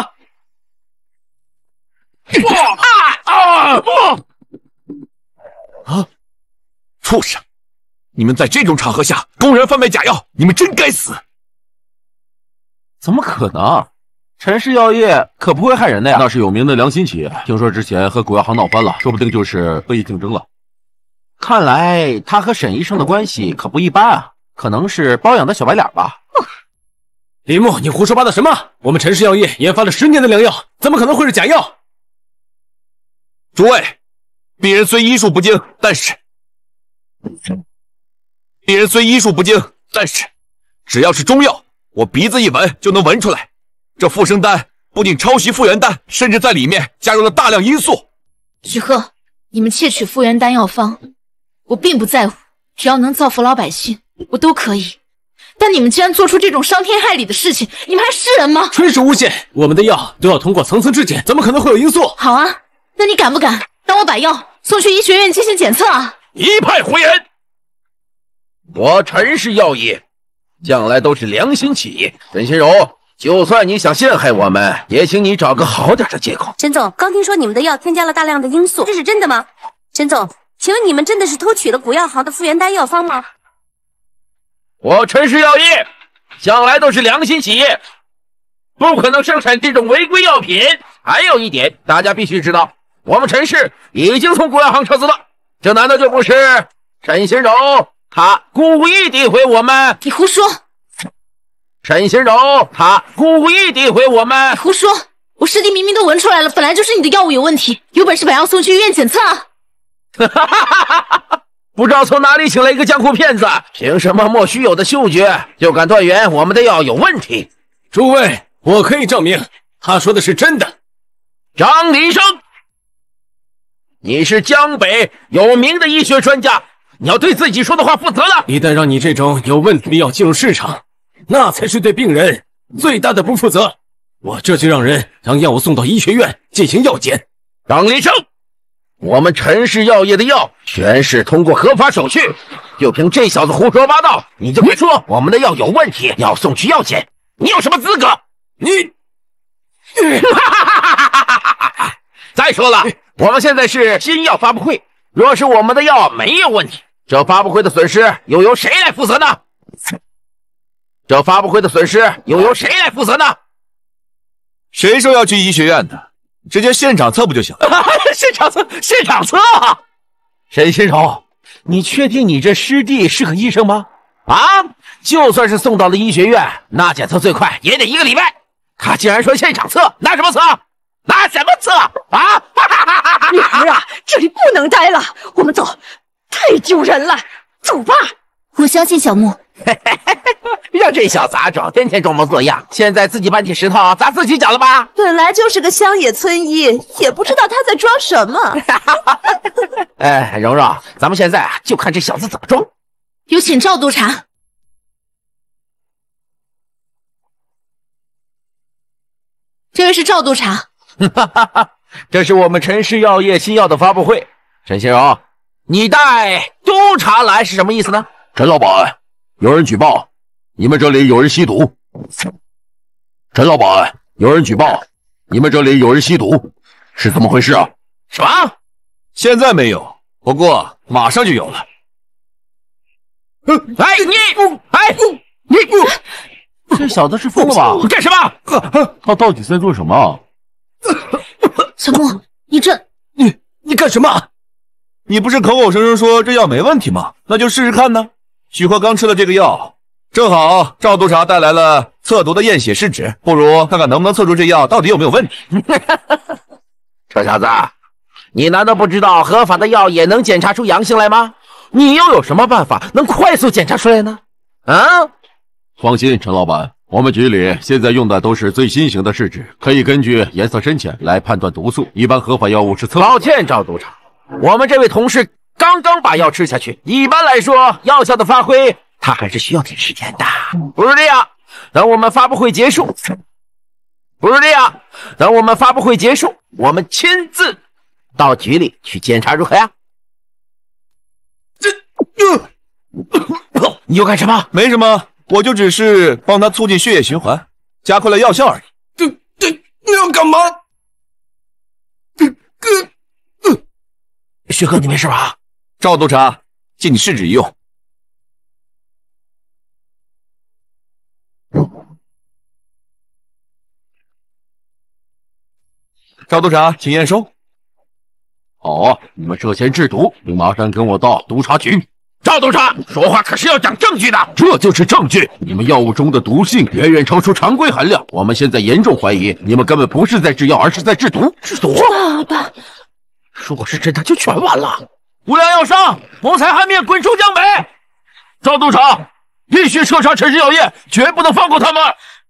畜生！你们在这种场合下公然贩卖假药，你们真该死！
怎么可能？陈氏药业可不会害人的呀！
那是有名的良心企业，听说之前和古药行闹翻了，说不定就是恶意竞争了。
看来他和沈医生的关系可不一般啊，可能是包养的小白脸吧。
李牧，你胡说八道什么？我们陈氏药业研发了10年的良药，怎么可能会是假药？
诸位，鄙人虽医术不精，但是只要是中药，我鼻子一闻就能闻出来。这复生丹不仅抄袭复原丹，甚至在里面加入了大量罂粟。
许贺，你们窃取复原丹药方，我并不在乎，只要能造福老百姓，我都可以。但你们既然做出这种伤天害理的事情，你们还是人吗？
纯属诬陷！我们的药都要通过层层质检，怎么可能会有罂粟？
好啊，那你敢不敢让我把药送去医学院进行检测啊？
一派胡言！我陈氏药业向来都是良心企业，沈心柔，就算你想陷害我们，也请你找个好点的借口。
陈总，刚听说你们的药添加了大量的罂粟，这是真的吗？陈总，请问你们真的是偷取了古药行的复原丹药方吗？
我陈氏药业向来都是良心企业，不可能生产这种违规药品。还有一点，大家必须知道，我们陈氏已经从古药行撤资了，这难道就不是沈心柔他故意诋毁我们？
你胡说！
沈心柔他故意诋毁我们！
你胡说！我师弟明明都闻出来了，本来就是你的药物有问题，有本事把药送去医院检测啊！
不知道从哪里请来一个江湖骗子，凭什么莫须有的嗅觉就敢断言我们的药有问题？
诸位，我可以证明他说的是真的。
张林生，你是江北有名的医学专家，你要对自己说的话负责了。
一旦让你这种有问题的药进入市场，那才是对病人最大的不负责。我这就让人将药物送到医学院进行药检。
张林生，我们陈氏药业的药全是通过合法手续，就凭这小子胡说八道，你就别说我们的药有问题，要送去药检，你有什么资格？你，再说了，我们现在是新药发布会，若是我们的药没有问题，这发布会的损失又由谁来负责呢？ 这发布会的损失又由谁来负责呢？
谁说要去医学院的？直接现场测不就行了？
现场测！沈新荣，你确定你这师弟是个医生吗？啊，就算是送到了医学院，那检测最快也得1个礼拜。他竟然说现场测，拿什么测？拿什么测啊？
女儿啊，这里不能待了，我们走，太丢人了，走吧。
我相信小木。
让这小杂种天天装模作样，现在自己搬起石头砸自己脚了吧？
本来就是个乡野村医，也不知道他在装什么。
哎，蓉蓉，咱们现在啊，就看这小子怎么装。
有请赵督察。这位是赵督察。
这是我们陈氏药业新药的发布会。陈新荣，你带督察来是什么意思呢？
陈老板，有人举报，你们这里有人吸毒。陈老板，有人举报，你们这里有人吸毒，是怎么回事啊？
什么？
现在没有，不过马上就有了。
你，这小子是疯了吧？
你干什么？
他到底在做什么？
小木，
你干什么？你不是口口声声说这药没问题吗？那就试试看呢。许贺刚吃了这个药，正好赵督察带来了测毒的验血试纸，不如看看能不能测出这药到底有没有问题。
臭小子，你难道不知道合法的药也能检查出阳性来吗？你又有什么办法能快速检查出来呢？啊？
放心，陈老板，我们局里现在用的都是最新型的试纸，可以根据颜色深浅来判断毒素。一般合法药物是测。
抱歉，赵督察，我们这位同事刚刚把药吃下去，一般来说，药效的发挥它还是需要点时间的。不是这样，等我们发布会结束，我们亲自到局里去检查，如何呀？你又干什么？
没什么，我就只是帮他促进血液循环，加快了药效而已。
你要干嘛？徐哥，你没事吧？
赵督察，借你试纸一用。赵督察，请验收。
好，你们涉嫌制毒，请马上跟我到督察局。
赵督察，说话可是要讲证据的。
这就是证据，你们药物中的毒性远远超出常规含量，我们现在严重怀疑你们根本不是在制药，而是在制毒。
制毒？
爸爸，
如果是真的，就全完了。无良药商，谋财害命，滚出江北！
赵督察，必须彻查陈氏药业，绝不能放过他们。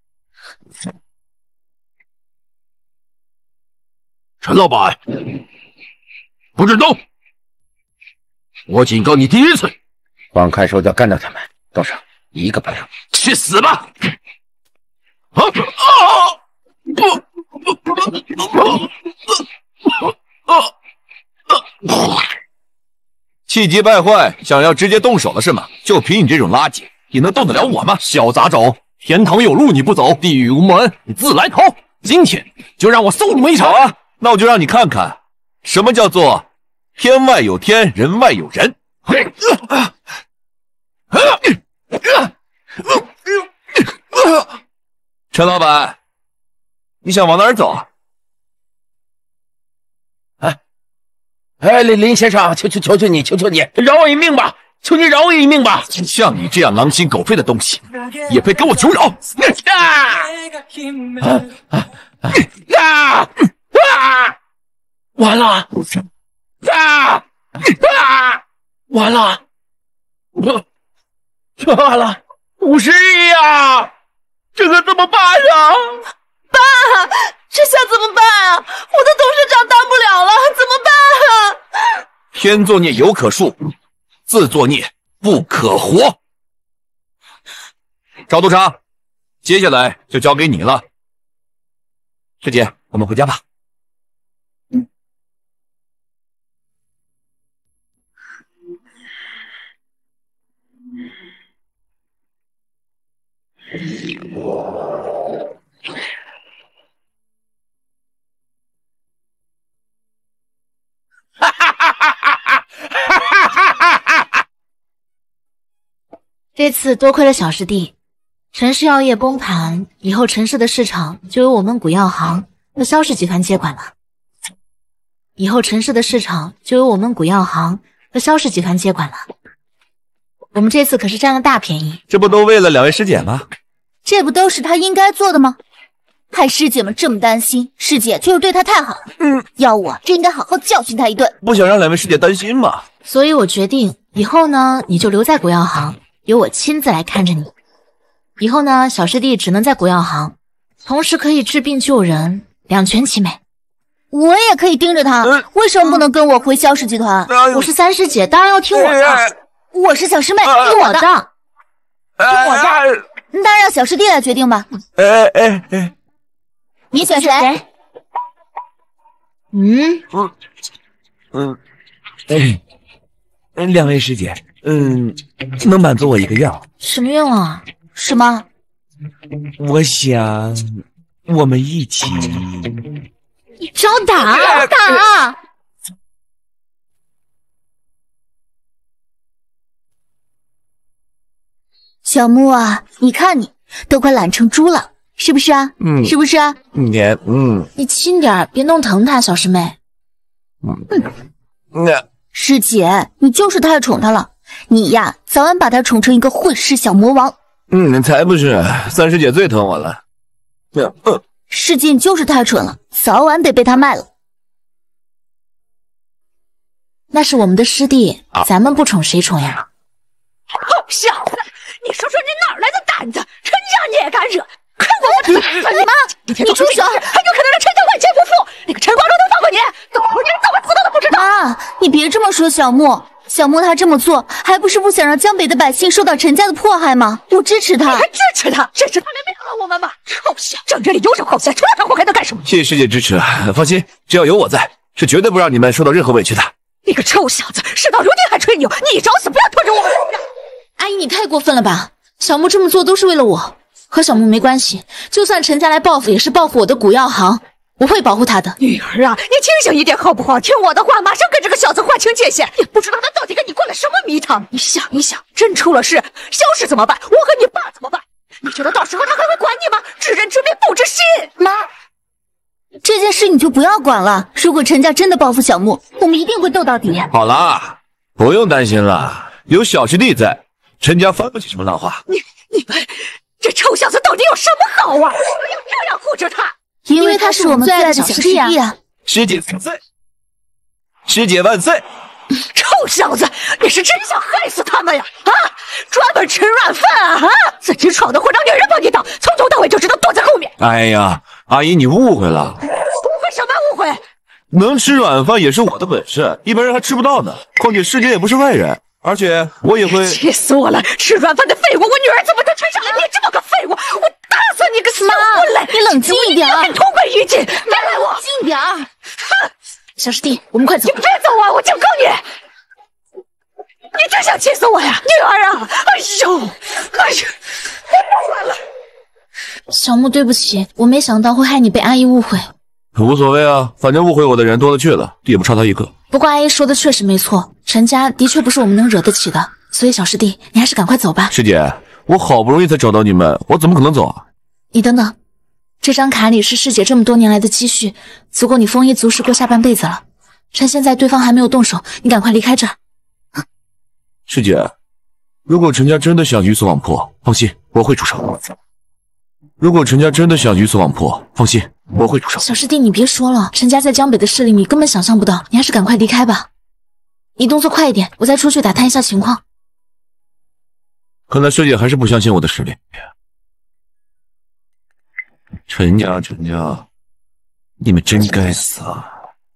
陈老板，不准动！我警告你第一次，
放开手脚干掉他们，都是一个不留。
去死吧！
气急败坏，想要直接动手了是吗？就凭你这种垃圾，也能动得了我吗？
小杂种，天堂有路你不走，地狱无门你自来投。今天就让我送你们一场。
好啊，那我就让你看看，什么叫做天外有天，人外有人。陈老板，你想往哪儿走啊？
林先生，求求你，饶我一命吧！求你饶我一命吧！
像你这样狼心狗肺的东西，也配跟我求饶？
完了！完了！完了！50亿呀！这可怎么办呀？
爸，这下怎么办啊？我的董事长当不了了，怎么办啊？
天作孽犹可恕，自作孽不可活。赵督察，接下来就交给你了。师姐，我们回家吧。
这次多亏了小师弟， 陈氏药业崩盘以后，陈氏的市场就由我们古药行和萧氏集团接管了。以后陈氏的市场就由我们古药行和萧氏集团接管了。我们这次可是占了大便宜。
这不都为了2位师姐吗？
这不都是他应该做的吗？害师姐们这么担心，师姐就是对他太好了。要我真应该好好教训他一顿。
不想让2位师姐担心嘛。
所以我决定以后呢，你就留在古药行，由我亲自来看着你。以后呢，小师弟只能在古药行，同时可以治病救人，两全其美。
我也可以盯着他，为什么不能跟我回萧氏集团？
我是三师姐，当然要听我的。
我是小师妹，听我的。听我的。当然让小师弟来决定吧。你选谁
？2位师姐，能满足我一个愿望。
什么愿望啊？
什么？
我想我们一起。
找打！
打！小木啊，你看你都快懒成猪了，是不是啊？是不是啊？
你轻点，别弄疼他，小师妹。
师姐，你就是太宠他了，你呀，早晚把他宠成一个混世小魔王。
才不是，三师姐最疼我了。
师姐，你就是太蠢了，早晚得被他卖了。
那是我们的师弟，咱们不宠谁宠呀？
好小子，你说说你哪来的胆子？陈家你也敢惹？看我不打死你吗？你出手，还有可能让陈家万劫不复。那个陈光荣能放过你？等会你连怎么死都不知道。
妈，你别这么说小木。小木他这么做，还不是不想让江北的百姓受到陈家的迫害吗？我支持他。
你还支持他？支持他连灭了我们吗？臭小，郑这里有什么好嫌？除了他，我还能干什么？
谢谢师姐支持，放心，只要有我在，是绝对不让你们受到任何委屈的。
你个臭小子，事到如今还吹牛，你找死！不要拖着我们。
阿姨，你太过分了吧？小木这么做都是为了我，和小木没关系。就算陈家来报复，也是报复我的古药行。我会保护他的。
女儿啊，你清醒一点好不好？听我的话，马上跟这个小子划清界限。也不知道他到底跟你灌了什么迷汤。你想一想，真出了事，萧氏怎么办？我和你爸怎么办？你觉得到时候他还会管你吗？知人知面不知心。
妈，这件事你就不要管了。如果陈家真的报复小木，我们一定会斗到底。
好了，不用担心了，有小师弟在，陈家翻不起什么浪花。
你们这臭小子到底有什么好啊？要这样护着他？
因为他是我们最爱的小师弟啊！
师姐万岁！师姐万岁！
臭小子，你是真想害死他们呀？啊，专门吃软饭啊！自己闯的祸让女人帮你挡，从头到尾就知道躲在后面。
哎呀，阿姨你误会了。
误会什么误会？
能吃软饭也是我的本事，一般人还吃不到呢。况且师姐也不是外人，而且我也会……
气死我了！吃软饭的废物，我女儿怎么能吃上了你这么个废物？我打死你个死混嘞！
你冷静一点，
同归于尽！别来我，
静点儿。
小师弟，我们快走！
你别走啊！我警告你！你真想气死我呀，女儿啊！哎呦，哎呀，完了！
小木，对不起，我没想到会害你被阿姨误会。
无所谓啊，反正误会我的人多了去了，也不差他一个。
不过阿姨说的确实没错，陈家的确不是我们能惹得起的，所以小师弟，你还是赶快走吧。
师姐，我好不容易才找到你们，我怎么可能走啊？
你等等，这张卡里是师姐这么多年来的积蓄，足够你丰衣足食过下半辈子了。趁现在对方还没有动手，你赶快离开这儿。
师姐，如果陈家真的想鱼死网破，放心，我会出手。如果陈家真的想鱼死网破，放心，我会出手。
小师弟，你别说了，陈家在江北的势力你根本想象不到，你还是赶快离开吧。你动作快一点，我再出去打探一下情况。
看来师姐还是不相信我的实力。陈家，你们真该死啊！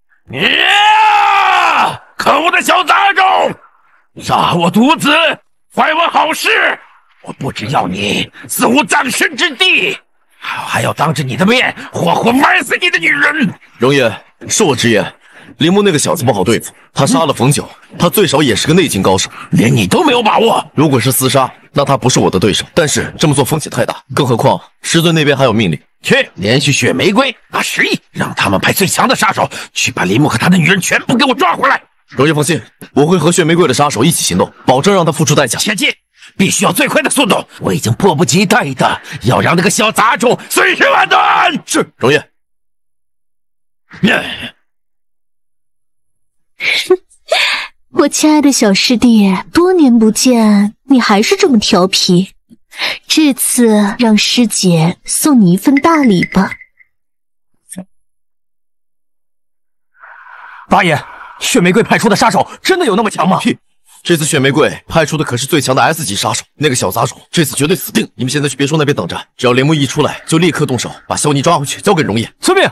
可恶的小杂种，杀我徒子，坏我好事！我不只要你死无葬身之地，还要当着你的面活活埋死你的女人！
容爷，恕我直言，铃木那个小子不好对付，他杀了冯九，他最少也是个内劲高手，
连你都没有把握。
如果是厮杀，那他不是我的对手，但是这么做风险太大，更何况师尊那边还有命令。
去联系血玫瑰，拿10亿，让他们派最强的杀手去把铃木和他的女人全部给我抓回来。
容爷放心，我会和血玫瑰的杀手一起行动，保证让他付出代价。
切记， 必须要最快的速度。我已经迫不及待的要让那个小杂种碎尸万段。
是，容颜。
我亲爱的小师弟，多年不见，你还是这么调皮。这次让师姐送你一份大礼吧。
八爷，血玫瑰派出的杀手真的有那么强吗？
屁！这次血玫瑰派出的可是最强的 S 级杀手，那个小杂种这次绝对死定。你们现在去别墅那边等着，只要帘幕一出来，就立刻动手，把萧霓抓回去，交给容颜。
遵命。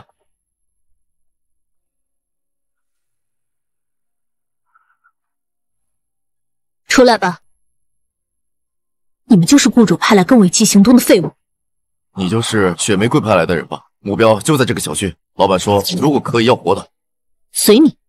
出来吧！你们就是雇主派来跟我一起行动的废物。
你就是血玫瑰派来的人吧？目标就在这个小区。老板说，如果可以要活的，
随你。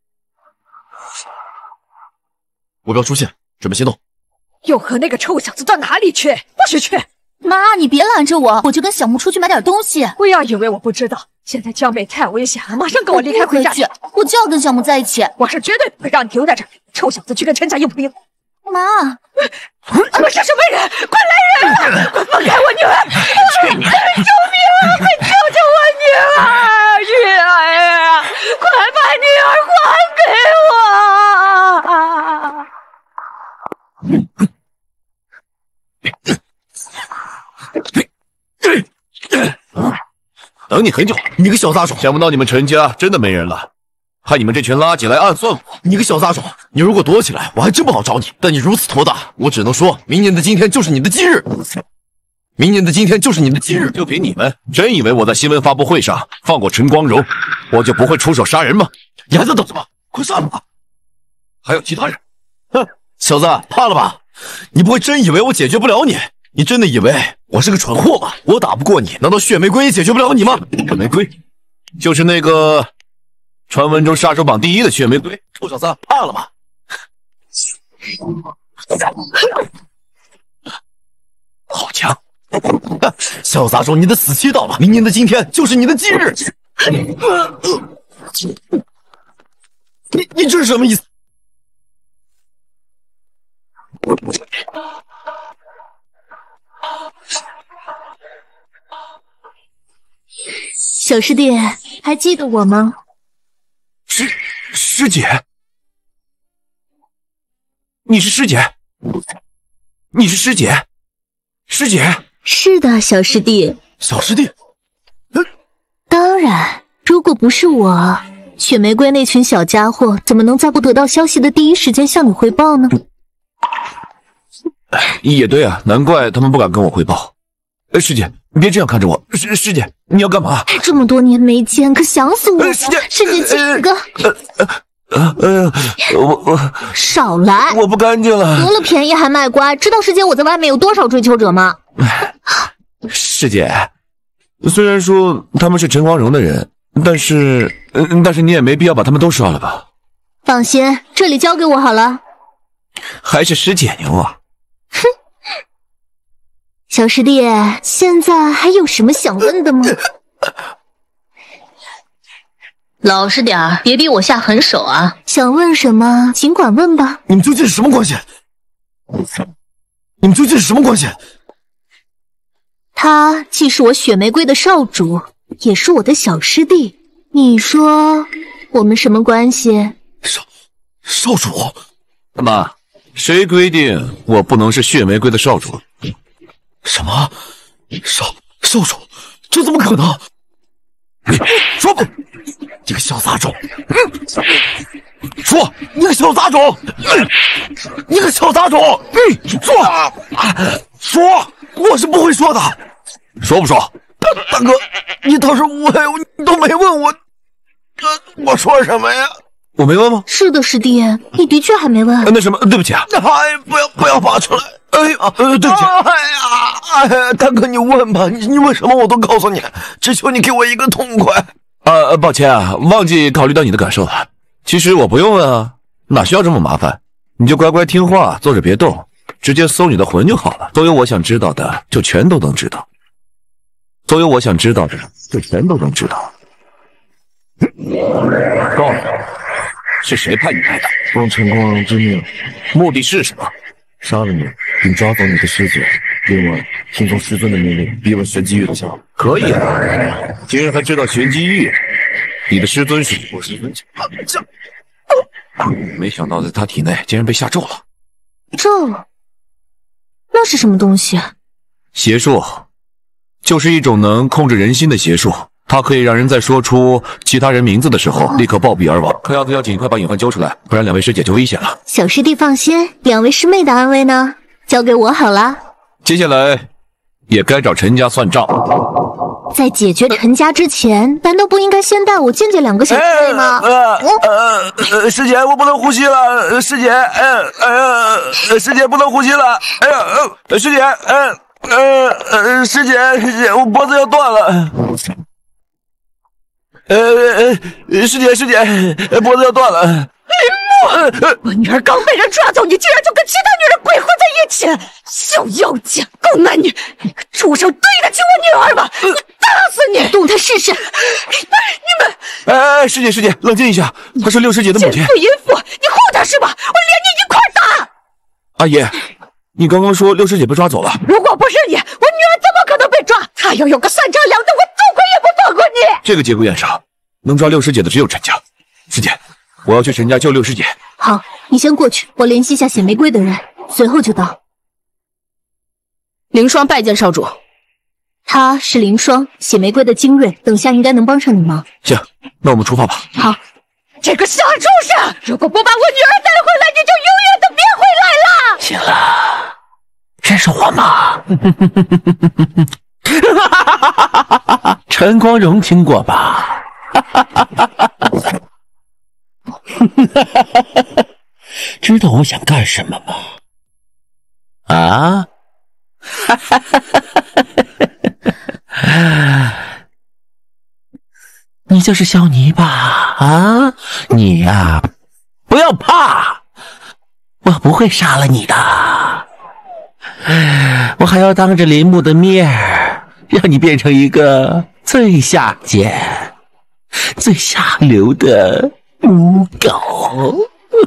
目标出现，准备行动。
又和那个臭小子到哪里去？不许去！
妈，你别拦着我，我就跟小木出去买点东西。
不要以为我不知道，现在江北太危险了，马上跟我离开回家去。
我就要跟小木在一起，
我是绝对不会让你留在这儿。臭小子去跟陈家硬拼。
妈，
你们是什么人？快来人啊！快放开我女儿！救命！快救救我女儿！女儿，快把女儿
还给我！等你很久，你个小杂种！
想不到你们陈家真的没人了。派你们这群垃圾来暗算我！
你个小杂种，你如果躲起来，我还真不好找你。但你如此头大，我只能说明年的今天就是你的忌日。明年的今天就是你的忌日。
就凭你们，真以为我在新闻发布会上放过陈光荣，我就不会出手杀人吗？
你还在等什么？快杀了吧！
还有其他人。
哼，小子，怕了吧？你不会真以为我解决不了你？你真的以为我是个蠢货吗？我打不过你，难道血玫瑰也解决不了你吗？
血玫瑰，就是那个传闻中杀手榜第1的血玫瑰。
臭小子，怕了吧？
好强！
小杂种，你的死期到了，明年的今天就是你的忌日。你这是什么意思？
小师弟，还记得我吗？
师姐，你是师姐，你是师姐，师姐。
是的，小师弟。
小师弟？
当然，如果不是我，血玫瑰那群小家伙怎么能在不得到消息的第一时间向你汇报呢？
也对啊，难怪他们不敢跟我汇报。师姐，你别这样看着我。师姐，你要干嘛？
这么多年没见，可想死我了。师姐，亲哥。
我
少来！
我不干净了。
得了便宜还卖乖，知道师姐我在外面有多少追求者吗？
师姐，虽然说他们是陈光荣的人，但是你也没必要把他们都杀了吧？
放心，这里交给我好了。
还是师姐牛啊！
哼，小师弟，现在还有什么想问的吗？
老实点儿，别逼我下狠手啊！
想问什么，尽管问吧。
你们究竟是什么关系？你们究竟是什么关系？
他既是我血玫瑰的少主，也是我的小师弟。你说我们什么关系？
少主？
妈，谁规定我不能是血玫瑰的少主？
什么？少主？这怎么可能？说吧，你个小杂种！说，你个小杂种！你个小杂种！说，我是不会说的。
说不说？
大哥，你倒是问，你都没问我，我说什么呀？
我没问吗？
是的，师弟，你的确还没问。
那什么，对不起啊！
哎，不要拔出来！哎呀，对不起！哎呀，大哥，你问吧，你问什么我都告诉你，只求你给我一个痛快。
抱歉啊，忘记考虑到你的感受了。其实我不用问啊，哪需要这么麻烦？你就乖乖听话，坐着别动，直接搜你的魂就好了。所有我想知道的，就全都能知道。所有我想知道的，就全都能知道。告诉我，是谁派你来的？
奉陈光荣之命。
目的是什么？
杀了你， 并抓走你的师姐。另外，听从师尊的命令，逼问玄机玉的下落。
可以啊，竟然还知道玄机玉，你的师尊是我师尊。没想到在他体内竟然被下咒了。
咒？那是什么东西？
邪术，就是一种能控制人心的邪术。它可以让人在说出其他人名字的时候立刻暴毙而亡。看样子要尽快把隐患揪出来，不然两位师姐就危险了。
小师弟放心，两位师妹的安危呢，交给我好了。
接下来也该找陈家算账。
在解决陈家之前，难道不应该先带我见见两个小师妹吗？
师姐，我不能呼吸了，师姐，师姐不能呼吸了，师姐，师姐，我脖子要断了。师姐，脖子要断了。
林木，我女儿刚被人抓走，你竟然就跟其他女人鬼混在一起，小妖精，狗男女，你个畜生，对得起我女儿吗？我打死你！
动她试试！
你们，
师姐，冷静一下，她是六师姐的母亲。
奸妇淫妇，你护她是吧？我连你一块打！
阿姨，你刚刚说六师姐被抓走了。
如果不是你，我女儿怎么可能被抓？她要有个三长两短，我走鬼也不放过你！
这个节骨眼上，能抓六师姐的只有陈家。师姐，我要去陈家救六师姐。
好，你先过去，我联系一下血玫瑰的人，随后就到。
凌霜拜见少主。
他是凌霜，血玫瑰的精锐，等下应该能帮上你忙。
行，那我们出发吧。
好。
这个小畜生，如果不把我女儿带回来，你就永远都别回来了。
行了，认识我吗？陈光荣听过吧？知道我想干什么吗？啊？你就是小泥巴啊！你呀，不要怕，我不会杀了你的。我还要当着林木的面让你变成一个最下贱、最下流的母狗。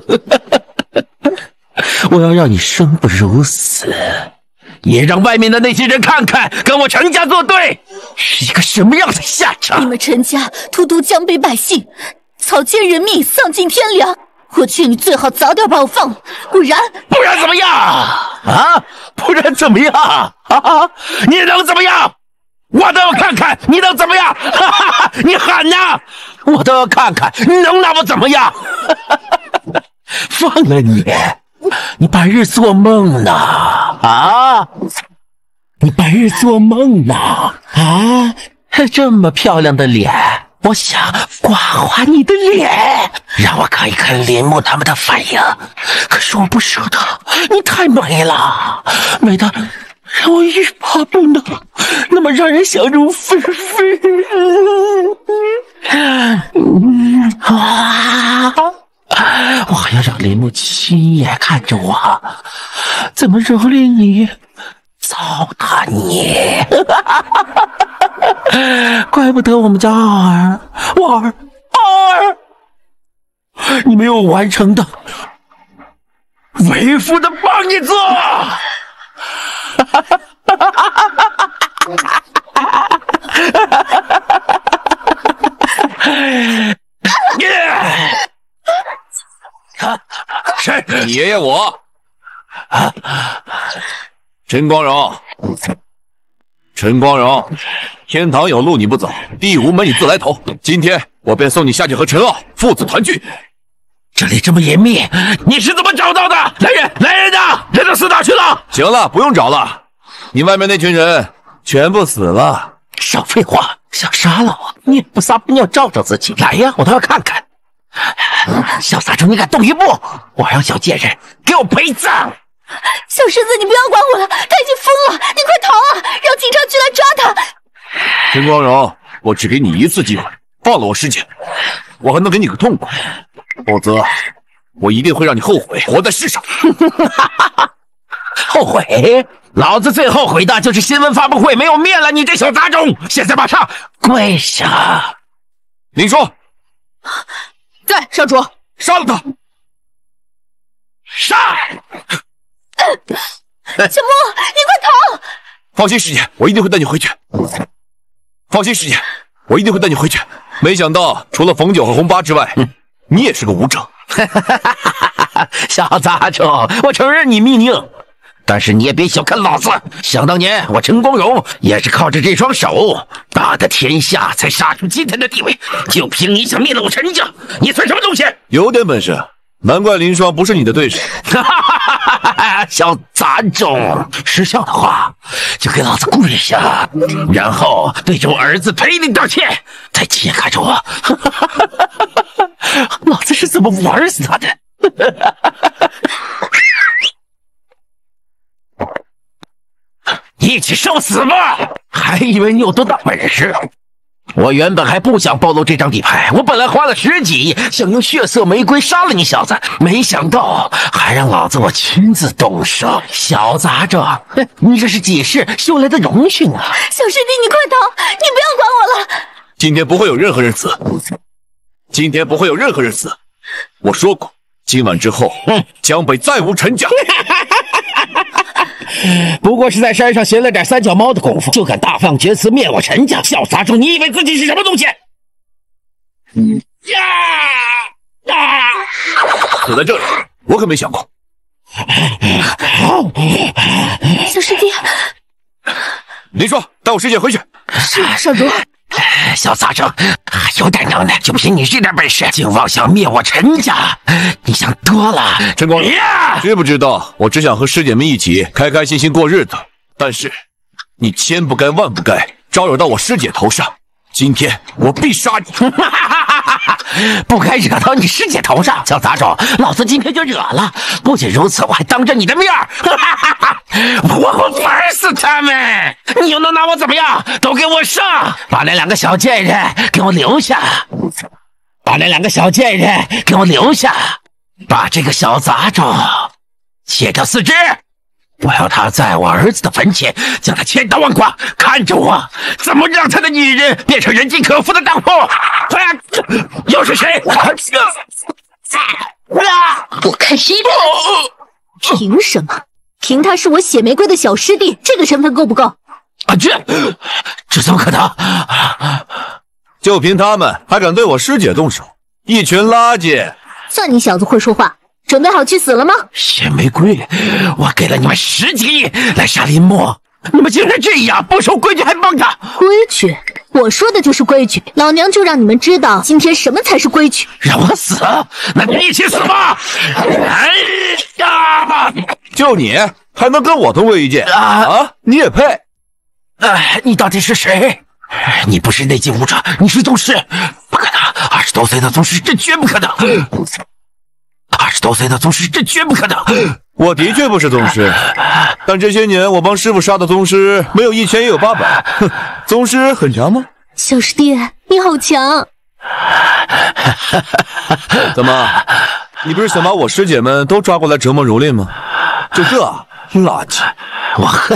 我要让你生不如死，也让外面的那些人看看，跟我陈家作对是一个什么样的下场。
你们陈家荼毒江北百姓，草菅人命，丧尽天良。我劝你最好早点把我放了，不然
怎么样啊？不然怎么样啊？你能怎么样？我都要看看你能怎么样！哈哈，你喊呐，我都要看看你能拿我怎么样！放了你，你白日做梦呢啊！你白日做梦呢啊！这么漂亮的脸，我想刮花你的脸，让我看一看林木他们的反应。可是我不舍得，你太美了，美的让我欲罢不能，那么让人想入非非。我还要让林木亲眼看着我怎么蹂躏你、糟蹋你。怪不得我们家傲儿，你没有完成的，为父的帮你做。
谁？你爷爷我。陈光荣，天堂有路你不走，地无门你自来投。今天我便送你下去和陈傲父子团聚。
这里这么隐秘，你是怎么找到的？来人呐，人都死哪去了？
行了，不用找了，你外面那群人全部死了。
少废话，想杀了我，你也不撒泡尿照照自己。来呀，我都要看看。小杂种，你敢动一步，我让小贱人给我陪葬。
小狮子，你不要管我了，他已经疯了，你快逃啊！让警察局来抓他。
陈光荣，我只给你一次机会，放了我师姐，我还能给你个痛快，否则我一定会让你后悔活在世上。
后悔？老子最后悔的就是新闻发布会没有灭了你这小杂种！现在马上跪下！
林说，
在少主，
杀了他！
杀！
小莫，你快逃！
放心，师姐，我一定会带你回去。放心，师姐，我一定会带你回去。没想到除了冯九和红八之外，你也是个武者。
小杂种，我承认你命硬，但是你也别小看老子。想当年我陈光荣也是靠着这双手打得天下，才杀出今天的地位。就凭你想灭了我陈家，你算什么东西？
有点本事，难怪林双不是你的对手。
小杂种，识相的话就给老子跪下，然后对着我儿子赔礼道歉，再亲眼看着我，老子是怎么玩死他的。一起受死吧！还以为你有多大本事？我原本还不想暴露这张底牌，我本来花了10几亿想用血色玫瑰杀了你小子，没想到还让老子我亲自动手。小杂种，你这是几世修来的荣幸啊！
小师弟，你快逃！你不要管我了！
今天不会有任何人死，今天不会有任何人死。我说过，今晚之后，江北再无陈家。
不过是在山上闲了点三脚猫的功夫，就敢大放厥词灭我陈家，小杂种，你以为自己是什么东西？
死在这里，我可没想过。
小师弟，
林双，带我师姐回去。
是少主。
小杂种，有点能耐，就凭你这点本事，竟妄想灭我陈家，你想多了。
陈光荣，知不知道我只想和师姐们一起开开心心过日子，但是你千不该万不该招惹到我师姐头上。今天我必杀你！
不该惹到你师姐头上，小杂种，老子今天就惹了。不仅如此，我还当着你的面我会玩死他们！你又能拿我怎么样？都给我上！把那2个小贱人给我留下！把那2个小贱人给我留下！把这个小杂种切掉4肢！我要他在我儿子的坟前将他千刀万剐，看着我怎么让他的女人变成人尽可夫的荡妇！又是谁？
我看谁的！凭什么？凭他是我血玫瑰的小师弟，这个身份够不够？
啊，这怎么可能？
就凭他们还敢对我师姐动手，一群垃圾！
算你小子会说话。准备好去死了吗？
血玫瑰，我给了你们10几亿来杀林默，你们竟然这样不守规矩还帮他！
规矩？我说的就是规矩，老娘就让你们知道今天什么才是规矩。
让我死？那你一起死吧！哎呀！
就你还能跟我同归于尽啊？你也配？
你到底是谁？你不是内劲武者，你是宗师，不可能！20多岁的宗师，这绝不可能！20多岁的宗师，这绝不可能！
我的确不是宗师，但这些年我帮师傅杀的宗师没有1000也有800。哼，宗师很强吗？
小师弟，你好强！
怎么，你不是想把我师姐们都抓过来折磨蹂躏吗？就这垃圾，
我恨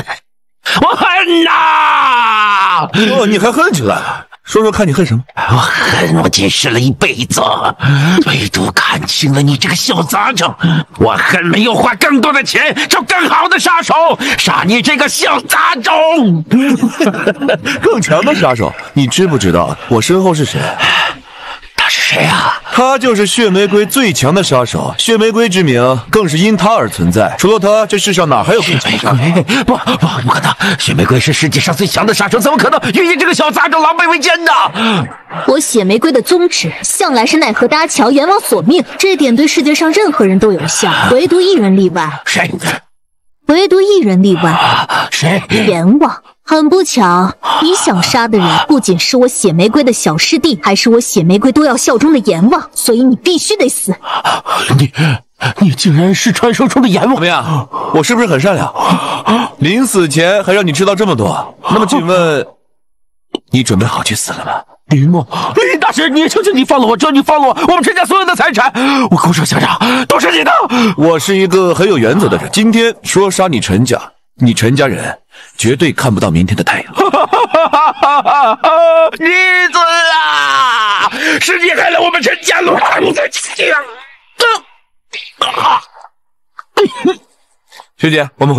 呐！
哦，你还恨起来了？说说看你恨什么？
我恨我见识了一辈子，唯独看清了你这个小杂种。我恨没有花更多的钱找更好的杀手杀你这个小杂种。
更强的杀手，你知不知道我身后是谁？
他是谁啊？
他就是血玫瑰最强的杀手，血玫瑰之名更是因他而存在。除了他，这世上哪还有更强的杀手？
不可能！血玫瑰是世界上最强的杀手，怎么可能与你这个小杂种狼狈为奸呢？
我血玫瑰的宗旨向来是奈何搭桥，阎王索命，这点对世界上任何人都有效，唯独一人例外。
谁？
唯独一人例外。
谁？
阎王。很不巧，你想杀的人不仅是我血玫瑰的小师弟，还是我血玫瑰都要效忠的阎王，所以你必须得死。
你竟然是传说中的阎王！
怎么样？我是不是很善良？临死前还让你知道这么多。那么请问，你准备好去死了吗？
林默，林大师，你求求你放了我，只要你放了我们陈家所有的财产，我口手相让，都是你的。
我是一个很有原则的人，今天说杀你陈家，你陈家人绝对看不到明天的太阳。
逆子啊！是你害了我们陈家落入的江。
学姐，我们回去吧。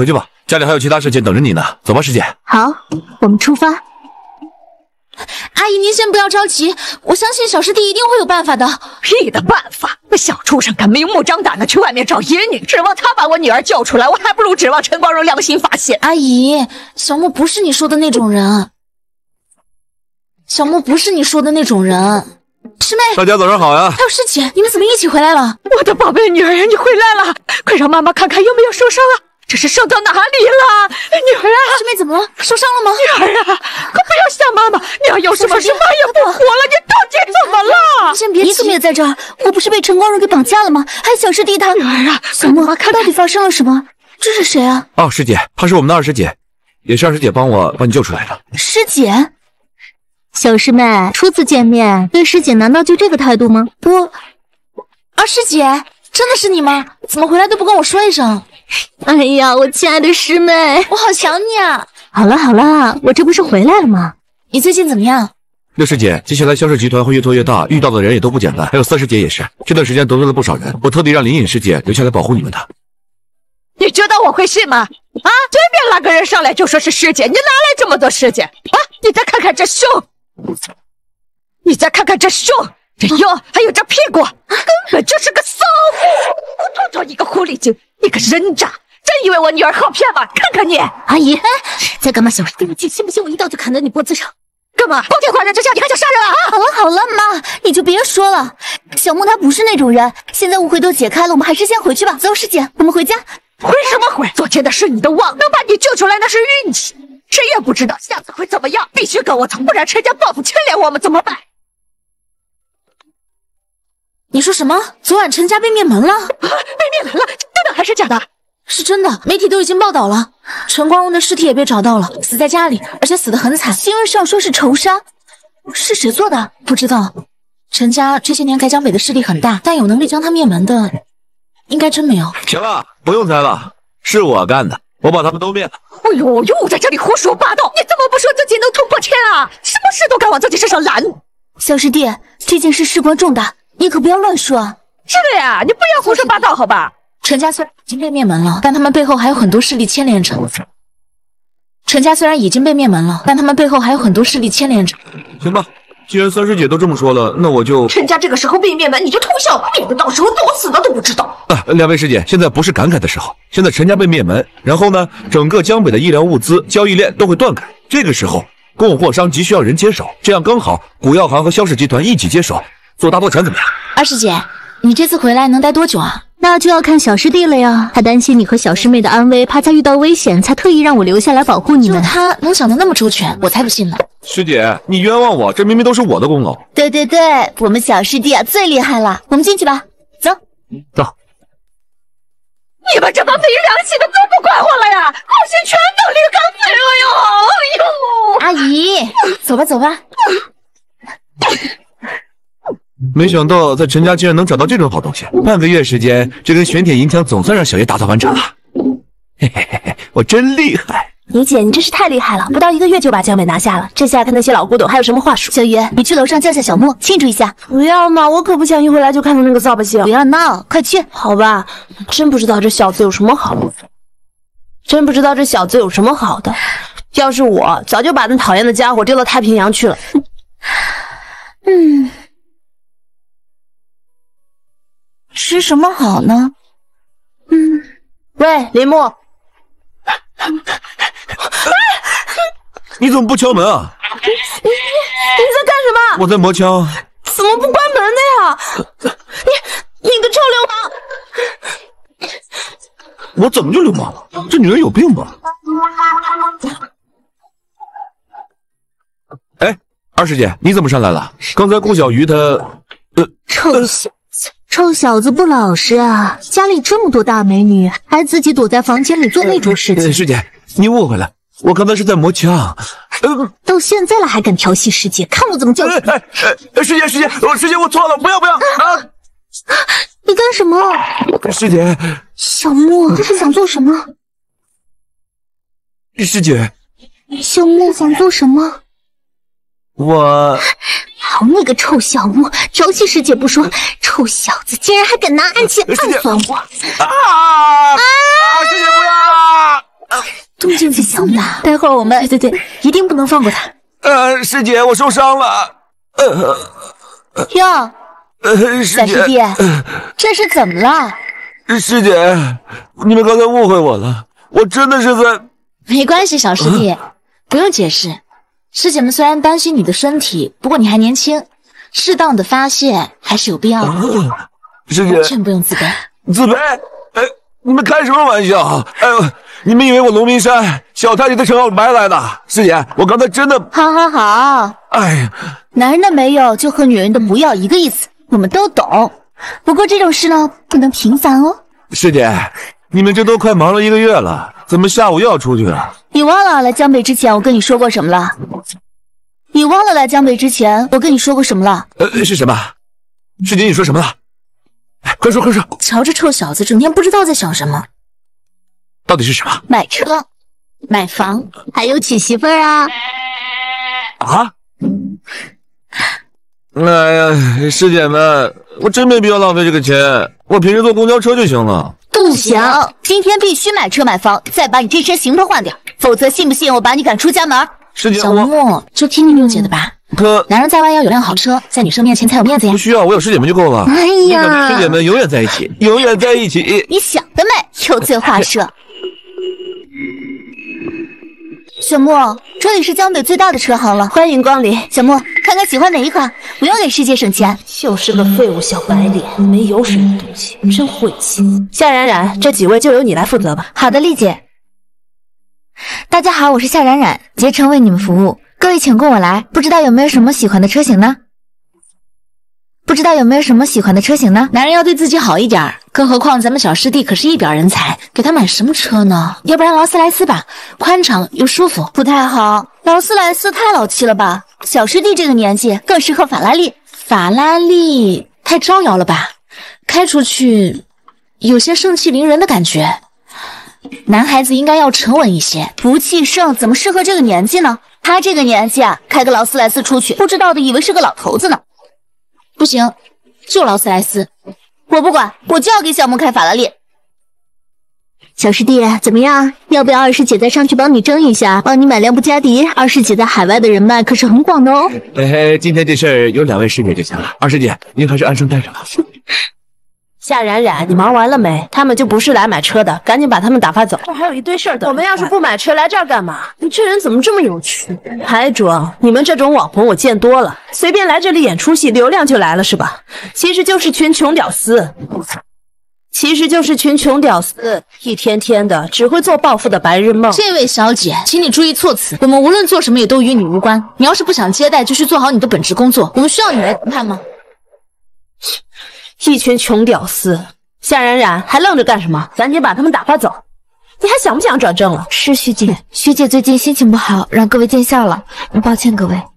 家里还有其他事情等着你呢。走吧，师姐。
好，我们出发。
阿姨，您先不要着急，我相信小师弟一定会有办法的。
屁的办法！那小畜生敢明目张胆的去外面找野女，指望他把我女儿救出来，我还不如指望陈光荣良心发现。
阿姨，小莫不是你说的那种人，小莫不是你说的那种人。师妹，
大家早上好呀！
还有师姐，你们怎么一起回来了？
我的宝贝女儿，你回来了，快让妈妈看看有没有受伤啊！这是伤到哪里了？女儿啊，
师妹怎么了？受伤了吗？
女儿啊，可不要想妈妈，你要有什么事妈也不活了，你到底怎么了？
先别急，你怎么也在这儿？我不是被陈光荣给绑架了吗？还有小师弟他……
女儿啊，
小莫，到底发生了什么？这是谁啊？
哦，师姐，她是我们的二师姐，也是二师姐帮你救出来的。
师姐，
小师妹初次见面，对师姐难道就这个态度吗？
二师姐，真的是你吗？怎么回来都不跟我说一声？
哎呀，我亲爱的师妹，
我好想你啊！
好了，我这不是回来了吗？
你最近怎么样？
六师姐，接下来萧氏集团会越做越大，遇到的人也都不简单，还有三师姐也是。这段时间得罪了不少人，我特地让林隐师姐留下来保护你们的。
你觉得我会信吗？啊，随便拉个人上来就说是师姐，你哪来这么多师姐啊？你再看看这胸，你再看看这胸，这腰，还有这屁股，根本就是个骚货！我瞅瞅你个狐狸精，你个人渣！真以为我女儿好骗吗？看看你，
阿姨，在干嘛？小师弟，你信不信我一刀就砍在你脖子上？
干嘛？光天化日之下你还想杀人啊？
好了，妈，你就别说了。小莫他不是那种人，现在误会都解开了，我们还是先回去吧。走，师姐，我们回家。
回什么回？昨天的事你都忘了，能把你救出来那是运气，谁也不知道下次会怎么样，必须跟我走，不然陈家报复牵连我们怎么办？
你说什么？昨晚陈家被灭门了？
被灭门了？真的还是假的？
是真的，媒体都已经报道了。陈光荣的尸体也被找到了，死在家里，而且死得很惨。
新闻上说是仇杀，是谁做的？
不知道。陈家这些年改江北的势力很大，但有能力将他灭门的，应该真没有。
行了，不用猜了，是我干的，我把他们都灭了。
哎呦，又在这里胡说八道！你怎么不说自己能突破天啊？什么事都敢往自己身上揽。
小师弟，这件事事关重大，你可不要乱说啊！
是的呀，你不要胡说八道，好吧？
陈家虽然已经被灭门了，但他们背后还有很多势力牵连着。陈家虽然已经被灭门了，但他们背后还有很多势力牵连着。
行吧，既然三师姐都这么说了，那我就……
陈家这个时候被灭门，你就偷笑吧，免得到时候我死了都不知道。
两位师姐，现在不是感慨的时候。现在陈家被灭门，然后呢，整个江北的医疗物资交易链都会断开。这个时候，供货商急需要人接手，这样刚好，古药行和萧氏集团一起接手，做大做强怎么样？
二师姐，你这次回来能待多久啊？
那就要看小师弟了呀，他担心你和小师妹的安危，怕再遇到危险，才特意让我留下来保护你们。
就他能想得那么周全，我才不信呢。
师姐，你冤枉我，这明明都是我的功劳。
对，我们小师弟啊最厉害了，我们进去吧，走。
走。
你们这帮没良心的都不管我了呀！好心全都离干脆了哟！
阿姨，走吧。
没想到在陈家竟然能找到这种好东西，半个月时间，这根玄铁银枪总算让小爷打造完成了。嘿，我真厉害！
你姐，你真是太厉害了，不到1个月就把江北拿下了。这下看那些老古董还有什么话说。
小鱼，你去楼上叫下小莫庆祝一下。
不要嘛，我可不想一回来就看到那个扫把星。
不要闹，快去。
好吧，真不知道这小子有什么好的。要是我，早就把那讨厌的家伙丢到太平洋去了。
吃什么好呢？
喂，林木，
你怎么不敲门啊？
你在干什么？
我在磨枪。
怎么不关门的呀？你个臭流
氓！我怎么就流氓了？这女人有病吧？哎，二师姐，你怎么上来了？刚才顾小鱼她……
臭小子不老实啊！家里这么多大美女，还自己躲在房间里做那种事情。
师姐，你误会了，我刚才是在磨枪。
到现在了还敢调戏师姐，看我怎么教训你！
师姐，我错了，不要啊！
你干什么？
师姐，
小莫，这是想做什么？
师姐，
小莫想做什么？
我……
好你个臭小莫，调戏师姐不说，臭小子竟然还敢拿暗器暗算我！
师姐不要啊！
动静这小大，待会儿我们对，一定不能放过他。
师姐，我受伤了。
哟，
师姐，
小师弟，这是怎么了？
师姐，你们刚才误会我了，我真的是在……
没关系，小师弟，不用解释。师姐们虽然担心你的身体，不过你还年轻，适当的发泄还是有必要的。
师姐，
完全不用自卑。
自卑？哎，你们开什么玩笑？哎呦，你们以为我龙明山小太监的称号是白来的？师姐，我刚才真的……
好。
哎呀，
男人的没有就和女人的不要一个意思，我们都懂。不过这种事呢，不能频繁哦。
师姐，你们这都快忙了1个月了，怎么下午又要出去了？
你忘了来江北之前我跟你说过什么了？
是什么？师姐，你说什么了？哎，快说！
瞧这臭小子，整天不知道在想什么。
到底是什么？
买车、买房，还有娶媳妇儿啊！
啊？哎呀，师姐们，我真没必要浪费这个钱，我平时坐公交车就行了。
不行，今天必须买车买房，再把你这身行头换掉，否则信不信我把你赶出家门？
师姐，
小莫就听你六姐的吧。
可
男人在外要有辆好车，在女生面前才有面子呀。
不需要，我有师姐们就够了。
哎呀，
你跟师姐们永远在一起，永远在一起。
你想得美，油嘴滑舌。小莫，这里是江北最大的车行了，欢迎光临。小莫，看看喜欢哪一款，不用给师姐省钱。
就是个废物小白脸，没有什么东西，真晦气。夏冉冉，这几位就由你来负责吧。
好的，丽姐。大家好，我是夏冉冉，竭诚为你们服务。各位请跟我来，不知道有没有什么喜欢的车型呢？
男人要对自己好一点，更何况咱们小师弟可是一表人才，给他买什么车呢？要不然劳斯莱斯吧，宽敞又舒服。
不太好，劳斯莱斯太老气了吧？小师弟这个年纪更适合法拉利。
法拉利太招摇了吧？开出去有些盛气凌人的感觉。男孩子应该要沉稳一些。
不气盛怎么适合这个年纪呢？他这个年纪啊，开个劳斯莱斯出去，不知道的以为是个老头子呢。
不行，就劳斯莱斯。
我不管，我就要给小莫开法拉利。
小师弟怎么样？要不要二师姐再上去帮你争一下，帮你买辆布加迪？二师姐在海外的人脉可是很广的哦。
今天这事儿有2位师姐就行了，二师姐您还是安生待着吧。
夏冉冉，你忙完了没？他们就不是来买车的，赶紧把他们打发走。这还有一堆事儿等。我们要是不买车来这儿干嘛？你这人怎么这么有趣？还装？你们这种网红我见多了，随便来这里演出戏，流量就来了是吧？其实就是群穷屌丝，一天天的只会做暴富的白日梦。
这位小姐，请你注意措辞，我们无论做什么也都与你无关。你要是不想接待，就去做好你的本职工作。我们需要你来谈判吗？
一群穷屌丝，夏冉冉还愣着干什么？赶紧把他们打发走！你还想不想转正了？
是学姐，学姐最近心情不好，让各位见笑了，抱歉各位。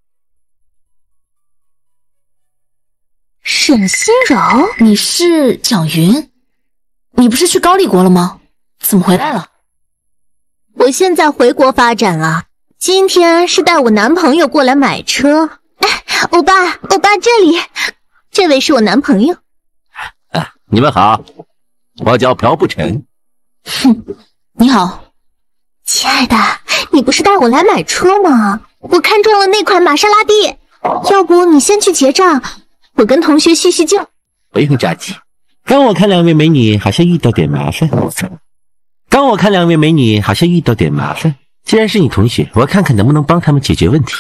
沈心柔，你是蒋云？你不是去高丽国了吗？怎么回来了？
我现在回国发展了，今天是带我男朋友过来买车。哎，欧巴，这里。这位是我男朋友。
你们好，我叫朴不晨。
你好，
亲爱的，你不是带我来买车吗？我看中了那款玛莎拉蒂，要不你先去结账，我跟同学叙叙旧。
不用着急。
刚我看2位美女好像遇到点麻烦。既然是你同学，我看看能不能帮他们解决问题。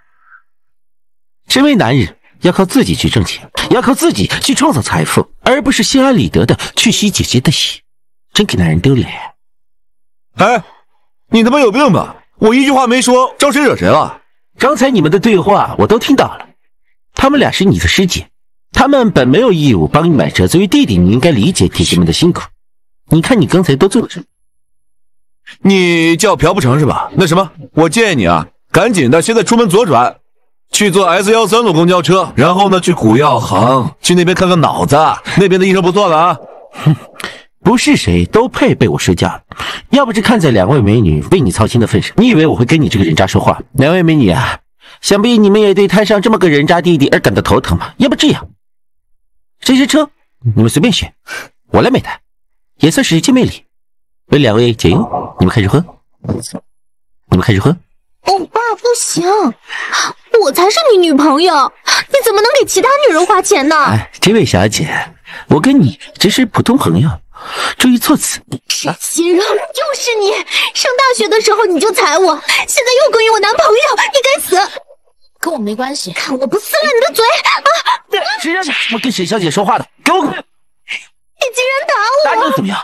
身为男人，要靠自己去挣钱，要靠自己去创造财富，而不是心安理得的去吸姐姐的血，真给男人丢脸。
哎，你他妈有病吧？我一句话没说，招谁惹谁了？
刚才你们的对话我都听到了，他们俩是你的师姐，他们本没有义务帮你买车，作为弟弟你应该理解弟姐们的辛苦。你看你刚才都做了什么？
你叫朴不成是吧？那什么，我建议你啊，赶紧的现在出门左转，去坐 S13路公交车，然后呢去古药行，去那边看看脑子，那边的医生不错了啊。
不是谁都配被我睡觉，要不是看在2位美女为你操心的份上，你以为我会跟你这个人渣说话？2位美女啊，想必你们也对摊上这么个人渣弟弟而感到头疼吧？要不这样，这些车你们随便选，我来买单，也算是见面礼。 为两位解忧，你们开始喝。你们开始喝。
欧巴，不行，我才是你女朋友，你怎么能给其他女人花钱呢？
哎，这位小姐，我跟你只是普通朋友，注意措辞。
沈心柔，就是你！上大学的时候你就踩我，现在又勾引我男朋友，你该死！
跟我没关系，
看我不撕了你的嘴！啊！
谁让你这么跟沈小姐说话的？给我滚！
你竟然打我！
那又怎么样？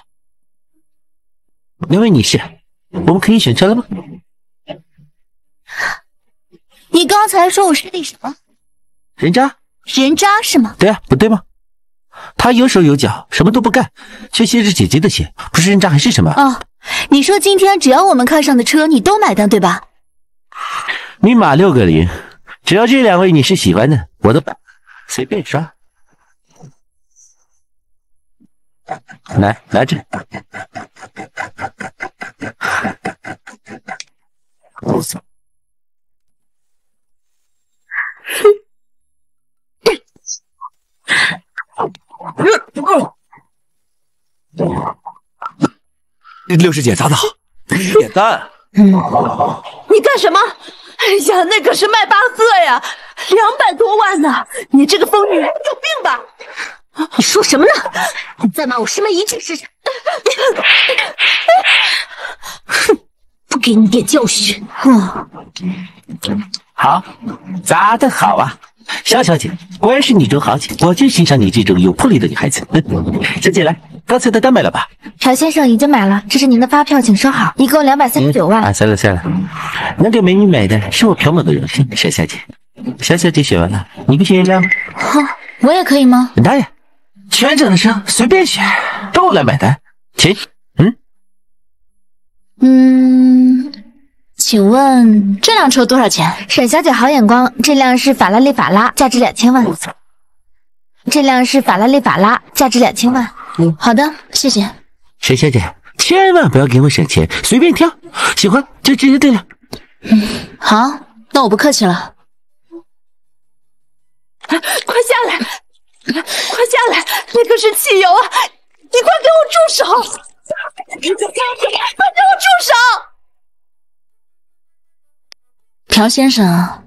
两位女士，我们可以选车了吗？
你刚才说我师弟什么？
人渣？
人渣是吗？
对啊，不对吗？他有手有脚，什么都不干，却吸着姐姐的血，不是人渣还是什么？
哦，你说今天只要我们看上的车，你都买单对吧？
密码6个0，只要这两位你是喜欢的，我都随便刷。来，拿着。
六师姐咋的？点赞。
你干什么？哎呀，那可是迈巴赫呀，200多万呢！你这个疯女人有病吧？
你说什么呢？你再骂我师妹一句试试！哼，不给你点教训！
好，砸得好啊！萧小姐果然是女中豪杰，我就欣赏你这种有魄力的女孩子。小姐来，刚才的单买了吧？
朴先生已经买了，这是您的发票，请收好，一共239万。
算了，能给美女买的是我朴某的荣幸。沈小姐，萧小姐选完了，你不选吗？
我也可以吗？
当然，全整的车随便选，都来买单。请，
请问这辆车多少钱？沈小姐好眼光，这辆是法拉利法拉，价值2000万。这辆是法拉利法拉，价值2000万。好的，谢谢。
沈小姐，千万不要给我省钱，随便挑，喜欢就直接对了。
好，那我不客气了。
快下来！快下来！那可是汽油啊！你快给我住手！快给我住手！
朴先生，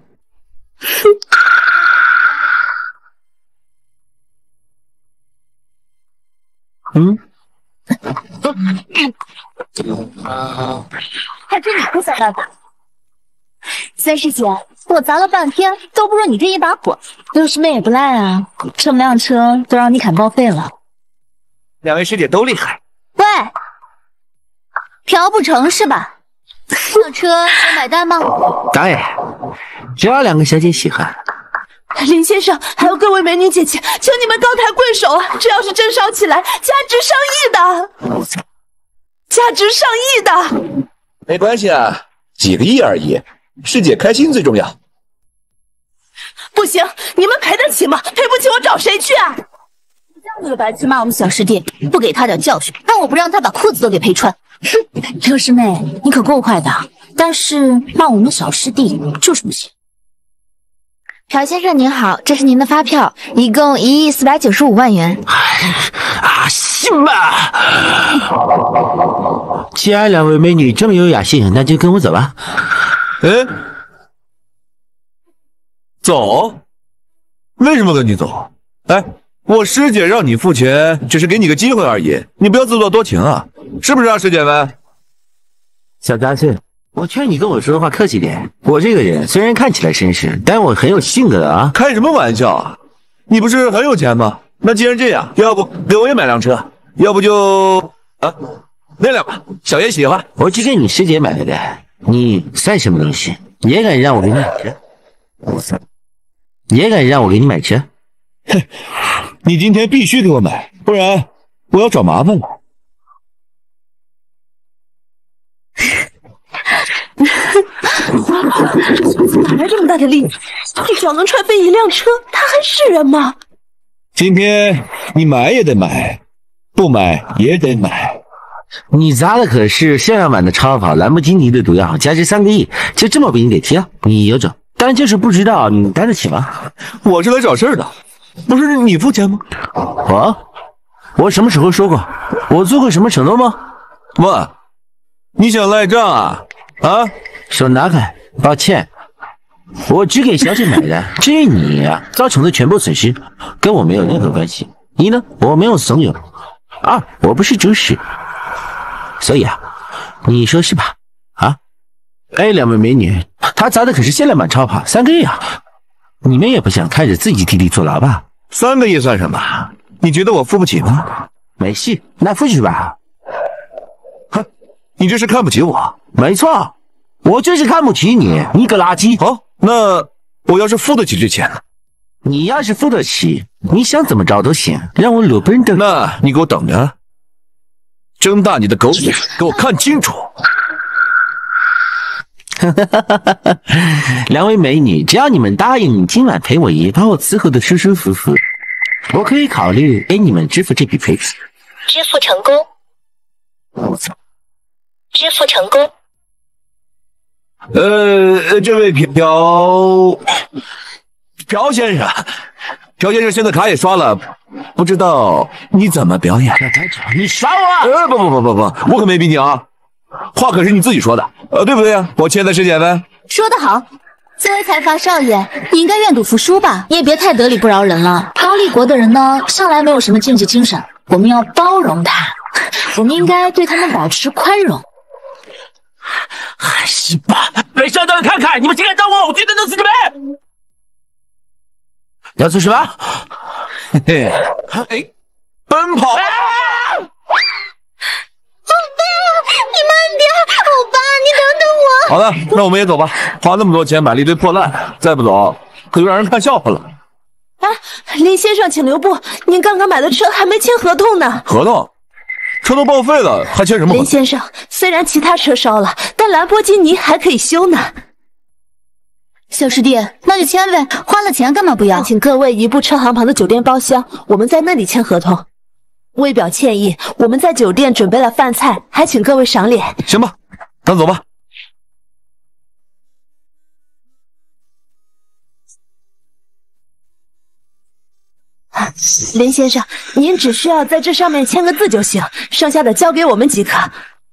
还真你不想办法。三师姐，我砸了半天，都不如你这一把火。
六师妹也不赖啊，这么辆车都让你砍报废了。
两位师姐都厉害。
喂，嫖不成是吧？这车你买单吗？
当然，只要两个小姐喜欢。
林先生，还有各位美女姐姐，求你们高抬贵手啊！这要是真烧起来，价值上亿的，价值上亿的。
没关系啊，几个亿而已，师姐开心最重要。
不行，你们赔得起吗？赔不起我找谁去啊？
这个白痴骂我们小师弟，不给他点教训，那我不让他把裤子都给赔穿。哼，六师妹，你可够快的，但是骂我们小师弟就是不行。
朴先生您好，这是您的发票，一共1亿495万元。
信吧！既然两位美女这么有雅兴，那就跟我走吧。
走？为什么跟你走？哎，我师姐让你付钱，只是给你个机会而已，你不要自作多情啊，是不是啊，师姐们？
小杂碎，我劝你跟我说话客气点。我这个人虽然看起来绅士，但我很有性格的啊。
开什么玩笑啊！你不是很有钱吗？那既然这样，要不给我也买辆车，要不就那辆吧，小爷喜欢。
我是给你师姐买的，你算什么东西？也敢让我给你买车？也敢让我给你买车？
哼，你今天必须给我买，不然我要找麻烦了。
哪来这么大的力气？一脚能踹飞一辆车，他还是人吗？
今天你买也得买，不买也得买。
你砸的可是限量版的超跑兰博基尼的毒药，价值3个亿，就这么被你给踢了，你有种！但就是不知道你担得起吗？
我是来找事儿的，不是你付钱吗？
我什么时候说过？我做过什么承诺吗？
喂，你想赖账啊？啊，
手拿开，抱歉，我只给小姐买的。至于你造成的全部损失，跟我没有任何关系。一呢，我没有怂恿；二，我不是主使。所以你说是吧？啊？哎，两位美女，他砸的可是限量版超跑，3个亿啊！你们也不想看着自己弟弟坐牢吧
？3个亿算什么？你觉得我付不起吗？
没戏，那付去吧。
哼，你这是看不起我？
没错，我就是看不起你，你个垃圾。
好，那我要是付得起这钱呢？
你要是付得起，你想怎么着都行，让我裸奔的。
那你给我等着，睁大你的狗眼，给我看清楚！
两位美女，只要你们答应今晚陪我一，把我伺候的舒舒服服，我可以考虑给你们支付这笔赔偿。
支付成功。支付成功。
这位朴先生，朴先生现在卡也刷了，不知道你怎么表演？
你耍我？
不，我可没逼你啊，话可是你自己说的，对不对啊？我欠的是钱呗。
说得好，作为财阀少爷，你应该愿赌服输吧？
你也别太得理不饶人了。高丽国的人呢，向来没有什么竞技精神，我们要包容他，我们应该对他们保持宽容。
还是吧，被上当看看，你们竟敢找我，我绝对弄死你们！
要做什么？
嘿嘿，奔跑！
你慢点，欧巴，你等等我。
好的，那我们也走吧。花那么多钱买了一堆破烂，再不走可就让人看笑话了。
林先生，请留步，您刚刚买的车还没签合同呢。
合同？车都报废了，还签什么合同？
林先生，虽然其他车烧了，但兰博基尼还可以修呢。
小师弟，那就签呗，花了钱干嘛不要？
请各位移步车行旁的酒店包厢，我们在那里签合同。为表歉意，我们在酒店准备了饭菜，还请各位赏脸。
行吧，咱走吧。
林先生，您只需要在这上面签个字就行，剩下的交给我们即可。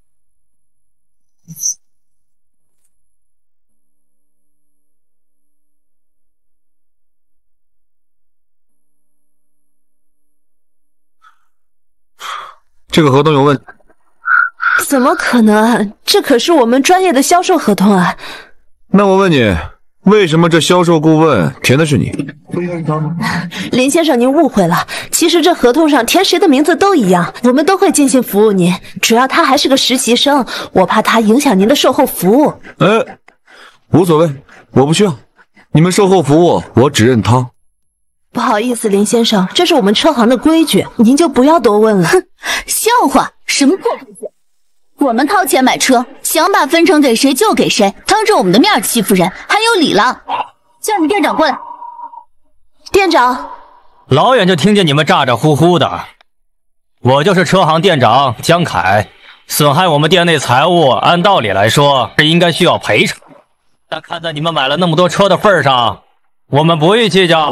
这个合同有问题？
怎么可能？这可是我们专业的销售合同啊！
那我问你，为什么这销售顾问填的是你？
林先生，您误会了。其实这合同上填谁的名字都一样，我们都会尽心服务您。主要他还是个实习生，我怕他影响您的售后服务。
无所谓，我不需要。你们售后服务我只认汤。
不好意思，林先生，这是我们车行的规矩，您就不要多问了。
哼，笑话，什么破规矩？我们掏钱买车，想把分成给谁就给谁，当着我们的面欺负人，还有理了？叫你店长过来。
店长，
老远就听见你们咋咋呼呼的。我就是车行店长江凯，损害我们店内财物，按道理来说是应该需要赔偿，但看在你们买了那么多车的份上，我们不予计较。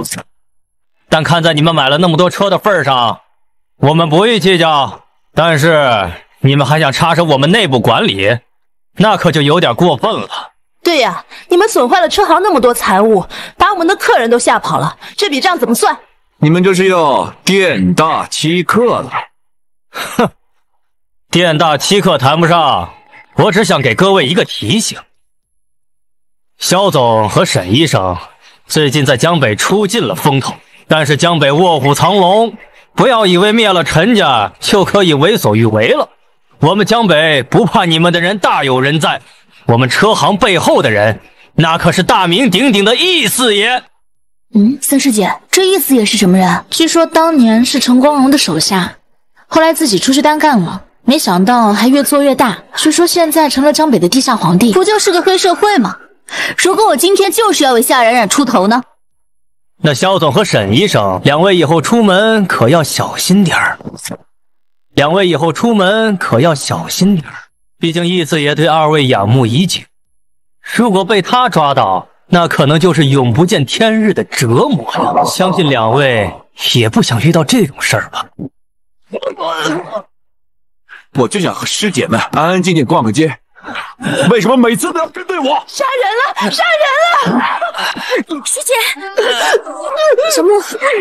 但是你们还想插手我们内部管理，那可就有点过分了。
对呀，你们损坏了车行那么多财物，把我们的客人都吓跑了，这笔账怎么算？
你们这是要店大欺客了。
哼，店大欺客谈不上，我只想给各位一个提醒。肖总和沈医生最近在江北出尽了风头，但是江北卧虎藏龙，不要以为灭了陈家就可以为所欲为了。我们江北不怕你们的人大有人在，我们车行背后的人那可是大名鼎鼎的易四爷。
三师姐，这易四爷是什么人？
据说当年是陈光荣的手下，后来自己出去单干了，没想到还越做越大，据说现在成了江北的地下皇帝。
不就是个黑社会吗？如果我今天就是要为夏冉冉出头呢？
那肖总和沈医生，两位以后出门可要小心点儿。毕竟易四爷对二位仰慕已久，如果被他抓到，那可能就是永不见天日的折磨了。相信两位也不想遇到这种事儿吧？
我就想和师姐们安安静静逛个街，为什么每次都要针对我？
杀人了！杀人了！
师姐，小木，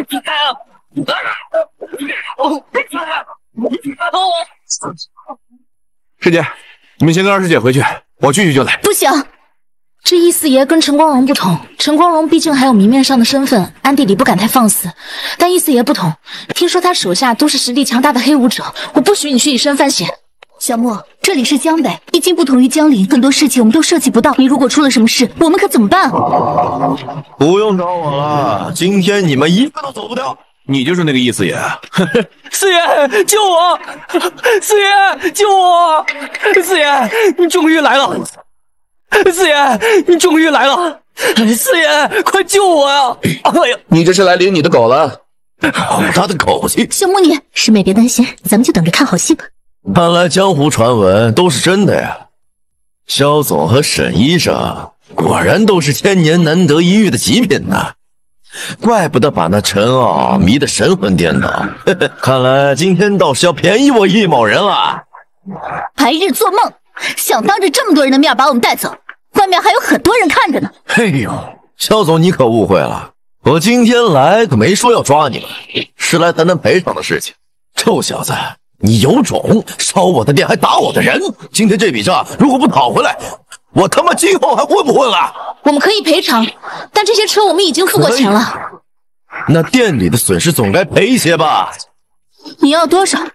师姐，你们先跟二师姐回去，我去就来。
不行，这易四爷跟陈光荣不同，陈光荣毕竟还有明面上的身份，暗地里不敢太放肆。但易四爷不同，听说他手下都是实力强大的黑武者，我不许你去以身犯险。
小莫，这里是江北，毕竟不同于江陵，很多事情我们都涉及不到。你如果出了什么事，我们可怎么办？
不用找我了，今天你们一个都走不掉。
你就是那个易四爷。
四爷，救我！四爷，救我！四爷，你终于来了！四爷，你终于来了！四爷，快救我呀！哎呀，
你这是来领你的狗了？好大的口气！
小木你，师妹别担心，咱们就等着看好戏吧。
看来江湖传闻都是真的呀。萧总和沈医生果然都是千年难得一遇的极品呐，怪不得把那陈傲迷得神魂颠倒。看来今天倒是要便宜我一某人了。
白日做梦，想当着这么多人的面把我们带走，外面还有很多人看着呢。
哎呦，萧总你可误会了，我今天来可没说要抓你们，是来谈谈赔偿的事情。臭小子，你有种烧我的店还打我的人，今天这笔账如果不讨回来，我他妈今后还混不混了？
我们可以赔偿，但这些车我们已经付过钱了。
那店里的损失总该赔一些吧？
你要多少？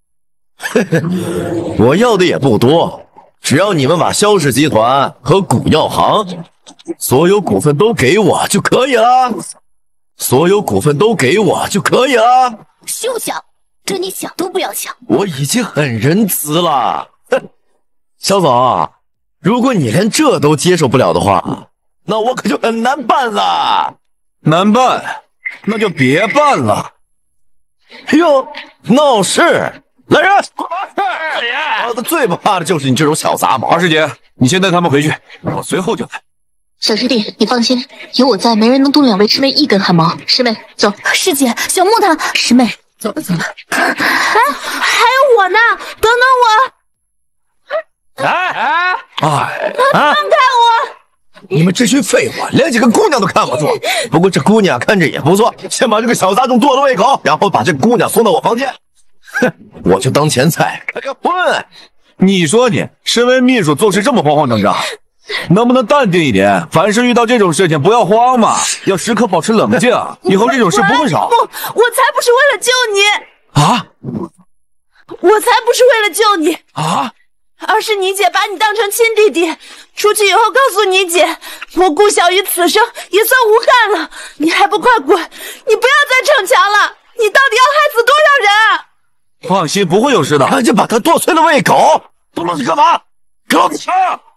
我要的也不多，只要你们把萧氏集团和古药行所有股份都给我就可以了。所有股份都给我就可以了。
休想！这你想都不要想。
我已经很仁慈了。萧总，如果你连这都接受不了的话，那我可就很难办了。
难办？那就别办了。
哟，闹事！来人！我最不怕的就是你这种小杂毛。
二师姐，你先带他们回去，我随后就来。
小师弟，你放心，有我在，没人能动两位师妹一根汗毛。师妹，走。
师姐，小木他……
师妹，走了走了。
哎，还有我呢，等等我！
放
开我！
你们这群废物，连几个姑娘都看不住。不过这姑娘看着也不错，先把这个小杂种剁了胃口，然后把这姑娘送到我房间。哼，我就当前菜开个荤。
你说你身为秘书做事这么慌慌张张，能不能淡定一点？凡是遇到这种事情不要慌嘛，要时刻保持冷静，以后这种事不会少。
不，我才不是为了救你
啊！
我才不是为了救你
啊！
而是你姐把你当成亲弟弟，出去以后告诉你姐，我顾小鱼此生也算无憾了。你还不快滚！你不要再逞强了！你到底要害死多少人啊？
放心，不会有事的。
赶紧把他剁碎了喂狗！动东西干嘛？给我抢！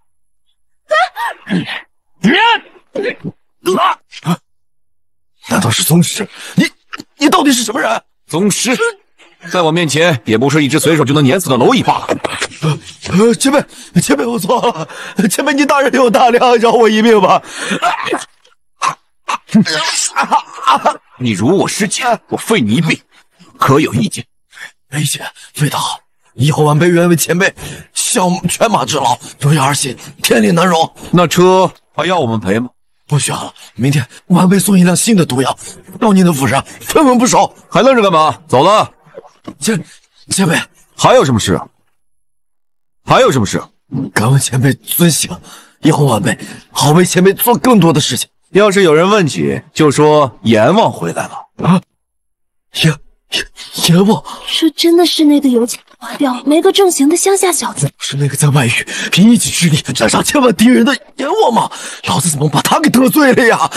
难道是宗师？你到底是什么人？
宗师，在我面前也不是一只随手就能碾死的蝼蚁罢了。
前辈，我错了。前辈，你大人有大量，饶我一命吧。
你辱我师姐，我废你一臂，可有意见？
没意见，非常好。以后晚辈愿为前辈效犬马之劳，有言而行，天理难容。
那车还要我们赔吗？
不需要了，明天晚辈送一辆新的毒药到您的府上，分文不收。
还愣着干嘛？走了。
前辈，
还有什么事啊？还有什么事？
敢问前辈尊姓？以后晚辈好为前辈做更多的事情。
要是有人问起，就说阎王回来了啊！
阎王，
这真的是那个有钱花掉没个正形的乡下小子，
是那个在外域凭一己之力斩杀千万敌人的阎王吗？老子怎么把他给得罪了呀？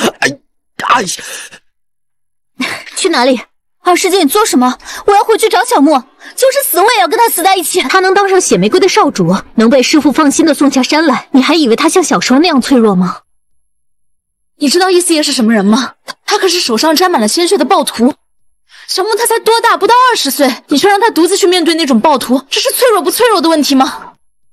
去哪里？二师姐，你做什么？我要回去找小莫，就是死我也要跟他死在一起。
他能当上血玫瑰的少主，能被师父放心的送下山来，你还以为他像小时候那样脆弱吗？
你知道易四爷是什么人吗？他可是手上沾满了鲜血的暴徒。小木他才多大，不到20岁，你却让他独自去面对那种暴徒，这是脆弱不脆弱的问题吗？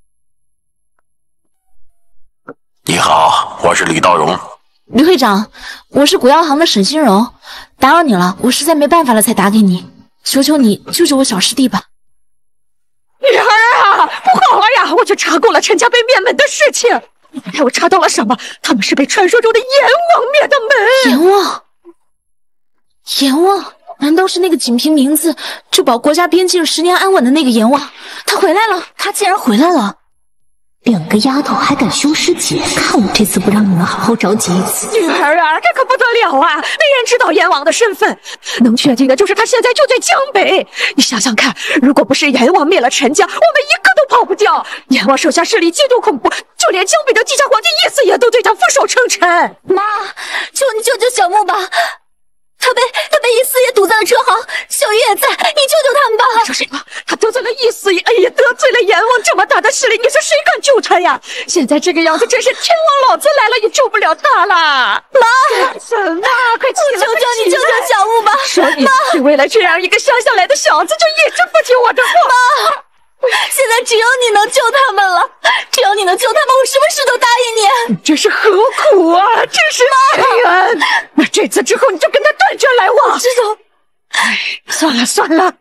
你好，我是李道荣。
李会长，我是古药行的沈心柔，打扰你了，我实在没办法了才打给你，求求你救救我小师弟吧。
女儿啊，不好了呀！我去查过了陈家被灭门的事情。哎，我查到了什么？他们是被传说中的阎王灭的门。
阎王？阎王？难道是那个仅凭名字就保国家边境10年安稳的那个阎王？他回来了！他竟然回来了！
两个丫头还敢凶师姐，看我这次不让你们好好着急一次！
女儿啊，这可不得了啊！没人知道阎王的身份，能确定的就是他现在就在江北。你想想看，如果不是阎王灭了陈家，我们一个都跑不掉。阎王手下势力极度恐怖，就连江北的姬家皇帝一死也都对他俯首称臣。
妈，求你救救小木吧！他被一四爷堵在了车行，小鱼也在，你救救他们吧！
你说什么？他得罪了一四爷，哎呀，得罪了阎王，这么大的势力，你说谁敢救他呀？现在这个样子，真是天王老子来了也救不了他了！
妈，
什么？快起来！
我求求你救救小木吧！
说你是为了这样一个乡下来的小子，就一直不听我的话。
妈，现在只有你能救他们了，只有你能救他们，我什么事都答应你。
这是何苦啊？这是开恩。那这次之后，你就跟他断绝来往。
知道。
哎，算了算了。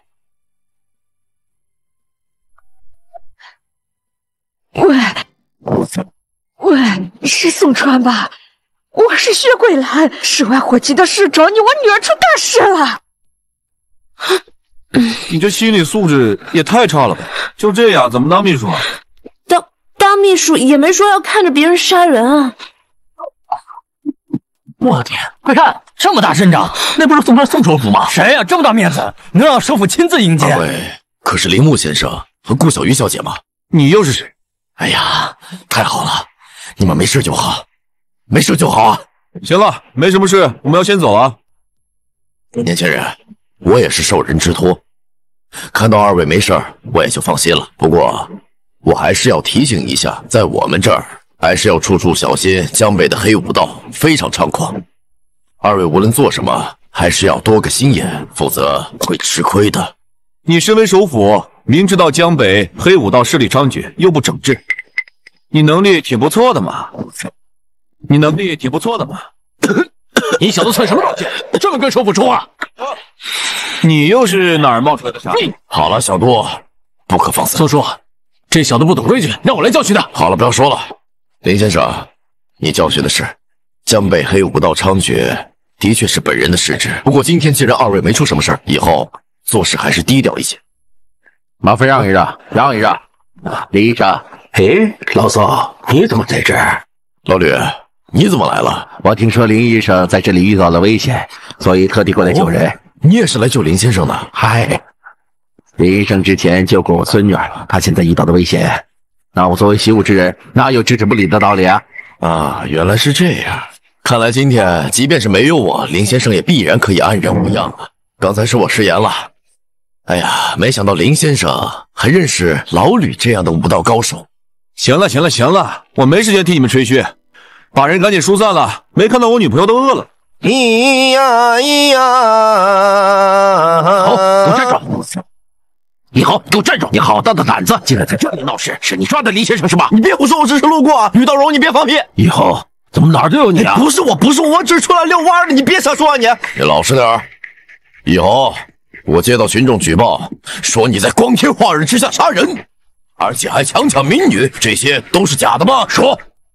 喂，是宋川吧？我是薛桂兰，市外火急的事找你，我女儿出大事了。
你这心理素质也太差了吧！就这样怎么当秘书啊？
当秘书也没说要看着别人杀人啊！
我天，快看，这么大阵仗，那不是宋川宋首府吗？谁呀、这么大面子，能让首府亲自迎接？
二位可是铃木先生和顾小鱼小姐吗？
你又是谁？
哎呀，太好了，你们没事就好，没事就好啊！
行了，没什么事，我们要先走啊。
年轻人，我也是受人之托，看到二位没事儿，我也就放心了。不过，我还是要提醒一下，在我们这儿还是要处处小心，江北的黑武道非常猖狂。二位无论做什么，还是要多个心眼，否则会吃亏的。
你身为首府，明知道江北黑武道势力猖獗，又不整治，你能力挺不错的嘛？
你小子算什么老奸，这么跟首府说话？
你又是哪儿冒出来的傻子？
好了，小杜，不可放肆。
宋叔，这小子不懂规矩，让我来教训他。
好了，不要说了。林先生，你教训的是江北黑武道猖獗，的确是本人的失职。不过今天既然二位没出什么事儿，以后做事还是低调一些。
麻烦让一让，让一让。林医生，嘿，老宋，你怎么在这儿？
老吕，你怎么来了？
我听说林医生在这里遇到了危险，所以特地过来救人。
你也是来救林先生的？
嗨，林医生之前救过我孙女儿，她现在遇到的危险，那我作为习武之人，哪有置之不理的道理啊？
啊，原来是这样。看来今天即便是没有我，林先生也必然可以安然无恙啊。刚才是我失言了。哎呀，没想到林先生还认识老吕这样的武道高手。
行了，我没时间替你们吹嘘，把人赶紧疏散了。没看到我女朋友都饿了。
咿呀咿呀！好，给我站住！你好，给我站住！你好大的胆子，竟然在这里闹事！是你抓的林先生是吧？
你别胡说，我只是路过。吕道荣，你别放屁！
以后怎么哪儿都有你啊？
不是我，我只是出来遛弯的，你别瞎说啊你！你老实点儿，以后我接到群众举报，说你在光天化日之下杀人，而且还强抢民女，这些都是假的吗？说！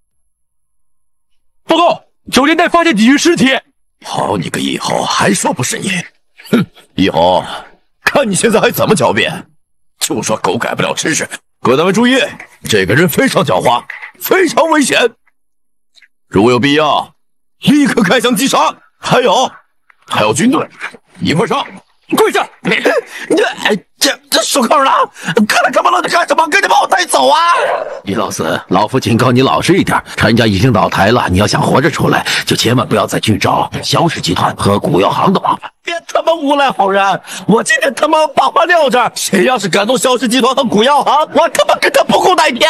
报告，酒店内发现几具尸体。
好你个以后，还说不是你？哼！以后看你现在还怎么狡辩！就说狗改不了吃屎。各单位注意，这个人非常狡猾，非常危险，如有必要，立刻开枪击杀。还有军队，一块上！跪下！这手铐呢？看他干嘛了？你干什么？赶紧把我带走啊！
李老四，老夫警告你老实一点，陈家已经倒台了，你要想活着出来，就千万不要再去找萧氏集团和古药行的麻烦。
别他妈诬赖好人！我今天他妈把话撂这儿，谁要是敢动萧氏集团和古药行，我他妈跟他不共戴天！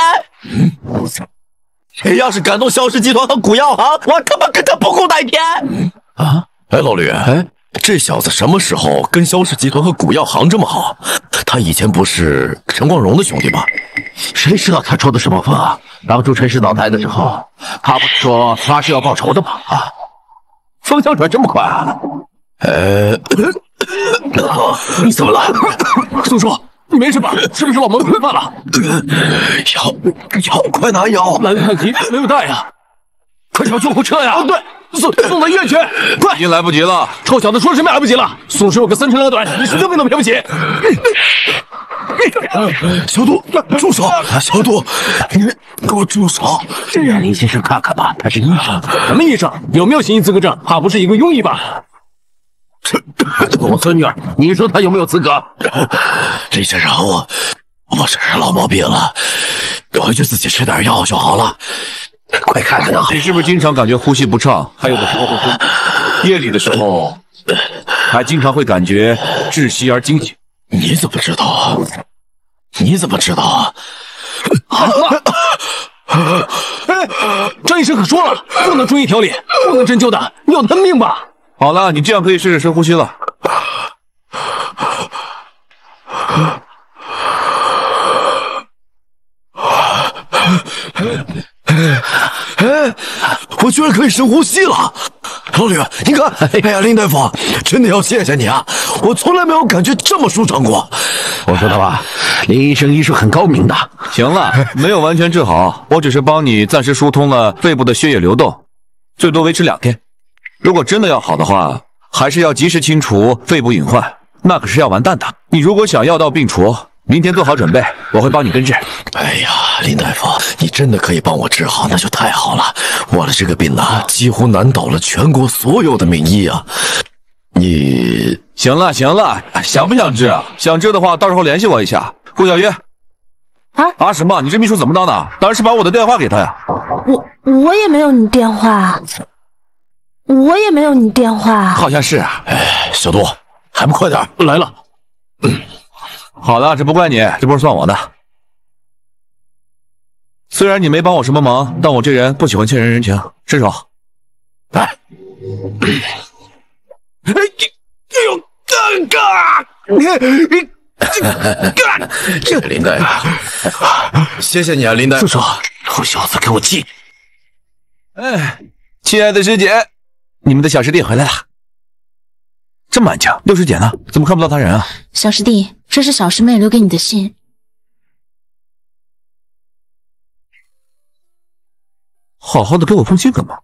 谁要是敢动萧氏集团和古药行，我他妈跟他不共戴天！啊！哎，老吕，这小子什么时候跟萧氏集团和古药行这么好？他以前不是陈光荣的兄弟吗？
谁知道他抽的什么风啊？当初陈氏倒台的时候，他不是说发誓要报仇的吗？啊，风向转这么快啊！
你怎么了？宋叔， 你没事吧？是不是往门口放了？
药，快拿药！
来得太急，没有带呀！快叫救护车呀！对，送到医院去！快！
已经来不及了。
臭小子说什么来不及了？送水有个3长2短，你神经病都赔不起！
小杜，住手！小杜，你给我住手！
让林先生看看吧，他是医生。
什么医生？有没有行医资格证？怕不是一个庸医吧？
我孙女儿，你说她有没有资格？
林先生，我身上老毛病了，回去自己吃点药就好了。快看看啊！
你是不是经常感觉呼吸不畅？还有的时候会昏，夜里的时候还经常会感觉窒息而惊醒。
你怎么知道啊？你怎么知道啊？
张医生可说了，不能中医调理，不能针灸的，你有他命吧？
好了，你这样可以试试深呼吸了。
我居然可以深呼吸了！老吕，你看，哎呀，林大夫，真的要谢谢你啊！我从来没有感觉这么舒畅过。
我说的吧，林医生医术很高明的。
行了，没有完全治好，我只是帮你暂时疏通了肺部的血液流动，最多维持2天。如果真的要好的话，还是要及时清除肺部隐患，那可是要完蛋的。你如果想药到病除，明天做好准备，我会帮你根治。
哎呀，林大夫，你真的可以帮我治好，那就太好了。我的这个病呢，几乎难倒了全国所有的名医啊。你
行了，想不想治啊？想治的话，到时候联系我一下。顾小月，什么？你这秘书怎么当的？当然是把我的电话给他呀。
我也没有你电话，
好像是啊。
哎，小杜，还不快点
来了。
好了，这不怪你，这波算我的。虽然你没帮我什么忙，但我这人不喜欢欠人人情，伸手。来。
这个林大夫，谢谢你啊，林大夫。
住手！臭小子，给我记！
哎，亲爱的师姐，你们的小师弟回来了。这么安静，六师姐呢？怎么看不到他人啊？
小师弟，这是小师妹留给你的信。
好好的给我封信干嘛？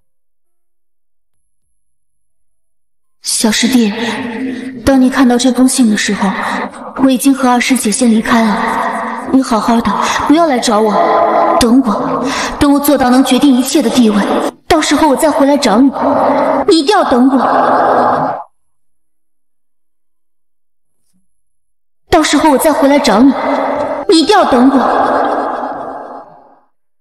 小师弟，当你看到这封信的时候，我已经和二师姐先离开了。你好好的，不要来找我，等我做到能决定一切的地位，到时候我再回来找你。你一定要等我。到时候我再回来找你，你一定要等我。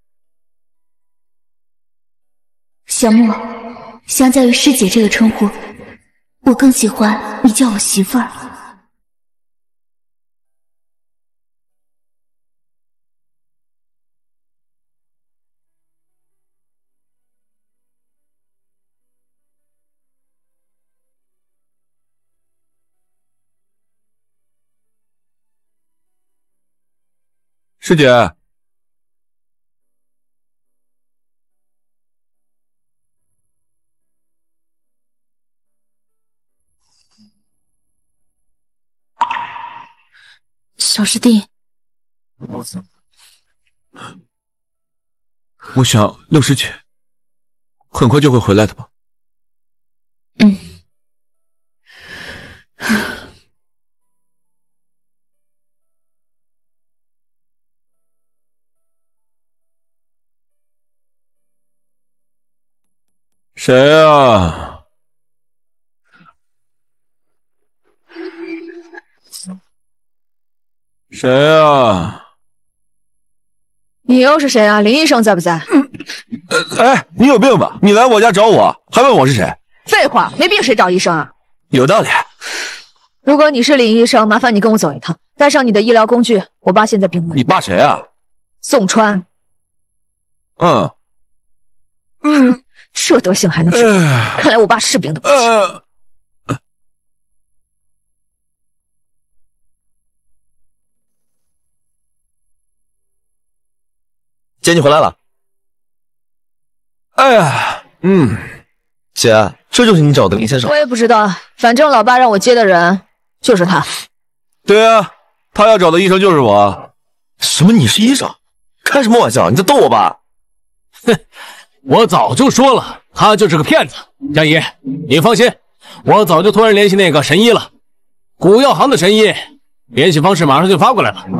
小莫，相较于师姐这个称呼，我更喜欢你叫我媳妇儿。
师姐，
小师弟，
我想六师姐很快就会回来的吧。谁啊？谁啊？
你又是谁啊？林医生在不在？
哎，你有病吧？你来我家找我，还问我是谁？
废话，没病谁找医生啊？
有道理。
如果你是林医生，麻烦你跟我走一趟，带上你的医疗工具。我爸现在病危。
你爸谁啊？
宋川。这德行还能治？看来我爸是病的不轻。
姐，你回来了。
哎呀，
姐，这就是你找的林先生。
我也不知道，反正老爸让我接的人就是他。
对啊， 他要找的医生就是我。
什么？你是医生？开什么玩笑？你在逗我吧？
哼，我早就说了，他就是个骗子。佳怡，你放心，我早就托人联系那个神医了，古药行的神医，联系方式马上就发过来了。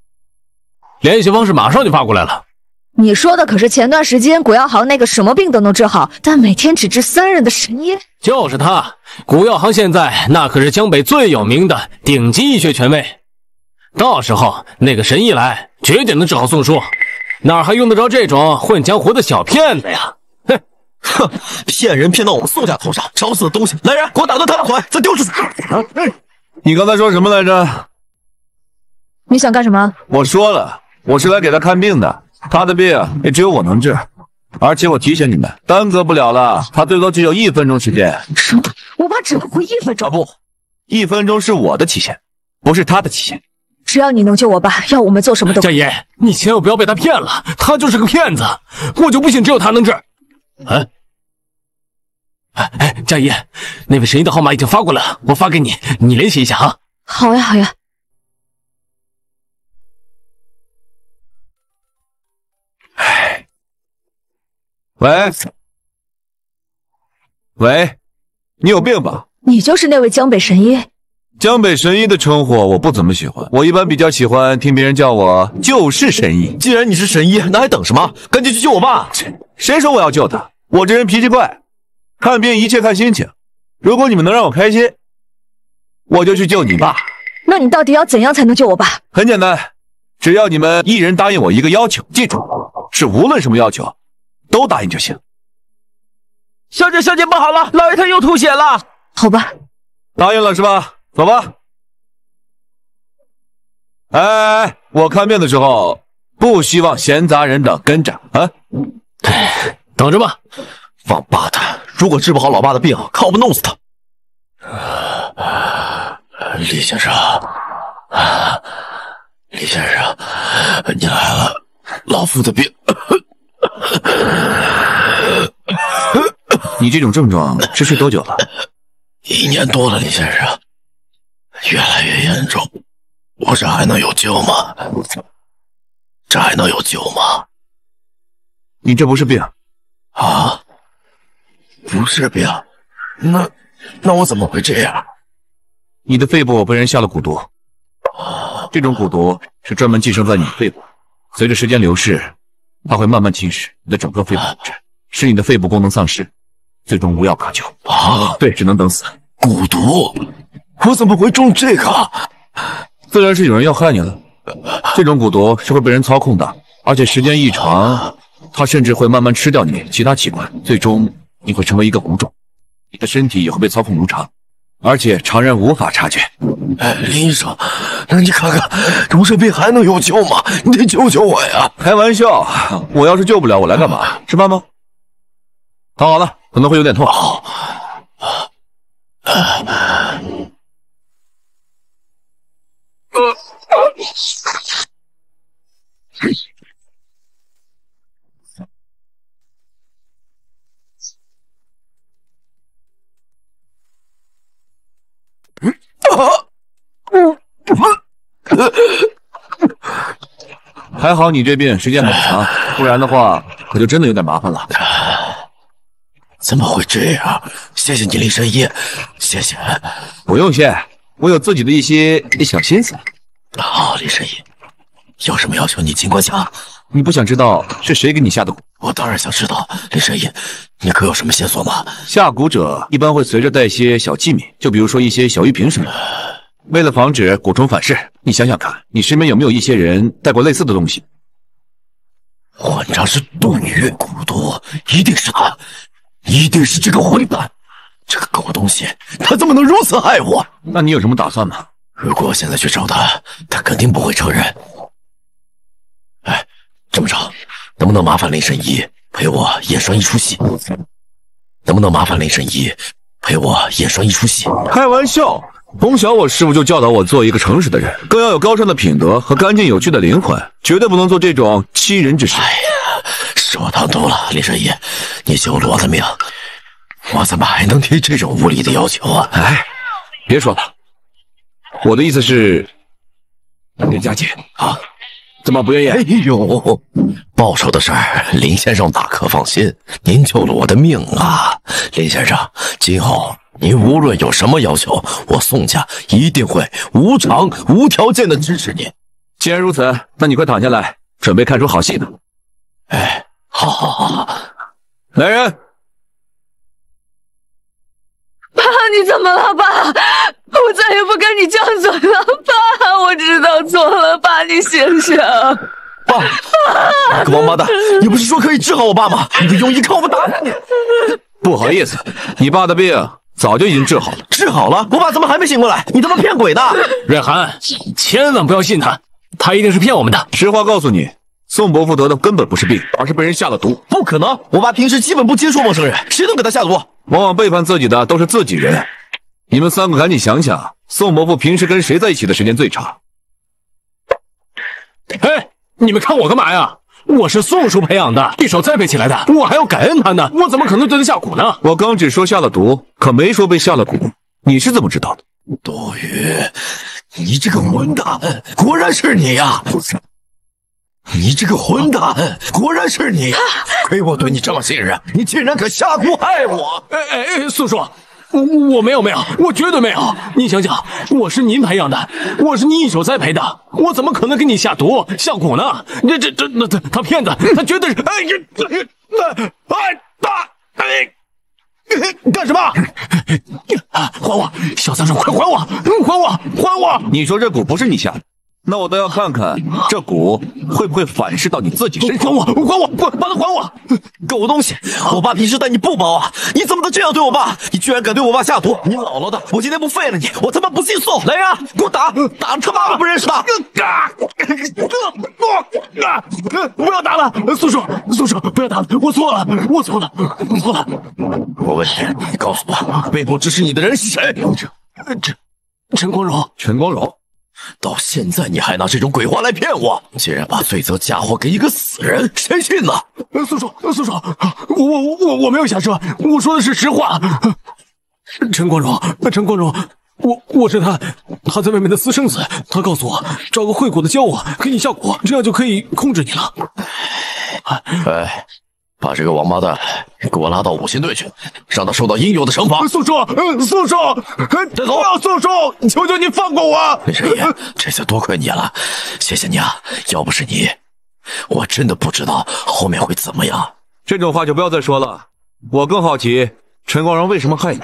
你说的可是前段时间古药行那个什么病都能治好，但每天只治3人的神医？
就是他，古药行现在那可是江北最有名的顶级医学权威。到时候那个神医来，绝对能治好宋叔，哪还用得着这种混江湖的小骗子呀？
哼，骗人骗到我们宋家头上，找死的东西！来人，给我打断他的腿，再丢出去！
你刚才说什么来着？
你想干什么？
我说了，我是来给他看病的，他的病也只有我能治。而且我提醒你们，耽搁不了了，他最多只有1分钟时间。
什么？我爸只能活1分钟？
不，1分钟是我的期限，不是他的期限。
只要你能救我爸，要我们做什么都。
佳怡，你千万不要被他骗了，他就是个骗子，我就不信只有他能治。佳怡，那位神医的号码已经发过来了，我发给你，你联系一下啊。
好呀，好呀。
喂，你有病吧？
你就是那位江北神医？
江北神医的称呼我不怎么喜欢，我一般比较喜欢听别人叫我就是神医。
既然你是神医，那还等什么？赶紧去救我爸！
谁说我要救他？我这人脾气怪，看病一切看心情。如果你们能让我开心，我就去救你爸。
那你到底要怎样才能救我爸？
很简单，只要你们1人答应我一个要求，记住，是无论什么要求都答应就行。
小姐不好了，老爷他又吐血了。
好吧，
答应了是吧？走吧。哎，我看病的时候不希望闲杂人等跟着啊。
等着吧。
王八蛋！如果治不好老爸的病，看我们弄死他！李先生，李先生，你来了，老夫的病。
你这种症状持续多久了
？1年多了，李先生，越来越严重。我这还能有救吗？
你这不是病
啊？不是病，那我怎么会这样？
你的肺部被人下了蛊毒，这种蛊毒是专门寄生在你的肺部，随着时间流逝，它会慢慢侵蚀你的整个肺部组织，使你的肺部功能丧失，最终无药可救
啊！
对，只能等死。
蛊毒，我怎么会中这个？
自然是有人要害你了。这种蛊毒是会被人操控的，而且时间一长，它甚至会慢慢吃掉你其他器官，最终你会成为一个蜈蚣，你的身体也会被操控如常，而且常人无法察觉。
林医生，那你看看，我这病还能有救吗？你得救救我呀！
开玩笑，我要是救不了，我来干嘛？吃饭吗？躺好了，可能会有点痛。还好你这病时间很长，不然的话可就真的有点麻烦了。
怎么会这样？谢谢你，李神医，谢谢。
不用谢，我有自己的一些小心思。
好，李神医，有什么要求你尽管讲。
你不想知道是谁给你下的蛊？
我当然想知道。李神医，你可有什么线索吗？
下蛊者一般会随着带一些小器皿，就比如说一些小玉瓶什么的。为了防止蛊虫反噬，你想想看，你身边有没有一些人带过类似的东西？
混账是杜宇蛊毒，一定是他，一定是这个混蛋，这个狗东西，他怎么能如此害我？
那你有什么打算吗？
如果我现在去找他，他肯定不会承认。哎，这么着，能不能麻烦林神医陪我演上一出戏？能不能麻烦林神医陪我演上一出戏？
开玩笑。从小我师傅就教导我做一个诚实的人，更要有高尚的品德和干净有趣的灵魂，绝对不能做这种欺人之事。
哎呀，是我唐突了，林神医，你救了我的命，我怎么还能提这种无理的要求啊？
哎，别说了，我的意思是， 林家姐啊，怎么不愿意？
哎呦，报仇的事儿，林先生大可放心，您救了我的命啊，林先生，今后您无论有什么要求，我宋家一定会无偿、无条件的支持您。
既然如此，那你快躺下来，准备看出好戏呢。
哎，好，
来人！
爸，你怎么了？爸，我再也不跟你犟嘴了。爸，我知道错了，爸，你醒醒。
爸，个王八蛋，你不是说可以治好我爸吗？你用一看我们打死你！
不好意思，你爸的病早就已经治好了。
治好了？我爸怎么还没醒过来？你他妈骗鬼的！
瑞涵，千万不要信他，他一定是骗我们的。
实话告诉你，宋伯父得的根本不是病，而是被人下了毒。
不可能，我爸平时基本不接触陌生人，谁能给他下毒？
往往背叛自己的都是自己人。你们三个赶紧想想，宋伯父平时跟谁在一起的时间最长？
哎，你们看我干嘛呀？我是宋叔培养的，一手栽培起来的，我还要感恩他呢，我怎么可能对他下蛊呢？
我刚只说下了毒，可没说被下了蛊，你是怎么知道的？
多余，你这个混蛋，果然是你呀！你这个混蛋，果然是你！亏我对你这么信任，你竟然敢下蛊害我！
宋叔，我没有，我绝对没有。你想想，我是您培养的，我是您一手栽培的，我怎么可能给你下毒下蛊呢？他骗子，他绝对是！干什么？还我！小杂种，快还我！还我！
你说这蛊不是你下的？那我倒要看看这蛊会不会反噬到你自己身上。
还我！把它还我！
狗东西！我爸平时待你不薄啊，你怎么能这样对我爸？你居然敢对我爸下毒！你姥姥的！我今天不废了你！我他妈不信宋！来人啊，给我打！打他妈都不认识他！
不要打了，宋叔，不要打了，我错了。
我问你，告诉我，背后支持你的人是谁？
陈光荣。
陈光荣。到现在你还拿这种鬼话来骗我，竟然把罪责嫁祸给一个死人，谁信呢？
宋叔，我没有瞎说，我说的是实话。陈光荣，我是他在外面的私生子，他告诉我找个会蛊的教我，给你下蛊，这样就可以控制你了。
哎，把这个王八蛋给我拉到五行队去，让他受到应有的惩罚。
宋叔，
带走！
不要，宋叔，求求你放过我！
林神医，这次多亏你了，谢谢你啊！要不是你，我真的不知道后面会怎么样。
这种话就不要再说了。我更好奇陈光荣为什么害你。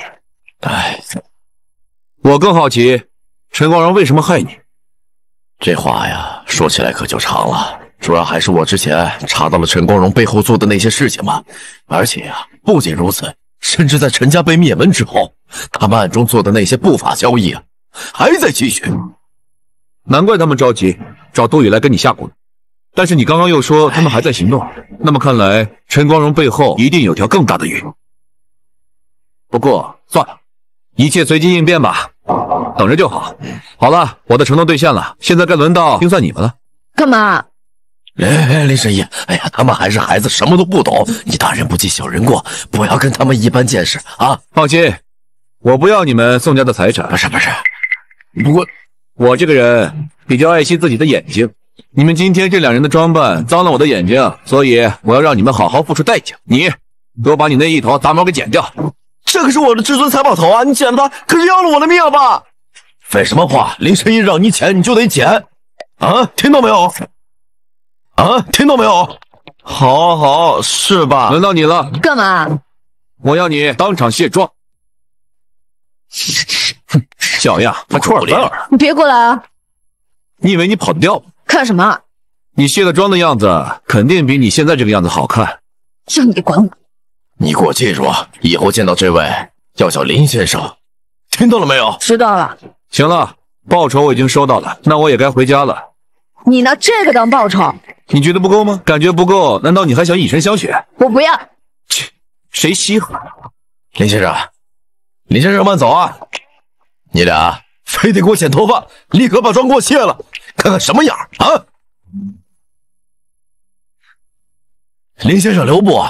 我更好奇陈光荣为什么害你。
这话呀，说起来可就长了。主要还是我之前查到了陈光荣背后做的那些事情嘛，而且呀，不仅如此，甚至在陈家被灭门之后，他们暗中做的那些不法交易啊，还在继续。
难怪他们着急找杜宇来跟你下蛊。但是你刚刚又说他们还在行动，那么看来陈光荣背后一定有条更大的鱼。不过算了，一切随机应变吧，等着就好。好了，我的承诺兑现了，现在该轮到清算你们了。
干嘛？
林神医，哎呀，他们还是孩子，什么都不懂，你大人不计小人过，不要跟他们一般见识啊！
放心，我不要你们宋家的财产。
不是，
不过我这个人比较爱惜自己的眼睛，你们今天这两人的装扮脏了我的眼睛，所以我要让你们好好付出代价。你给我把你那一头杂毛给剪掉。
这可是我的至尊财宝头啊！你剪了它，可是要了我的命啊，爸！废什么话！林神医让你剪，你就得剪啊！听到没有？听到没有？好，是吧？
轮到你了。
干嘛？
我要你当场卸妆。小样，还出尔反尔！
你别过来啊！
你以为你跑得掉吗？
看什么？
你卸了妆的样子，肯定比你现在这个样子好看。
让你管我！
你给我记住，以后见到这位要叫林先生，听到了没有？
知道了。
行了，报酬我已经收到了，那我也该回家了。
你拿这个当报酬？
你觉得不够吗？感觉不够，难道你还想以身相许？
我不要。
切，谁稀罕？
林先生慢走啊！你俩非得给我剪头发，立刻把妆给我卸了，看看什么样啊！林先生留步。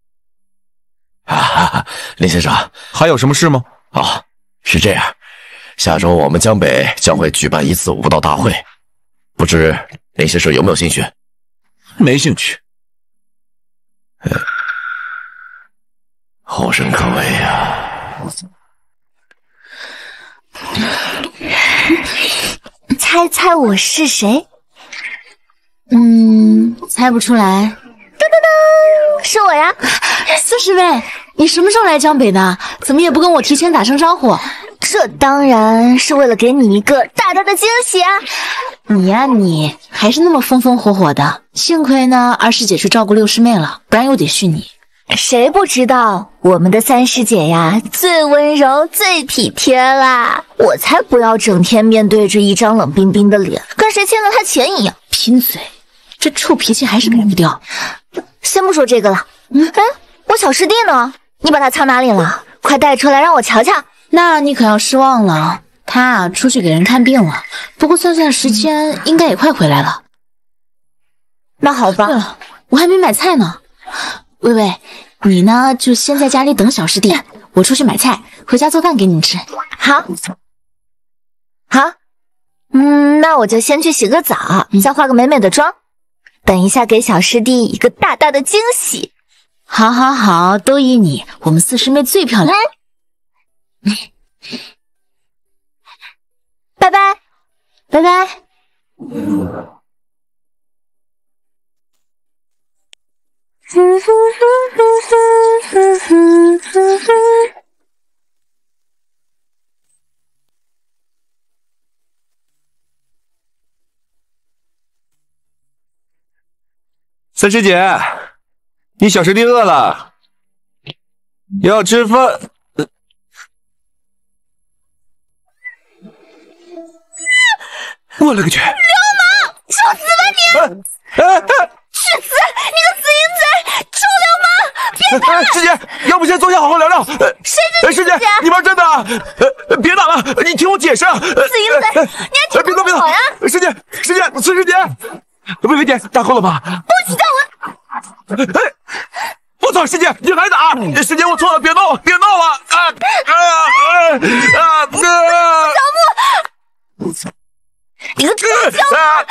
林先生，
还有什么事吗？
是这样，下周我们江北将会举办一次武道大会， 不知林先生有没有兴趣？
没兴趣。
后生可畏呀！
猜猜我是谁？
猜不出来。
噔噔噔，是我呀
！40妹，你什么时候来江北的？怎么也不跟我提前打声招呼？
这当然是为了给你一个大大的惊喜啊！
你呀，你还是那么风风火火的。幸亏呢，二师姐去照顾六师妹了，不然又得训你。
谁不知道我们的三师姐呀，最温柔、最体贴啦！我才不要整天面对着一张冷冰冰的脸，跟谁欠了她钱一样。
贫嘴，这臭脾气还是改不掉。
先不说这个了，我小师弟呢？你把他藏哪里了？快带出来让我瞧瞧。
那你可要失望了，他出去给人看病了。不过算算时间，应该也快回来了。
那好吧。
对了，我还没买菜呢。薇薇，你呢就先在家里等小师弟，我出去买菜，回家做饭给你吃。
好，那我就先去洗个澡，再化个美美的妆，等一下给小师弟一个大大的惊喜。
好，都依你，我们4师妹最漂亮。
拜拜，拜拜。
三师姐，你小师弟饿了，要吃饭。我勒个去！
流氓，受死吧你！去死！你个死淫贼，臭流氓！别打！
师姐，要不先坐下好好聊聊。师姐，你玩真的？别打了，你听我解释。死
淫贼，你还挺不好呀！
师姐，孙师姐，薇薇姐打够了吧？
不许叫
我！我操，师姐，你还打！师姐，我错了，别闹了！
小木，你个臭小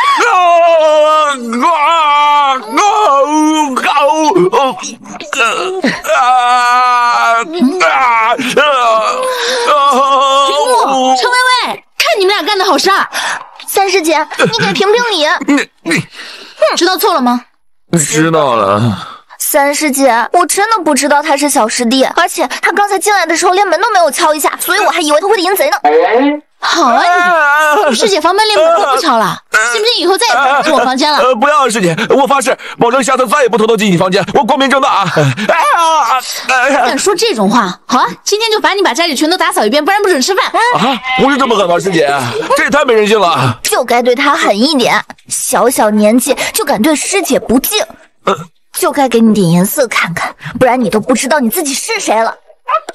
陈薇薇，看你们俩干的好事儿！
三师姐，你给评评理。
知道错了吗？
知道了。
三师姐，我真的不知道他是小师弟，而且他刚才进来的时候连门都没有敲一下，所以我还以为他会淫贼呢。
好啊你，师姐房门连门都不敲了，信不信以后再也不进我房间了？
不要，师姐，我发誓，保证下次再也不偷偷进你房间，我光明正大。
敢说这种话？好啊，今天就罚你把家里全都打扫一遍，不然不准吃饭。
不是这么狠吧，师姐？这也太没人性了。
就该对他狠一点，小小年纪就敢对师姐不敬，就该给你点颜色看看，不然你都不知道你自己是谁了。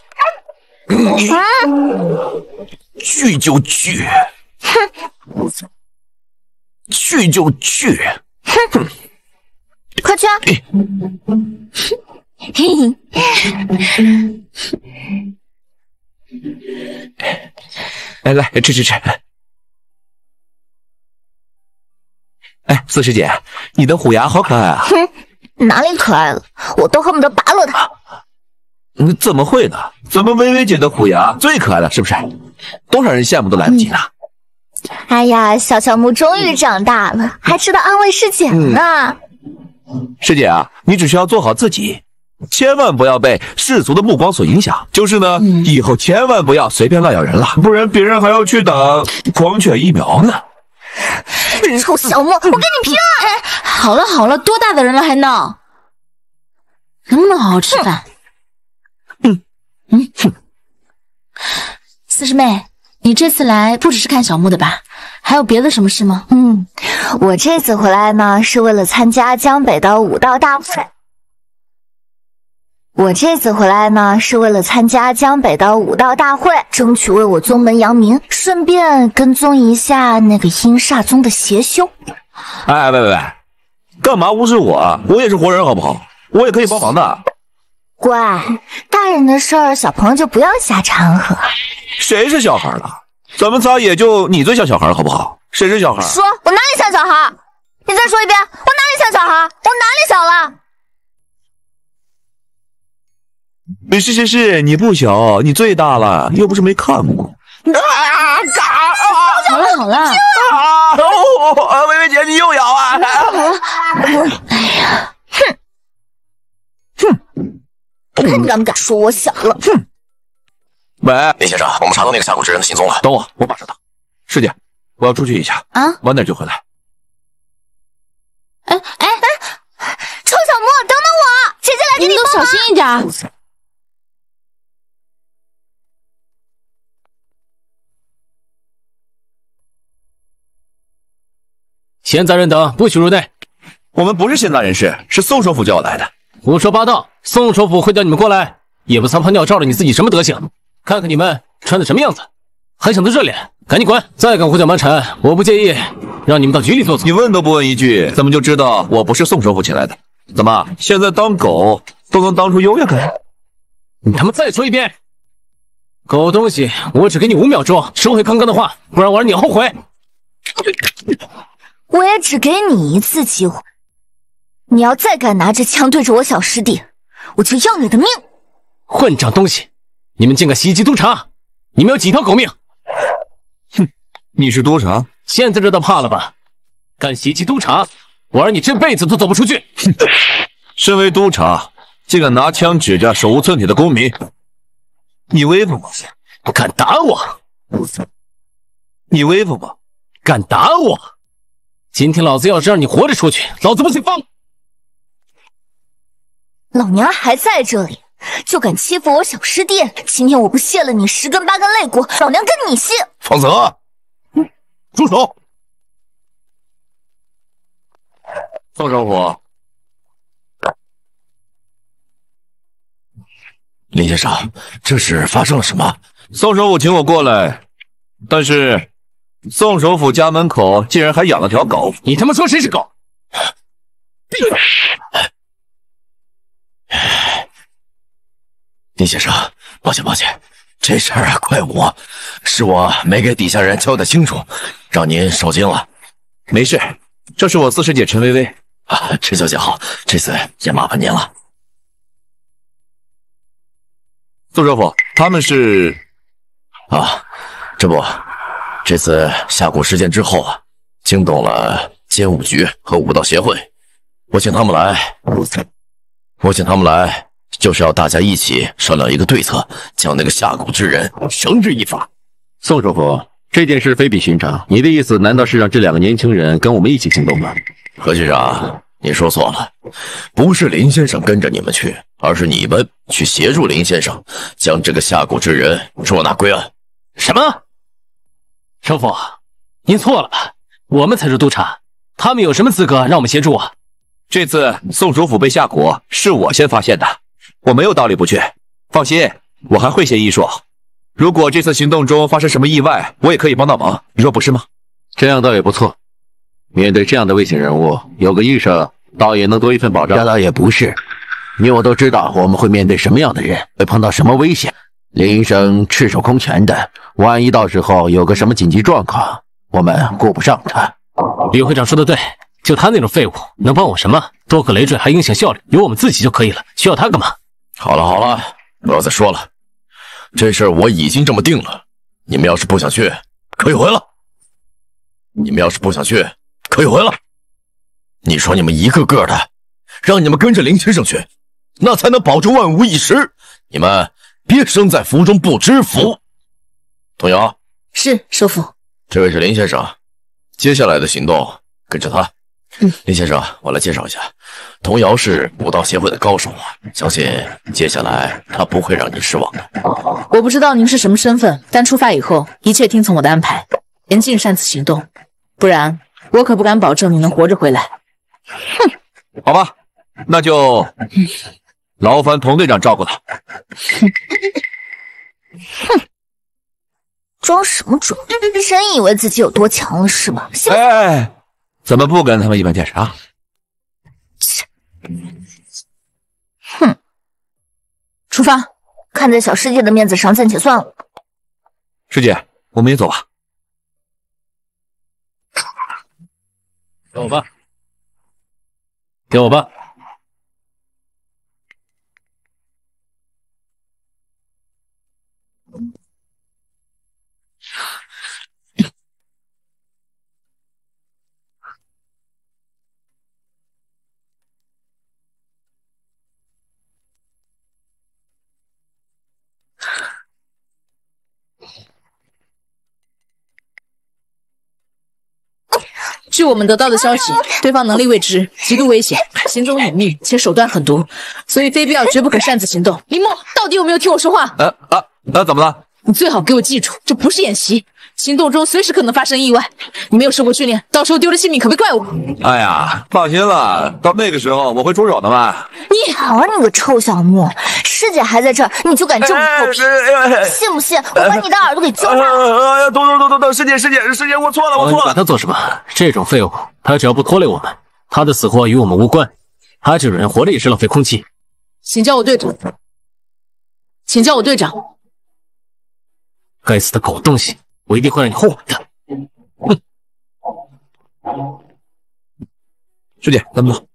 去就去，去就去，
快去啊！
来吃。四师姐，你的虎牙好可爱啊！
哪里可爱了？我都恨不得拔了它。
怎么会呢？咱们薇薇姐的虎牙最可爱了，是不是？多少人羡慕都来不及呢。
哎呀，小木终于长大了，还知道安慰师姐呢。
师姐啊，你只需要做好自己，千万不要被世俗的目光所影响。就是呢，以后千万不要随便乱咬人了，不然别人还要去打狂犬疫苗呢。
臭小木，我跟你拼了！
好了，多大的人了还闹？能不能好好吃饭？4师妹，你这次来不只是看小木的吧？还有别的什么事吗？
我这次回来呢，是为了参加江北的武道大会。争取为我宗门扬名，顺便跟踪一下那个阴煞宗的邪修。
喂，干嘛无视我？我也是活人，好不好？我也可以帮忙的。
乖，大人的事儿，小朋友就不要瞎掺和。
谁是小孩了？咱们仨也就你最像小孩，好不好？ 谁是小孩？
说，我哪里像小孩？你再说一遍，我哪里像小孩？我哪里小了？
是，你不小，你最大了，又不是没看过。
好了，
薇薇姐，你又咬啊！
哎呀，看你敢不敢说我小了？
喂，
林先生，我们查到那个下蛊之人的行踪了。
等我马上到。师姐，我要出去一下
啊，
晚点就回来。
臭小莫，等等我，姐姐来给你帮忙。
你们都小心一点。
闲杂人等不许入内。
我们不是闲杂人士，是宋首府叫我来的。
胡说八道！宋首府会叫你们过来？也不撒泡尿照着你自己什么德行？看看你们穿的什么样子，还想着这脸？赶紧滚！再敢胡搅蛮缠，我不介意让你们到局里坐坐。
你问都不问一句，怎么就知道我不是宋首府请来的？怎么现在当狗都能当出优越感？
你他妈再说一遍！狗东西，我只给你5秒钟收回刚刚的话，不然我让你后悔。
我也只给你一次机会，你要再敢拿着枪对着我小师弟，我就要你的命！
混账东西，你们竟敢袭击督察，你们有几条狗命？
哼，你是督察？
现在知道怕了吧？敢袭击督察，我让你这辈子都走不出去！
哼，身为督察，竟敢拿枪指着手无寸铁的公民，你威风吗？
敢打我？
你威风吗？
敢打我？今天老子要是让你活着出去，老子不信放！
老娘还在这里，就敢欺负我小师弟！今天我不卸了你10根8根肋骨，老娘跟你姓！
方泽，
住手！宋首府，
林先生，这是发生了什么？
宋首府请我过来，但是宋首府家门口竟然还养了条狗。
你他妈说谁是狗？
林先生，抱歉，这事儿怪我，是我没给底下人交代清楚，让您受惊了。
没事，这是我四师姐陈薇薇
啊，陈小姐好，这次也麻烦您了。
宋首府，他们是
啊，这次下蛊事件之后啊，惊动了监武局和武道协会，我请他们来，就是要大家一起商量一个对策，将那个下蛊之人绳之以法。
宋首府，这件事非比寻常，你的意思难道是让这2个年轻人跟我们一起行动吗？
何局长，你说错了，不是林先生跟着你们去，而是你们去协助林先生将这个下蛊之人捉拿归案。
什么？首府，您错了，我们才是督察，他们有什么资格让我们协助啊？
这次宋首府被下蛊是我先发现的，我没有道理不去。放心，我还会些医术，如果这次行动中发生什么意外，我也可以帮到忙，你说不是吗？
这样倒也不错。面对这样的危险人物，有个医生倒也能多一份保障。
这倒也不是，你我都知道我们会面对什么样的人，会碰到什么危险。林医生赤手空拳的，万一到时候有个什么紧急状况，我们顾不上他。
李会长说的对，就他那种废物能帮我什么？多个累赘还影响效率，有我们自己就可以了，需要他干嘛？
好了，不要再说了，这事儿我已经这么定了。你们要是不想去，可以回了。你说你们一个个的，让你们跟着林先生去，那才能保住万无一失。你们别身在福中不知福。童瑶，
是首府。
这位是林先生，接下来的行动跟着他。林先生，我来介绍一下，童瑶是武道协会的高手，相信接下来他不会让你失望的。
我不知道您是什么身份，但出发以后一切听从我的安排，严禁擅自行动，不然我可不敢保证你能活着回来。
好吧，那就劳烦童队长照顾他。
装什么装？真以为自己有多强了是吗？
哎，怎么不跟他们一般见识啊？
出发！
看在小师姐的面子上，暂且算了。
师姐，我们也走吧。
给我吧，给我吧。
据我们得到的消息，对方能力未知，极度危险，行踪隐秘，且手段狠毒，所以非必要绝不可擅自行动。林墨，到底有没有听我说话？
怎么了？
你最好给我记住，这不是演习，行动中随时可能发生意外。你没有受过训练，到时候丢了性命可别怪我。
哎呀，放心了，到那个时候我会出手的嘛。
你好，你个臭小木，师姐还在这儿，你就敢这么臭屁？信不信我把你的耳朵给揪烂？
等，师姐，我错了，
管他做什么？这种废物，他只要不拖累我们，他的死活与我们无关。他这种人活着也是浪费空气。
请叫我队长。请叫我队长。
该死的狗东西，我一定会让你后悔的。
师姐，咱们走。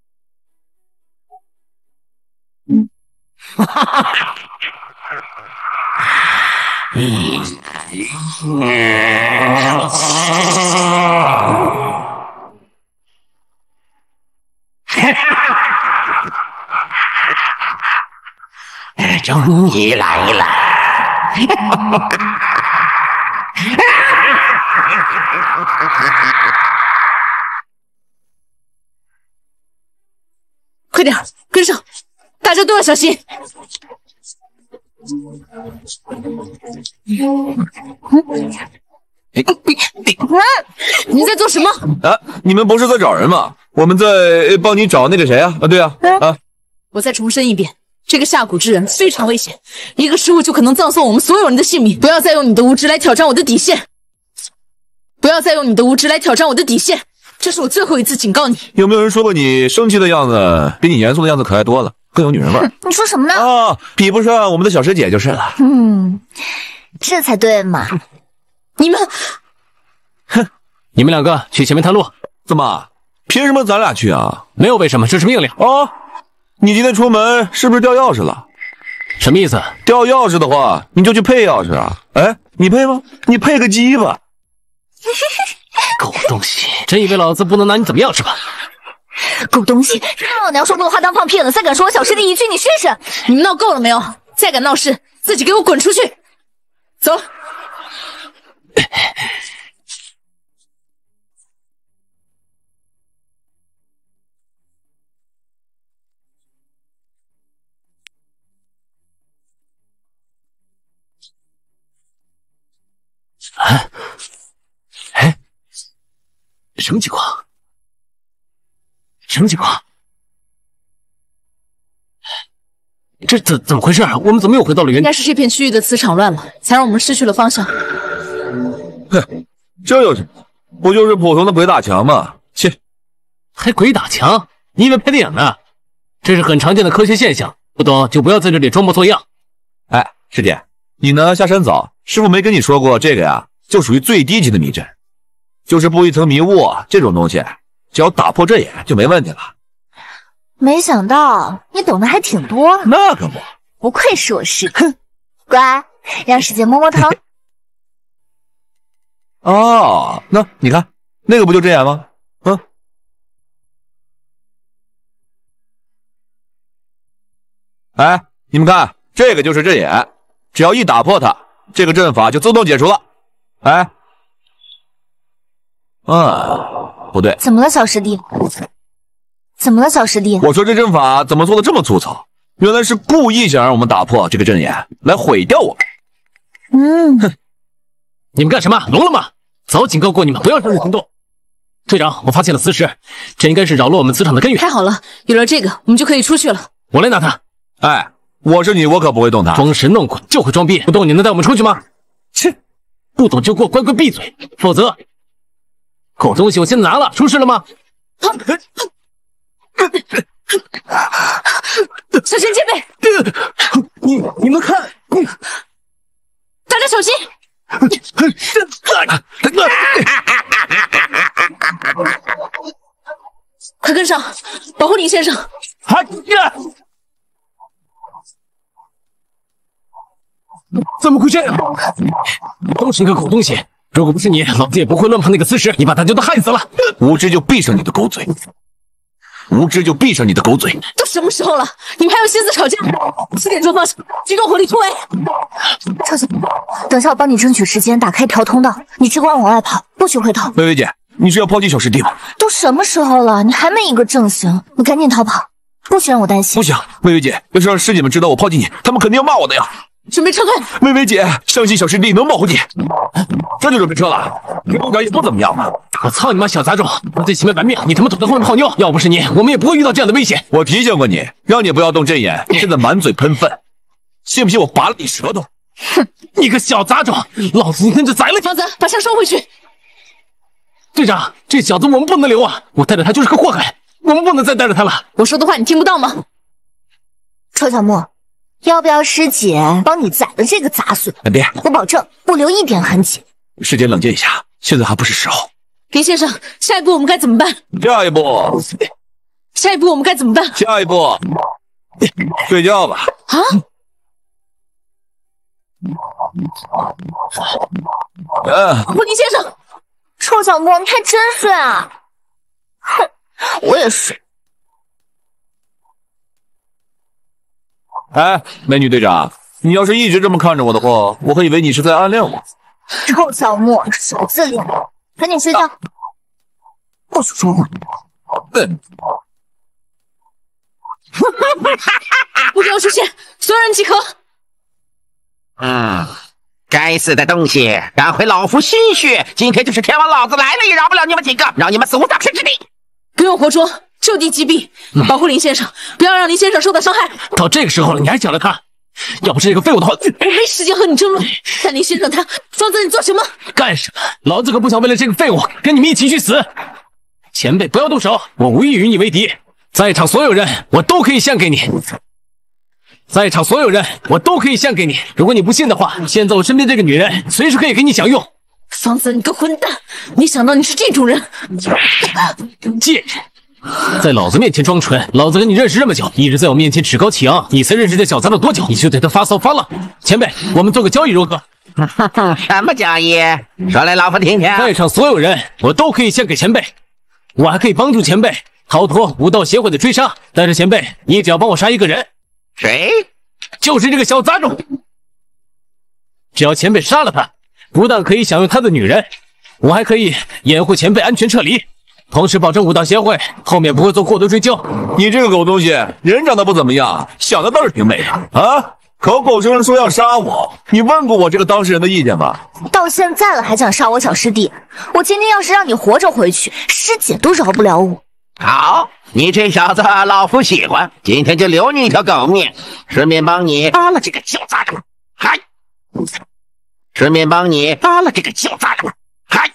终于来了。
快点，跟上！大家都要小心。你在做什么？
你们不是在找人吗？我们在帮你找那个谁啊？对啊。
我再重申一遍，这个下蛊之人非常危险，一个失误就可能葬送我们所有人的性命。不要再用你的无知来挑战我的底线！不要再用你的无知来挑战我的底线！这是我最后一次警告你。
有没有人说过你生气的样子比你严肃的样子可爱多了，更有女人味？
你说什么呢？
比不上我们的小师姐就是了。
这才对嘛！
你们，
你们两个去前面探路。
怎么？凭什么咱俩去啊？
没有为什么，这是命令。
你今天出门是不是掉钥匙了？
什么意思？
掉钥匙的话，你就去配钥匙啊！你配吗？你配个鸡巴！
狗东西，真以为老子不能拿你怎么样是吧？
狗东西，让老娘说过的话当放屁了，再敢说我小师弟一句，你试试！
你们闹够了没有？再敢闹事，自己给我滚出去！走。
什么情况？什么情况？这怎么回事？我们怎么又回到了原？
应该是这片区域的磁场乱了，才让我们失去了方向。
这有什么？不就是普通的鬼打墙吗？切，
还鬼打墙？你以为拍电影呢？这是很常见的科学现象，不懂就不要在这里装模作样。
师姐，你呢？下山早，师傅没跟你说过这个呀？就属于最低级的迷阵，就是布一层迷雾这种东西，只要打破阵眼就没问题了。
没想到你懂得还挺多。
那可不，
不愧是我师弟。乖，让师姐摸摸头。
那你看，那个不就阵眼吗？你们看，这个就是阵眼，只要一打破它，这个阵法就自动解除了。不对，
怎么了，小师弟？怎么了，小师弟？
我说这阵法怎么做的这么粗糙？原来是故意想让我们打破这个阵眼，来毁掉我们。
你们干什么？聋了吗？早警告过你们不要擅自行动。队长，我发现了磁石，这应该是扰乱我们磁场的根源。
太好了，有了这个，我们就可以出去了。
我来拿它。
我是你，我可不会动它。
装神弄鬼就会装逼，不动你能带我们出去吗？切，不懂就给我乖乖闭嘴，否则……狗东西，我现在拿了，出事了吗？
小心戒备！
你们看，
大家小心！
先生，保护林先生。
怎么会这样？都是你个狗东西！如果不是你，老子也不会乱碰那个刺史。你把大家都害死了！
无知就闭上你的狗嘴！无知就闭上你的狗嘴！
都什么时候了，你们还有心思吵架？7点钟放手，集中火力突围！
少佐，等下我帮你争取时间，打开一条通道，你只管往外跑，不许回头。
薇薇姐，你是要抛弃小师弟吗？
都什么时候了，你还没一个正形，你赶紧逃跑，不许让我担心。
不行，薇薇姐，要是让师姐们知道我抛弃你，他们肯定要骂我的呀。
准备撤退。
薇薇姐，相信小师弟能保护你。这就准备撤了，这部长也不怎么样嘛。
我操你妈小杂种！我在前面玩命，你他妈躲在后面泡妞。要不是你，我们也不会遇到这样的危险。
我提醒过你，让你不要动阵眼，你现在满嘴喷粪，信不信我拔了你舌头？
哼，你个小杂种，老子今天就宰了你！
方子，把枪收回去。
队长，这小子我们不能留啊！我带着他就是个祸害，我们不能再带着他了。
我说的话你听不到吗？
臭小莫，要不要师姐帮你宰了这个杂碎？
别，
我保证不留一点痕迹。
师姐冷静一下，现在还不是时候。
林先生，下一步我们该怎么办？
下一步
我们该怎么办？
下一步，睡觉吧。
啊？林先生，
臭小莫，你还真睡啊？哼，我也睡。
哎，美女队长，你要是一直这么看着我的话，我会以为你是在暗恋我。
臭小莫，少自恋，赶紧睡觉，不许说话。
目标出现，所有人集合。
该死的东西，敢毁老夫心血！今天就是天王老子来了也饶不了你们几个，让你们死无葬身之地！
不用活捉，就地击毙，保护林先生，不要让林先生受到伤害。
到这个时候了，你还想着他？要不是这个废物的话，
我没时间和你争论。但林先生他，方子你做什么？
干什么？老子可不想为了这个废物跟你们一起去死！前辈不要动手，我无意与你为敌。在场所有人，我都可以献给你。在场所有人，我都可以献给你。如果你不信的话，现在我身边这个女人随时可以给你享用。
方子，你个混蛋！没想到你是这种人，
贱人！在老子面前装纯，老子跟你认识这么久，一直在我面前趾高气昂，你才认识这小杂种多久，你就对他发骚发了？前辈，我们做个交易如何？
什么交易？说来老夫听听。
在场所有人，我都可以献给前辈，我还可以帮助前辈逃脱武道协会的追杀。但是前辈，你只要帮我杀一个人。
谁？
就是这个小杂种。只要前辈杀了他，不但可以享用他的女人，我还可以掩护前辈安全撤离，同时保证武道协会后面不会做过多追究。
你这个狗东西，人长得不怎么样，想的倒是挺美的啊！口口声声说要杀我，你问过我这个当事人的意见吗？
到现在了还想杀我小师弟，我今天要是让你活着回去，师姐都饶不了我。
好，你这小子老夫喜欢，今天就留你一条狗命，顺便帮你杀了这个小杂种。嗨，顺便帮你杀了这个小杂种。嗨，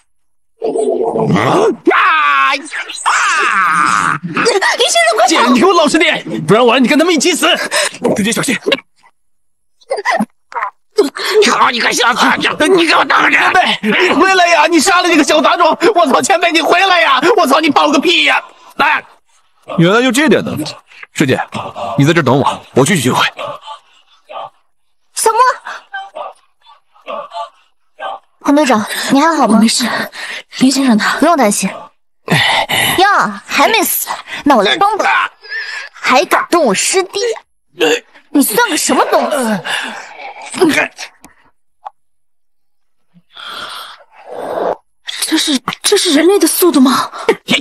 林先生快
跑！你给我老实点，不然我让你跟他们一起死！自己小心。
好你个小杂种，你给我等着！
前辈，你回来呀！你杀了这个小杂种！我操，前辈你回来呀！我操，你跑个屁呀！来，
原来就这点能力，师姐，你在这等我，我去聚会。
小莫，黄队长，你还好吗？
我没事，林先生他
不用担心。呀，还没死，那我来帮帮你。还敢动我师弟？你算个什么东西？
这是人类的速度吗？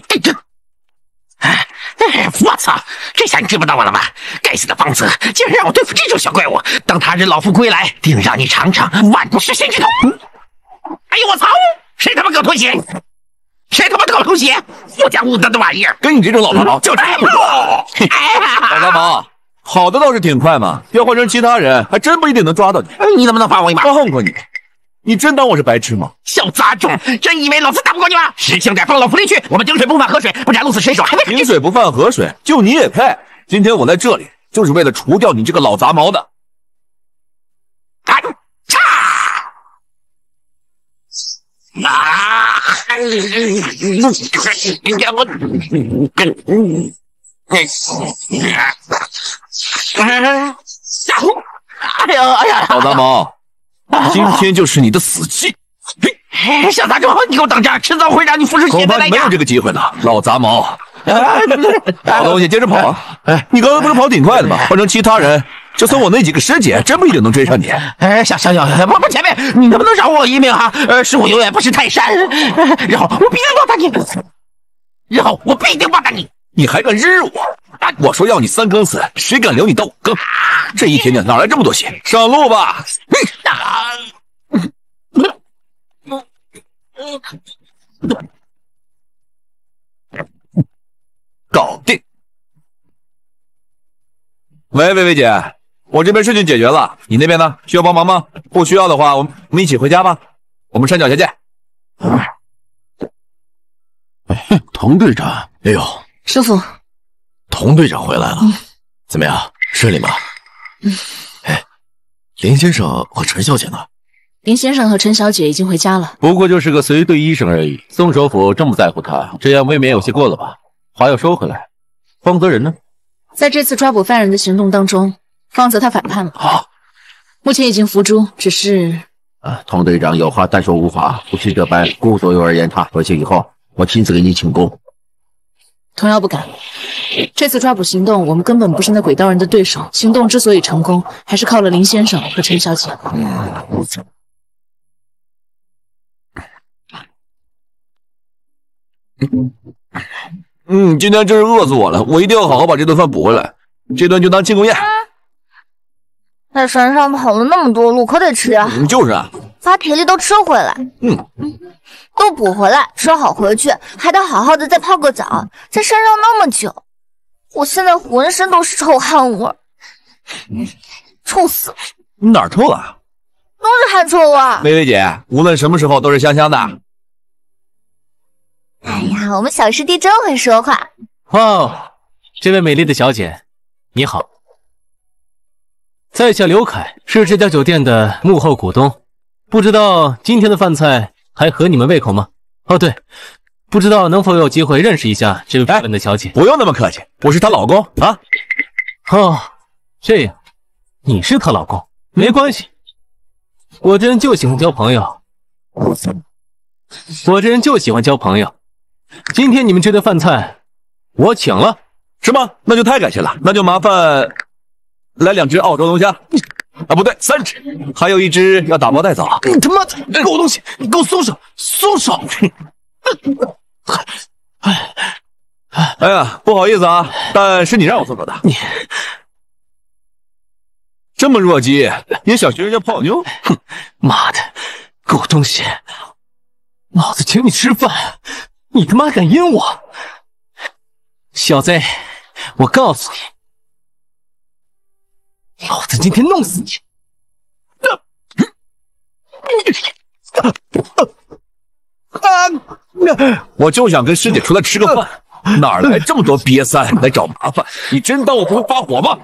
我操！这下你知不到我了吧？该死的方子，竟然让我对付这种小怪物！等他日老夫归来，定让你尝尝万世仙之痛！哎呦我操！谁他妈搞拖鞋？谁他妈搞拖鞋？不讲武德的玩意儿！
跟你这种老杂毛就这样！老杂毛，好的倒是挺快嘛，要换成其他人，还真不一定能抓到你。
你能不能放我一马？
放过你！你真当我是白痴吗？
小杂种，真以为老子打不过你吗？识相点，放老夫离去！我们井水不犯河水，不然鹿死谁手还未？
井水不犯河水，就你也配？今天我来这里，就是为了除掉你这个老杂毛的。 老杂毛，今天就是你的死期！
小杂种，你给我等着，迟早会让你付出血的代价。
恐怕没有这个机会了，老杂毛。好东西，接着跑！哎，你刚才不是跑挺快的吗？换成其他人，就算我那几个师姐，真不一定能追上你。
哎，小前辈，你能不能饶我一命啊？是我有眼不识泰山，日后我必定报答你。
你还敢日我？我说要你3更死，谁敢留你到5更？这一天哪来这么多血？上路吧！搞定！喂，姐，我这边事情解决了，你那边呢？需要帮忙吗？不需要的话，我们一起回家吧。我们山脚下见。
童队长，哎呦，
师傅，
童队长回来了，怎么样？顺利吗？哎，林先生和陈小姐呢？
林先生和陈小姐已经回家了。
不过就是个随队医生而已。宋首府这么在乎他，这样未免有些过了吧？话要收回来，方泽仁呢？
在这次抓捕犯人的行动当中，方泽他反叛了。目前已经伏诛，只是……
童队长有话但说无话，不须这般顾左右而言他。回去以后，我亲自给你请功。
童谣不敢。这次抓捕行动，我们根本不是那鬼道人的对手。行动之所以成功，还是靠了林先生和陈小姐。
今天真是饿死我了，我一定要好好把这顿饭补回来。这顿就当庆功宴。
在山上跑了那么多路，可得吃啊！
就是啊，
把体力都吃回来。都补回来，吃好回去，还得好好的再泡个澡。在山上那么久，我现在浑身都是臭汗味，臭死了！
你哪儿臭了？
都是汗臭味。
薇薇姐，无论什么时候都是香香的。
哎呀，我们小师弟真会说话。
哦，这位美丽的小姐，你好。在下刘凯，是这家酒店的幕后股东。不知道今天的饭菜还合你们胃口吗？哦，对，不知道能否有机会认识一下这位漂亮的小姐？
不用那么客气，我是她老公啊。
哦，这样，你是她老公，没关系。我这人就喜欢交朋友。今天你们这顿饭菜，我请了，
是吗？那就太感谢了，那就麻烦来2只澳洲龙虾。啊，不对，3只，还有1只要打包带走。
你他妈的狗东西，你给我松手，松手！
哎呀，不好意思啊，但是你让我松手的。
你
这么弱鸡，也想学人家泡妞？
哼，妈的，狗东西！老子请你吃饭，你他妈敢阴我！小子，我告诉你。老子今天弄死你！
我就想跟师姐出来吃个饭，哪来这么多瘪三来找麻烦？你真当我不会发火吗？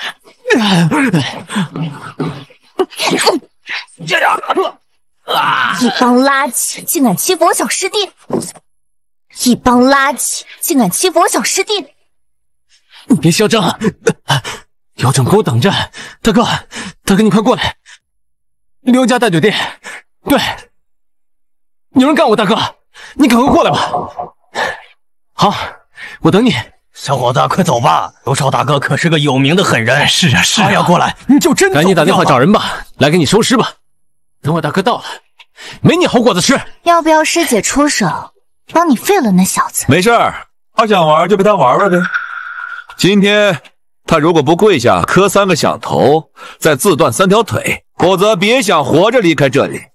一帮垃圾竟敢欺负我小师弟！一帮垃圾竟敢欺负我小师弟！
你别嚣张！有种给我等着！大哥，你快过来！刘家大酒店，对，有人干我大哥，你赶快过来吧！好，我等你。
小伙子，快走吧！刘少大哥可是个有名的狠人。是啊，他要过来，你就真
赶紧打电话找人吧，来给你收尸吧。等我大哥到了，没你好果子吃。
要不要师姐出手，帮你废了那小子？
没事儿，他想玩就陪他玩玩呗。今天他如果不跪下磕3个响头，再自断3条腿，否则别想活着离开这里。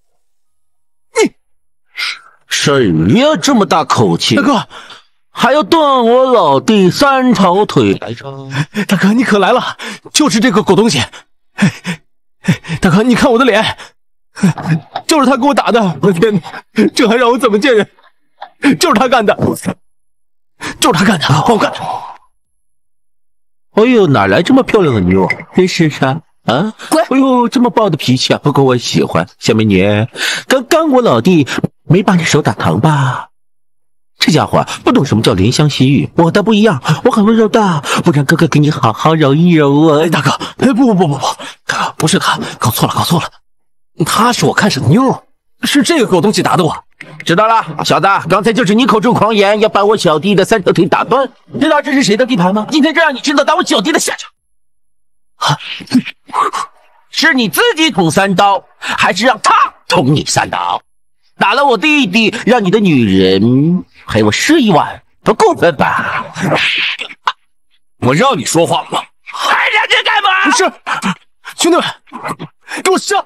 谁呀这么大口气？
大哥，
还要断我老弟3条腿来着？
大哥，你可来了，就是这个狗东西。大哥，你看我的脸，就是他给我打的。我的天哪，这还让我怎么见人？就是他干的，就是他干的，帮我干。
哎呦，哪来这么漂亮的妞？真是啥？
啊，滚！哎呦，这么暴的脾气啊，不过我喜欢。小美女，刚刚我老弟没把你手打疼吧？这家伙不懂什么叫怜香惜玉，我的不一样，我很温柔的，不让哥哥给你好好揉一揉啊！
大哥，不，大哥不是他，搞错了，他是我看上的妞，是这个狗东西打的我。
知道了，小子，刚才就是你口出狂言，要把我小弟的3条腿打断。知道这是谁的地盘吗？今天就让你知道打我小弟的下场。是你自己捅3刀，还是让他捅你3刀？打了我弟弟，让你的女人赔我11万，不过分吧？
我让你说话吗？
还让你干嘛？
不是，兄弟们，给我上！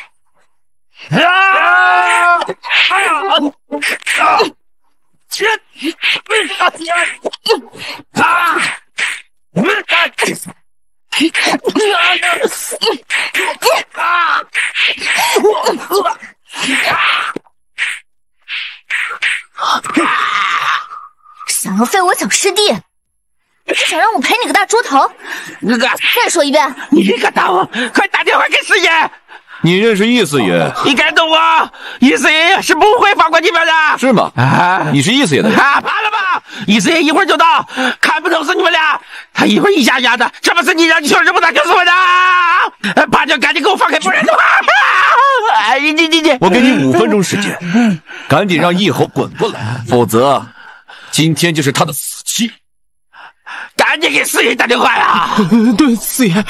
想要废我小师弟，你是想让我赔你个大猪头？
哥哥，
再说一遍，
你个大王，快打电话给四爷！
你认识易四爷？
你敢动我？易四爷是不会放过你们的，
是吗？啊，你是易四爷的人
啊？怕了吧？易四爷一会儿就到，看不懂死你们俩。他一会儿一下下的，这不是你让你兄这么大就是我的，爸就赶紧给我放开，不然的话，哎，你，
我给你5分钟时间，赶紧让易侯滚过来，否则今天就是他的死期。
赶紧给四爷打电话呀！
对，四爷。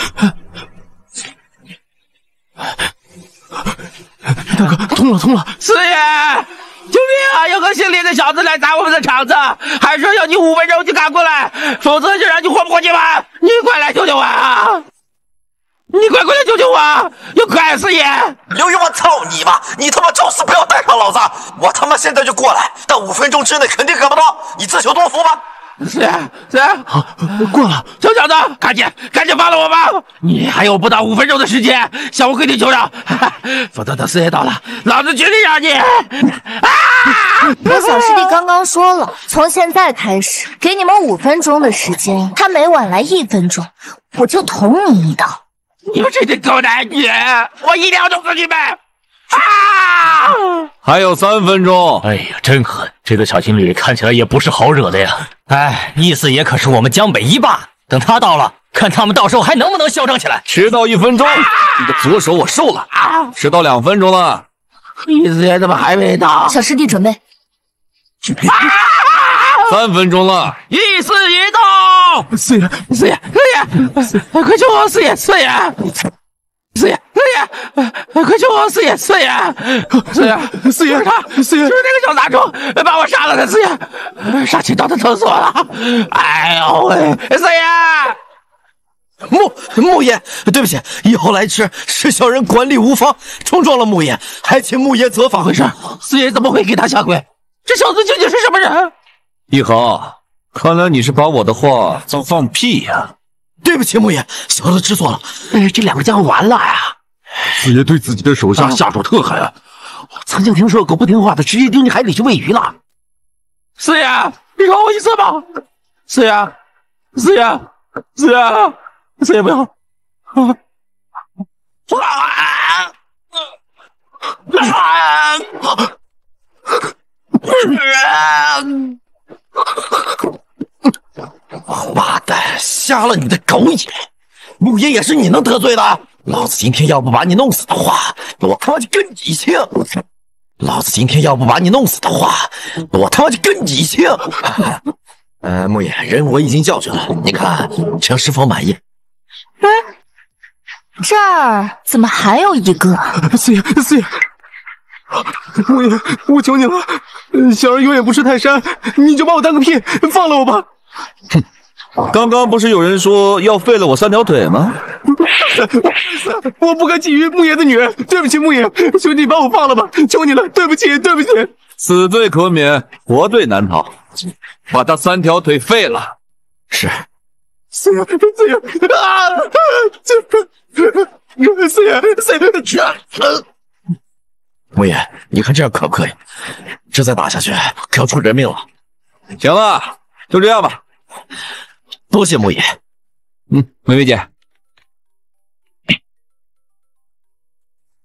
大哥，通了！
四爷，救命啊！有个姓李的小子来砸我们的场子，还说要你5分钟就赶过来，否则就让你活不过今晚！你快来救救我啊！你快过来救救我！有快，四爷！
刘勇，我操你妈！你他妈找死不要带上老子！我他妈现在就过来，但5分钟之内肯定赶不到，你自求多福吧。
四爷，好，
过了，
小小子，赶紧放了我吧！你还有不到5分钟的时间向我跪地求饶，否则等四爷到了，老子绝对让你！
我小师弟刚刚说了，从现在开始给你们5分钟的时间，他每晚来1分钟，我就捅你一刀。
你们这对狗男女，我一定要弄死你们！
还有3分钟。
哎呀，真狠！这个小情侣看起来也不是好惹的呀。哎，易四爷可是我们江北一霸，等他到了，看他们到时候还能不能嚣张起来。
迟到1分钟，你的左手我受了。迟到2分钟了，
易四爷怎么还没到？
小师弟准备。
3分钟了，
易四爷到！
四爷，
快救我！四爷，快救我！四爷，是他，就是那个小杂种把我杀了的，四爷，杀青刀都疼死我了！哎呦喂，四
爷，木爷，对不起，以后来迟是小人管理无方，冲撞了木爷，还请木爷责罚。
回事？四爷怎么会给他下跪？这小子究竟是什么人？
易豪，看来你是把我的话当放屁呀！
对不起，木爷，小子知错了。
这2个家伙完了呀！
四爷对自己的手下下手特狠，
我曾经听说狗不听话的直接丢进海里去喂鱼了。四爷，你饶我一次吧！四爷不要！
王八蛋，瞎了你的狗眼！木爷也是你能得罪的。老子今天要不把你弄死的话，我他妈就跟你姓！木爷，人我已经教训了，你看这样是否满意？
这儿怎么还有一个？
四爷，木爷，我求你了，小人有眼不识泰山，你就把我当个屁，放了我吧！
刚刚不是有人说要废了我3条腿吗？
我不该觊觎木爷的女人，对不起木爷，求你把我放了吧，求你了，对不起。
死罪可免，活罪难逃，把他3条腿废了。
是。
四爷啊！四爷，
木爷，你看这样可不可以？这再打下去可要出人命了。
行了，就这样吧。
多谢木爷。
梅梅姐。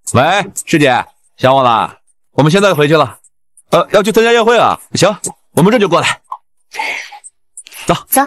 喂，师姐，想我了？我们现在回去了。要去参加宴会啊？行，我们这就过来。走
走。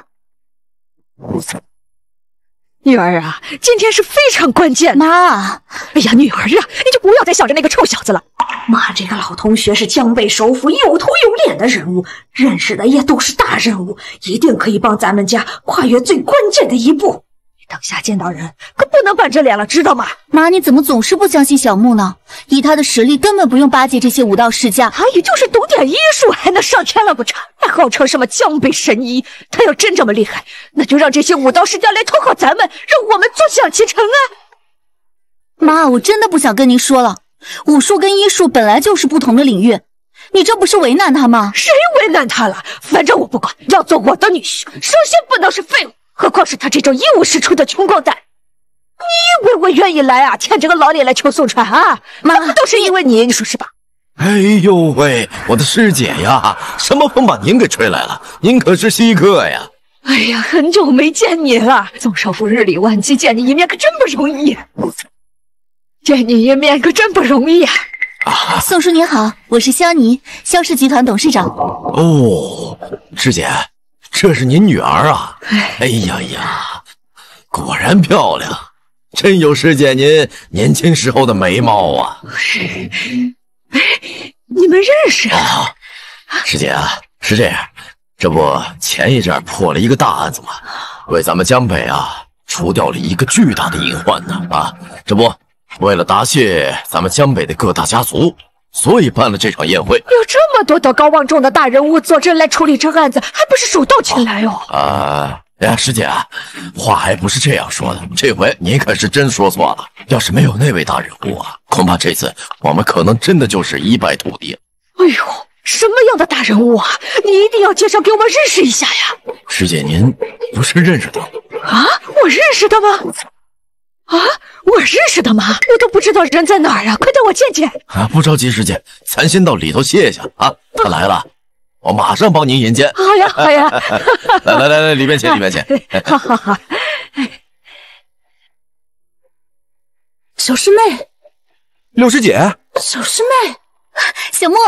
女儿啊，今天是非常关键的。
妈，
哎呀，女儿啊，你就不要再想着那个臭小子了。妈，这个老同学是江北首府有头有脸的人物，认识的也都是大人物，一定可以帮咱们家跨越最关键的一步。等下见到人可不能板着脸了，知道吗？
妈，你怎么总是不相信小木呢？以他的实力，根本不用巴结这些武道世家。
他也就是懂点医术，还能上天了不成？还号称什么江北神医。他要真这么厉害，那就让这些武道世家来投靠咱们，让我们坐享其成啊！
妈，我真的不想跟您说了，武术跟医术本来就是不同的领域，你这不是为难他吗？
谁为难他了？反正我不管，要做我的女婿，首先不能是废物。何况是他这种一无是处的穷光蛋，你以为我愿意来啊？舔着个老脸来求宋川啊？妈，不都是因为你说是吧？
哎呦喂，我的师姐呀，什么风把您给吹来了？您可是稀客呀！
哎呀，很久没见你了，宋少妇日理万机，见你一面可真不容易，见你一面可真不容易啊！
宋叔您好，我是萧妮，萧氏集团董事长。
哦，师姐。这是您女儿啊！哎呀呀，果然漂亮，真有师姐您年轻时候的眉毛啊！
你们认识
啊？师姐啊，是这样，这不前一阵破了一个大案子吗？为咱们江北啊除掉了一个巨大的隐患呢！啊，这不为了答谢咱们江北的各大家族。所以办了这场宴会，
有这么多德高望重的大人物坐镇来处理这案子，还不是手到擒来哟！
呀，师姐啊，话还不是这样说的，这回您可是真说错了。要是没有那位大人物啊，恐怕这次我们可能真的就是一败涂地。
哎呦，什么样的大人物啊？你一定要介绍给我们认识一下呀！
师姐，您不是认识他
啊？我认识他吗？啊，我认识他吗？我都不知道人在哪儿啊！快带我见见
啊！不着急，师姐，咱先到里头歇下啊。他来了，我马上帮您引荐。
好呀，好呀！
来，里边请，里边请。
好好好。
小师妹，
六师姐，
小师妹，
小莫，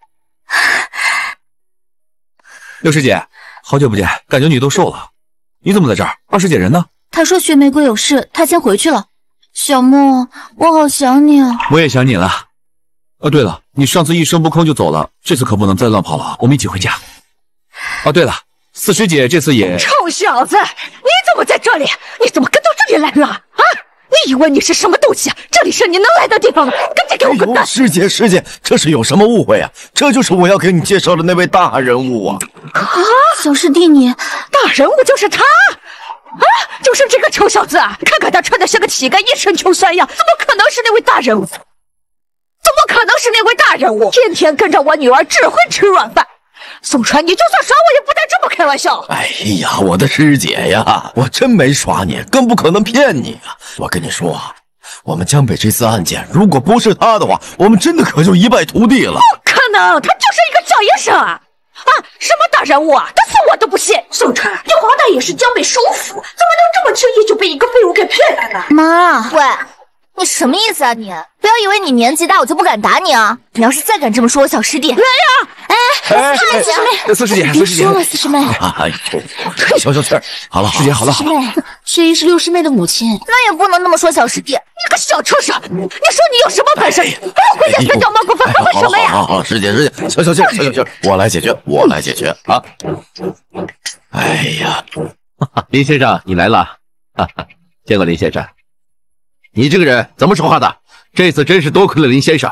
六师姐，好久不见，感觉你都瘦了，你怎么在这儿？二师姐人呢？
他说薛玫瑰有事，他先回去了。小莫，我好想你啊！
我也想你了。对了，你上次一声不吭就走了，这次可不能再乱跑了，我们一起回家。对了，四师姐这次也……
臭小子，你怎么在这里？你怎么跟到这里来了？啊！你以为你是什么东西啊？这里是你能来的地方吗？赶紧给我滚蛋！
师姐，这是有什么误会啊？这就是我要给你介绍的那位大人物啊！
小师弟你，
大人物就是他。就是这个臭小子啊！看看他穿的像个乞丐，一身穷酸样，怎么可能是那位大人物？怎么可能是那位大人物？天天跟着我女儿，只会吃软饭。宋川，你就算耍我，也不带这么开玩笑。
哎呀，我的师姐呀，我真没耍你，更不可能骗你啊！我跟你说，我们江北这次案件，如果不是他的话，我们真的可就一败涂地了。
不可能，他就是一个小医生啊！什么大人物啊？他死我都不信！宋川，你好歹也是江北首府，怎么能这么轻易就被一个废物给骗来了？
妈，
喂，你什么意思啊你？不要以为你年纪大我就不敢打你啊！你要是再敢这么说我小师弟，来呀！
四师姐，
别说了，四师妹。
消气儿，好了，师姐好了。
师妹，薛姨是六师妹的母亲，
那也不能那么说小师弟。
你个小畜生，你说你有什么本事？我回家三脚猫狗翻为什么呀？
好，师姐，消气儿，我来解决啊！哎呀，
林先生，你来了，见过林先生。你这个人怎么说话的？这次真是多亏了林先生。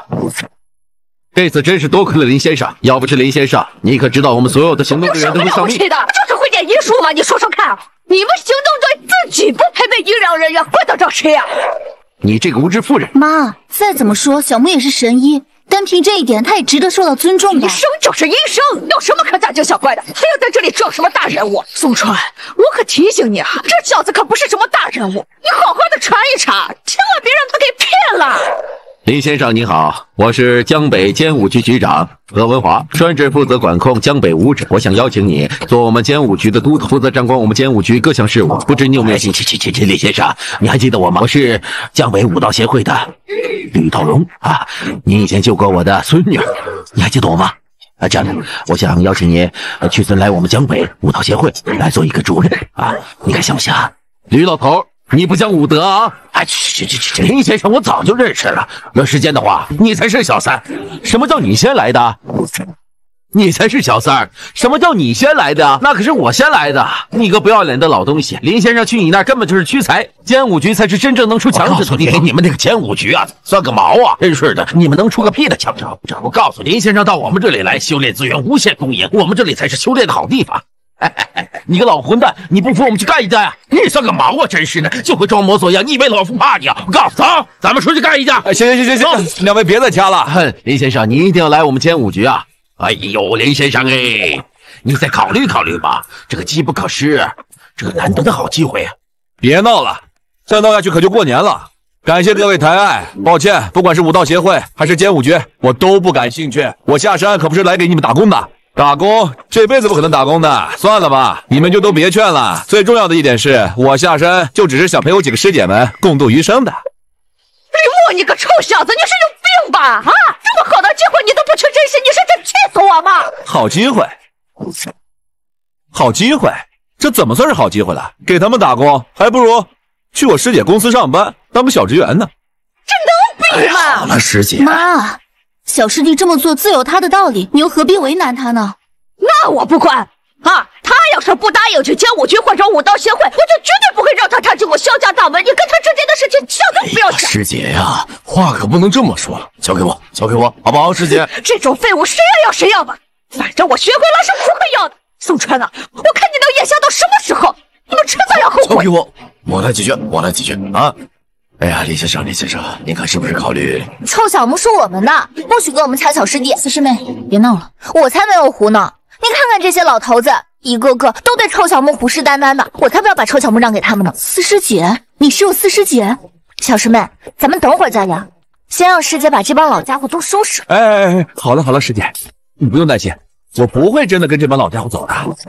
要不是林先生，你可知道我们所有的行动队员都会丧命？
就是会点医术吗？你说说看，你们行动队自己不配备医疗人员，怪得着谁呀？
你这个无知妇人！
妈，再怎么说，小木也是神医，单凭这一点，他也值得受到尊重的。
医生就是医生，有什么可大惊小怪的？还要在这里装什么大人物？宋川，我可提醒你啊，这小子可不是什么大人物，你好好的查一查，千万别让他给骗了。
林先生您好，我是江北监武局局长何文华，专职负责管控江北武者。我想邀请你做我们监武局的督头，负责掌管我们监武局各项事务。不知你有没有兴趣？李先生，你还记得我吗？我是江北武道协会的吕道荣啊，你以前救过我的孙女，你还记得我吗？这样的，我想邀请你去尊来我们江北武道协会来做一个主任啊，你看像不像？吕老头，你不讲武德啊！哎，林先生，我早就认识了。有时间的话，你才是小三。什么叫你先来的？你才是小三儿。什么叫你先来的？那可是我先来的。你个不要脸的老东西！林先生去你那儿根本就是屈才，监武局才是真正能出强者的地方。你们那个监武局啊，算个毛啊！真是的，你们能出个屁的强者？我告诉林先生，到我们这里来修炼资源无限供应，我们这里才是修炼的好地方。你个老混蛋，你不服我们去干一架呀！你算个毛啊！真是的，就会装模作样，你以为老夫怕你啊？我告诉走，咱们出去干一架！
行，两位别再掐了。
林先生，你一定要来我们监武局啊！哎呦，林先生哎，你再考虑考虑吧，这个机不可失，这个难得的好机会啊！
别闹了，再闹下去可就过年了。感谢各位抬爱，抱歉，不管是武道协会还是监武局，我都不感兴趣。我下山可不是来给你们打工的。打工这辈子不可能打工的，算了吧，你们就都别劝了。最重要的一点是我下山就只是想陪我几个师姐们共度余生的。
李牧，你个臭小子，你是有病吧？啊，这么好的机会你都不去珍惜，你是真气死我吗？
好机会，好机会，这怎么算是好机会了？给他们打工，还不如去我师姐公司上班当个小职员呢。
这能比吗？
好了，师姐。
妈。小师弟这么做自有他的道理，你又何必为难他呢？
那我不管啊！他要是不答应去监武局或者武道协会，我就绝对不会让他踏进我萧家大门。你跟他之间的事情，想都不要想。
师姐呀，话可不能这么说，交给我，好不好？师姐，
这种废物谁要谁要吧，反正我学会了是不会要的。宋川啊，我看你能眼瞎到什么时候？你们迟早要后悔。
交给我，我来解决啊！哎呀，林先生，您看是不是考虑？
臭小木是我们的，不许跟我们掐小师弟。四师妹，别闹了，
我才没有胡闹。你看看这些老头子，一个个都对臭小木虎视眈眈的，我才不要把臭小木让给他们呢。
四师姐，你是有四师姐？
小师妹，咱们等会儿再聊，先让师姐把这帮老家伙都收拾。
哎，好了，师姐，你不用担心，我不会真的跟这帮老家伙走的。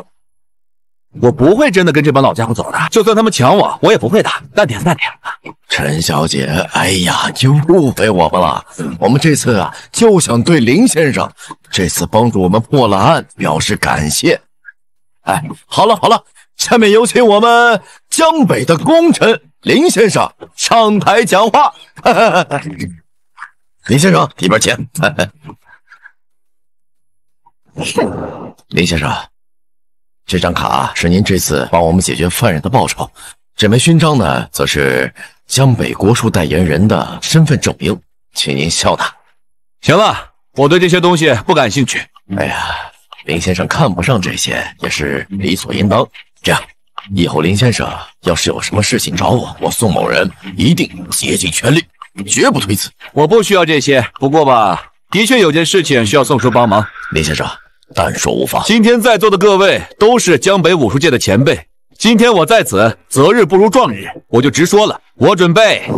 就算他们抢我，我也不会的。淡定。
陈小姐，哎呀，又误会我们了。我们这次啊，就想对林先生这次帮助我们破了案表示感谢。哎，好了，下面有请我们江北的功臣林先生上台讲话。林先生，里边请。林先生。这张卡是您这次帮我们解决犯人的报酬，这枚勋章呢，则是江北国术代言人的身份证明，请您笑纳。
行了，我对这些东西不感兴趣。
哎呀，林先生看不上这些也是理所应当。这样，以后林先生要是有什么事情找我宋某人一定竭尽全力，绝不推辞。
我不需要这些，不过吧，的确有件事情需要宋叔帮忙。
林先生。但说无妨。
今天在座的各位都是江北武术界的前辈，今天我在此，择日不如撞日，我就直说了，我准备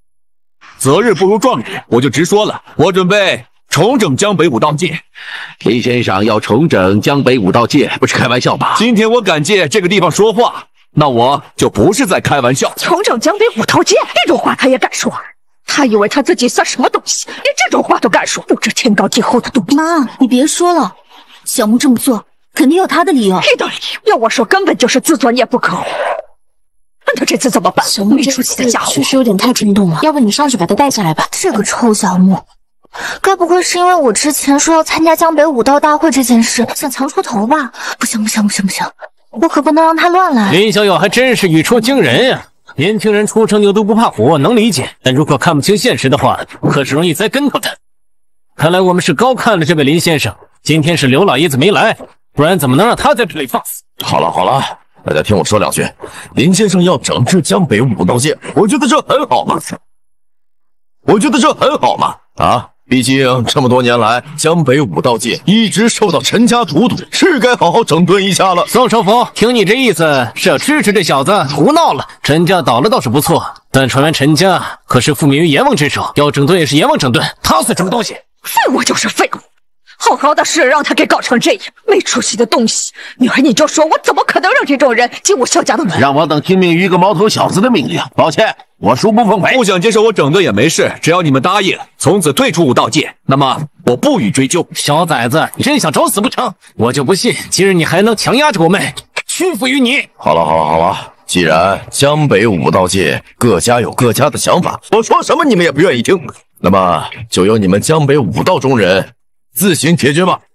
重整江北武道界。
林先生要重整江北武道界，不是开玩笑吧？
今天我敢借这个地方说话，那我就不是在开玩笑。
重整江北武道界，这种话他也敢说？他以为他自己算什么东西，连这种话都敢说，不知天高地厚的东西。
妈，你别说了。小木这么做肯定有他的理由，
屁的理由！要我说，根本就是自作孽不可活。那他这次怎么办？
小木没出息的家伙确实有点太冲动了，要不你上去把他带下来吧。
这个臭小木，该不会是因为我之前说要参加江北武道大会这件事想强出头吧？不行，我可不能让他乱来。
林小友还真是语出惊人呀！年轻人初生牛犊不怕虎，能理解，但如果看不清现实的话，可是容易栽跟头的。看来我们是高看了这位林先生。今天是刘老爷子没来，不然怎么能让他在这里放肆？
好了，大家听我说两句。林先生要整治江北武道界，我觉得这很好嘛。啊，毕竟这么多年来，江北武道界一直受到陈家荼毒，是该好好整顿一下了。
宋首府，听你这意思是要支持这小子胡闹了。陈家倒了倒是不错， 但传闻陈家可是覆灭于阎王之手，要整顿也是阎王整顿，他算什么东西？
废物就是废物，好好的事让他给搞成这样，没出息的东西！女儿你就说，我怎么可能让这种人进我萧家的门？
让王等听命于一个毛头小子的命令，抱歉，我恕不奉陪。
不想接受我整顿也没事，只要你们答应从此退出武道界，那么我不予追究。
小崽子，你真想找死不成？我就不信今日你还能强压着我们，屈服于你。
好了，既然江北武道界各家有各家的想法，我说什么你们也不愿意听，那么就由你们江北武道中人自行解决吧。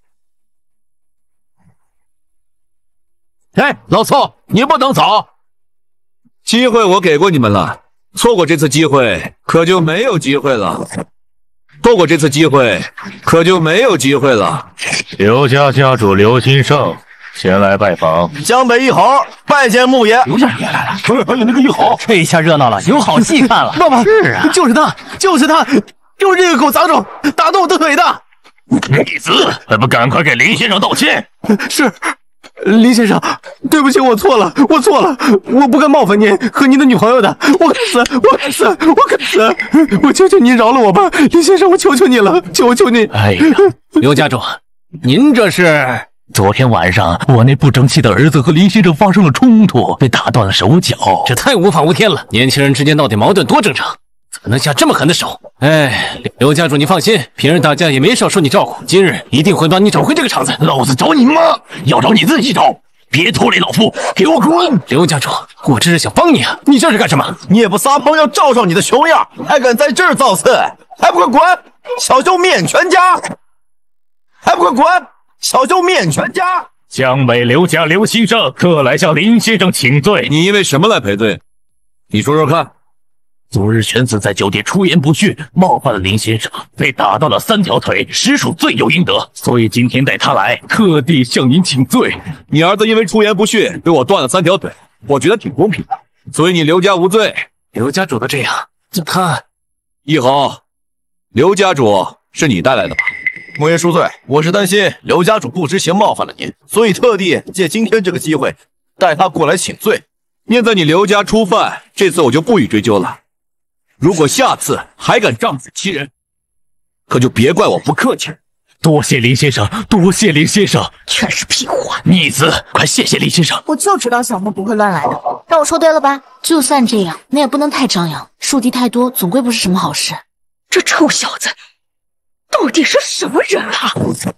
哎，老凑，你不能走！
机会我给过你们了，错过这次机会，可就没有机会了。错过这次机会，可就没有机会了。
刘家家主刘金胜前来拜访。
江北一猴拜见穆爷。
刘家也来了，还有那个一猴，
这下热闹了，有好戏看了。 爸爸，
是啊，
就是他，就是这个狗杂种打断我的腿的。
逆子，还不赶快给林先生道歉！
是，林先生，对不起，我错了，我不该冒犯您和您的女朋友的，我该死！我求求您饶了我吧，林先生，我求求你了，求求你！
哎呀，
刘家主，您这是？
昨天晚上，我那不争气的儿子和林先生发生了冲突，被打断了手脚，
这太无法无天了。年轻人之间到底矛盾多正常，怎么能下这么狠的手？哎，刘家主，你放心，平日大家也没少受你照顾，今日一定会帮你找回这个场子。
老子找你妈！要找你自己找，别拖累老夫，给我滚！
刘家主，我这是想帮你啊，你这是干什么？
你也不撒泡尿照照你的熊样，还敢在这儿造次？还不快滚！小秀灭全家！还不快滚！小秀灭全家！
江北刘家刘先生特来向林先生请罪。
你因为什么来赔罪？你说说看。
昨日犬子在酒店出言不逊，冒犯了林先生，被打断了3条腿，实属罪有应得。所以今天带他来，特地向您请罪。
你儿子因为出言不逊被我断了3条腿，我觉得挺公平的，所以你刘家无罪。
刘家主都这样，他
一豪，刘家主是你带来的吧？
穆爷恕罪，我是担心刘家主不知情冒犯了您，所以特地借今天这个机会带他过来请罪。
念在你刘家初犯，这次我就不予追究了。如果下次还敢仗势欺人，可就别怪我不客气。
多谢林先生，多谢林先生。
全是屁话！
逆子，快谢谢林先生。
我就知道小莫不会乱来的。
让我说对了吧？就算这样，那也不能太张扬，树敌太多，总归不是什么好事。
这臭小子到底是什么人啊？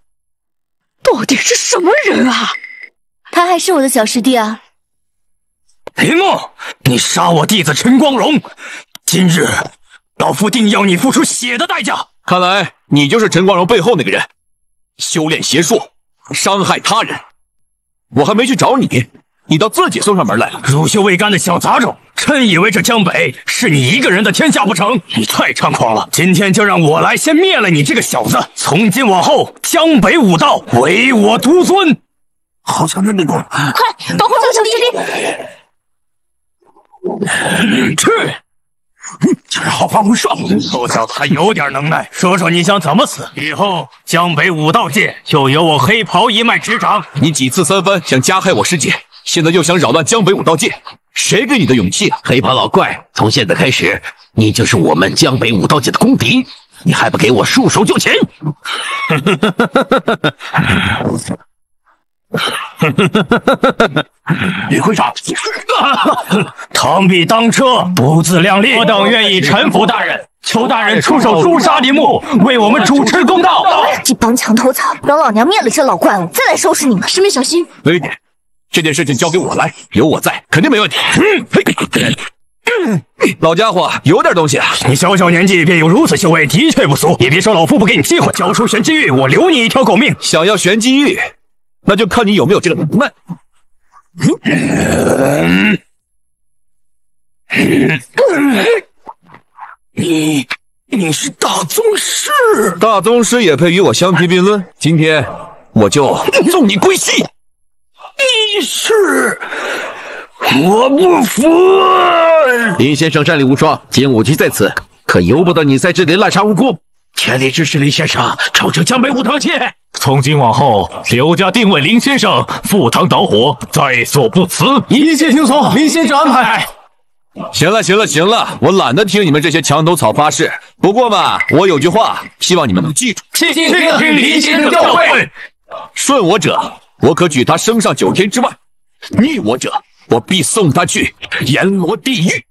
他还是我的小师弟啊！
林默，你杀我弟子陈光荣，今日老夫定要你付出血的代价。
看来你就是陈光荣背后那个人，修炼邪术，伤害他人。我还没去找你，你倒自己送上门来了。
乳臭未干的小杂种，真以为这江北是你一个人的天下不成？你太猖狂了！今天就让我来先灭了你这个小子，从今往后江北武道唯我独尊。好像那个，快
保护这个小师弟！
去！这好防不胜，臭小子还有点能耐，说说你想怎么死？以后江北武道界就由我黑袍一脉执掌。
你几次三番想加害我师姐，现在又想扰乱江北武道界，谁给你的勇气啊？
黑袍老怪，从现在开始，你就是我们江北武道界的公敌，你还不给我束手就擒！
李会长，螳臂当车，不自量力。我等愿意臣服大人，求大人出手诛杀林木，为我们主持公道。
这帮墙头草，等老娘灭了这老怪物，再来收拾你们。师妹小心。
微点，这件事情交给我来，有我在，肯定没问题。老家伙有点东西啊！
你小小年纪便有如此修为，的确不俗。也别说老夫不给你机会，交出玄机玉，我留你一条狗命。
想要玄机玉，那就看你有没有这个能耐。
你是大宗师，
大宗师也配与我相提并论？今天我就送你归西。
你是，我不服！
林先生战力无双，精武局在此，可由不得你在这里滥杀无辜。全力支持林先生重整江北武道界。
从今往后，刘家定为林先生赴汤蹈火，在所不辞。
一切听从林先生安排。
行了，行了，行了，我懒得听你们这些墙头草发誓。不过嘛，我有句话，希望你们能记住：
请听李先生教诲。
顺我者，我可举他升上9天之外；逆我者，我必送他去阎罗地狱。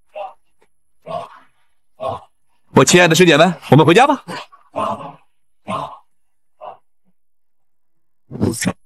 我亲爱的师姐们，我们回家吧。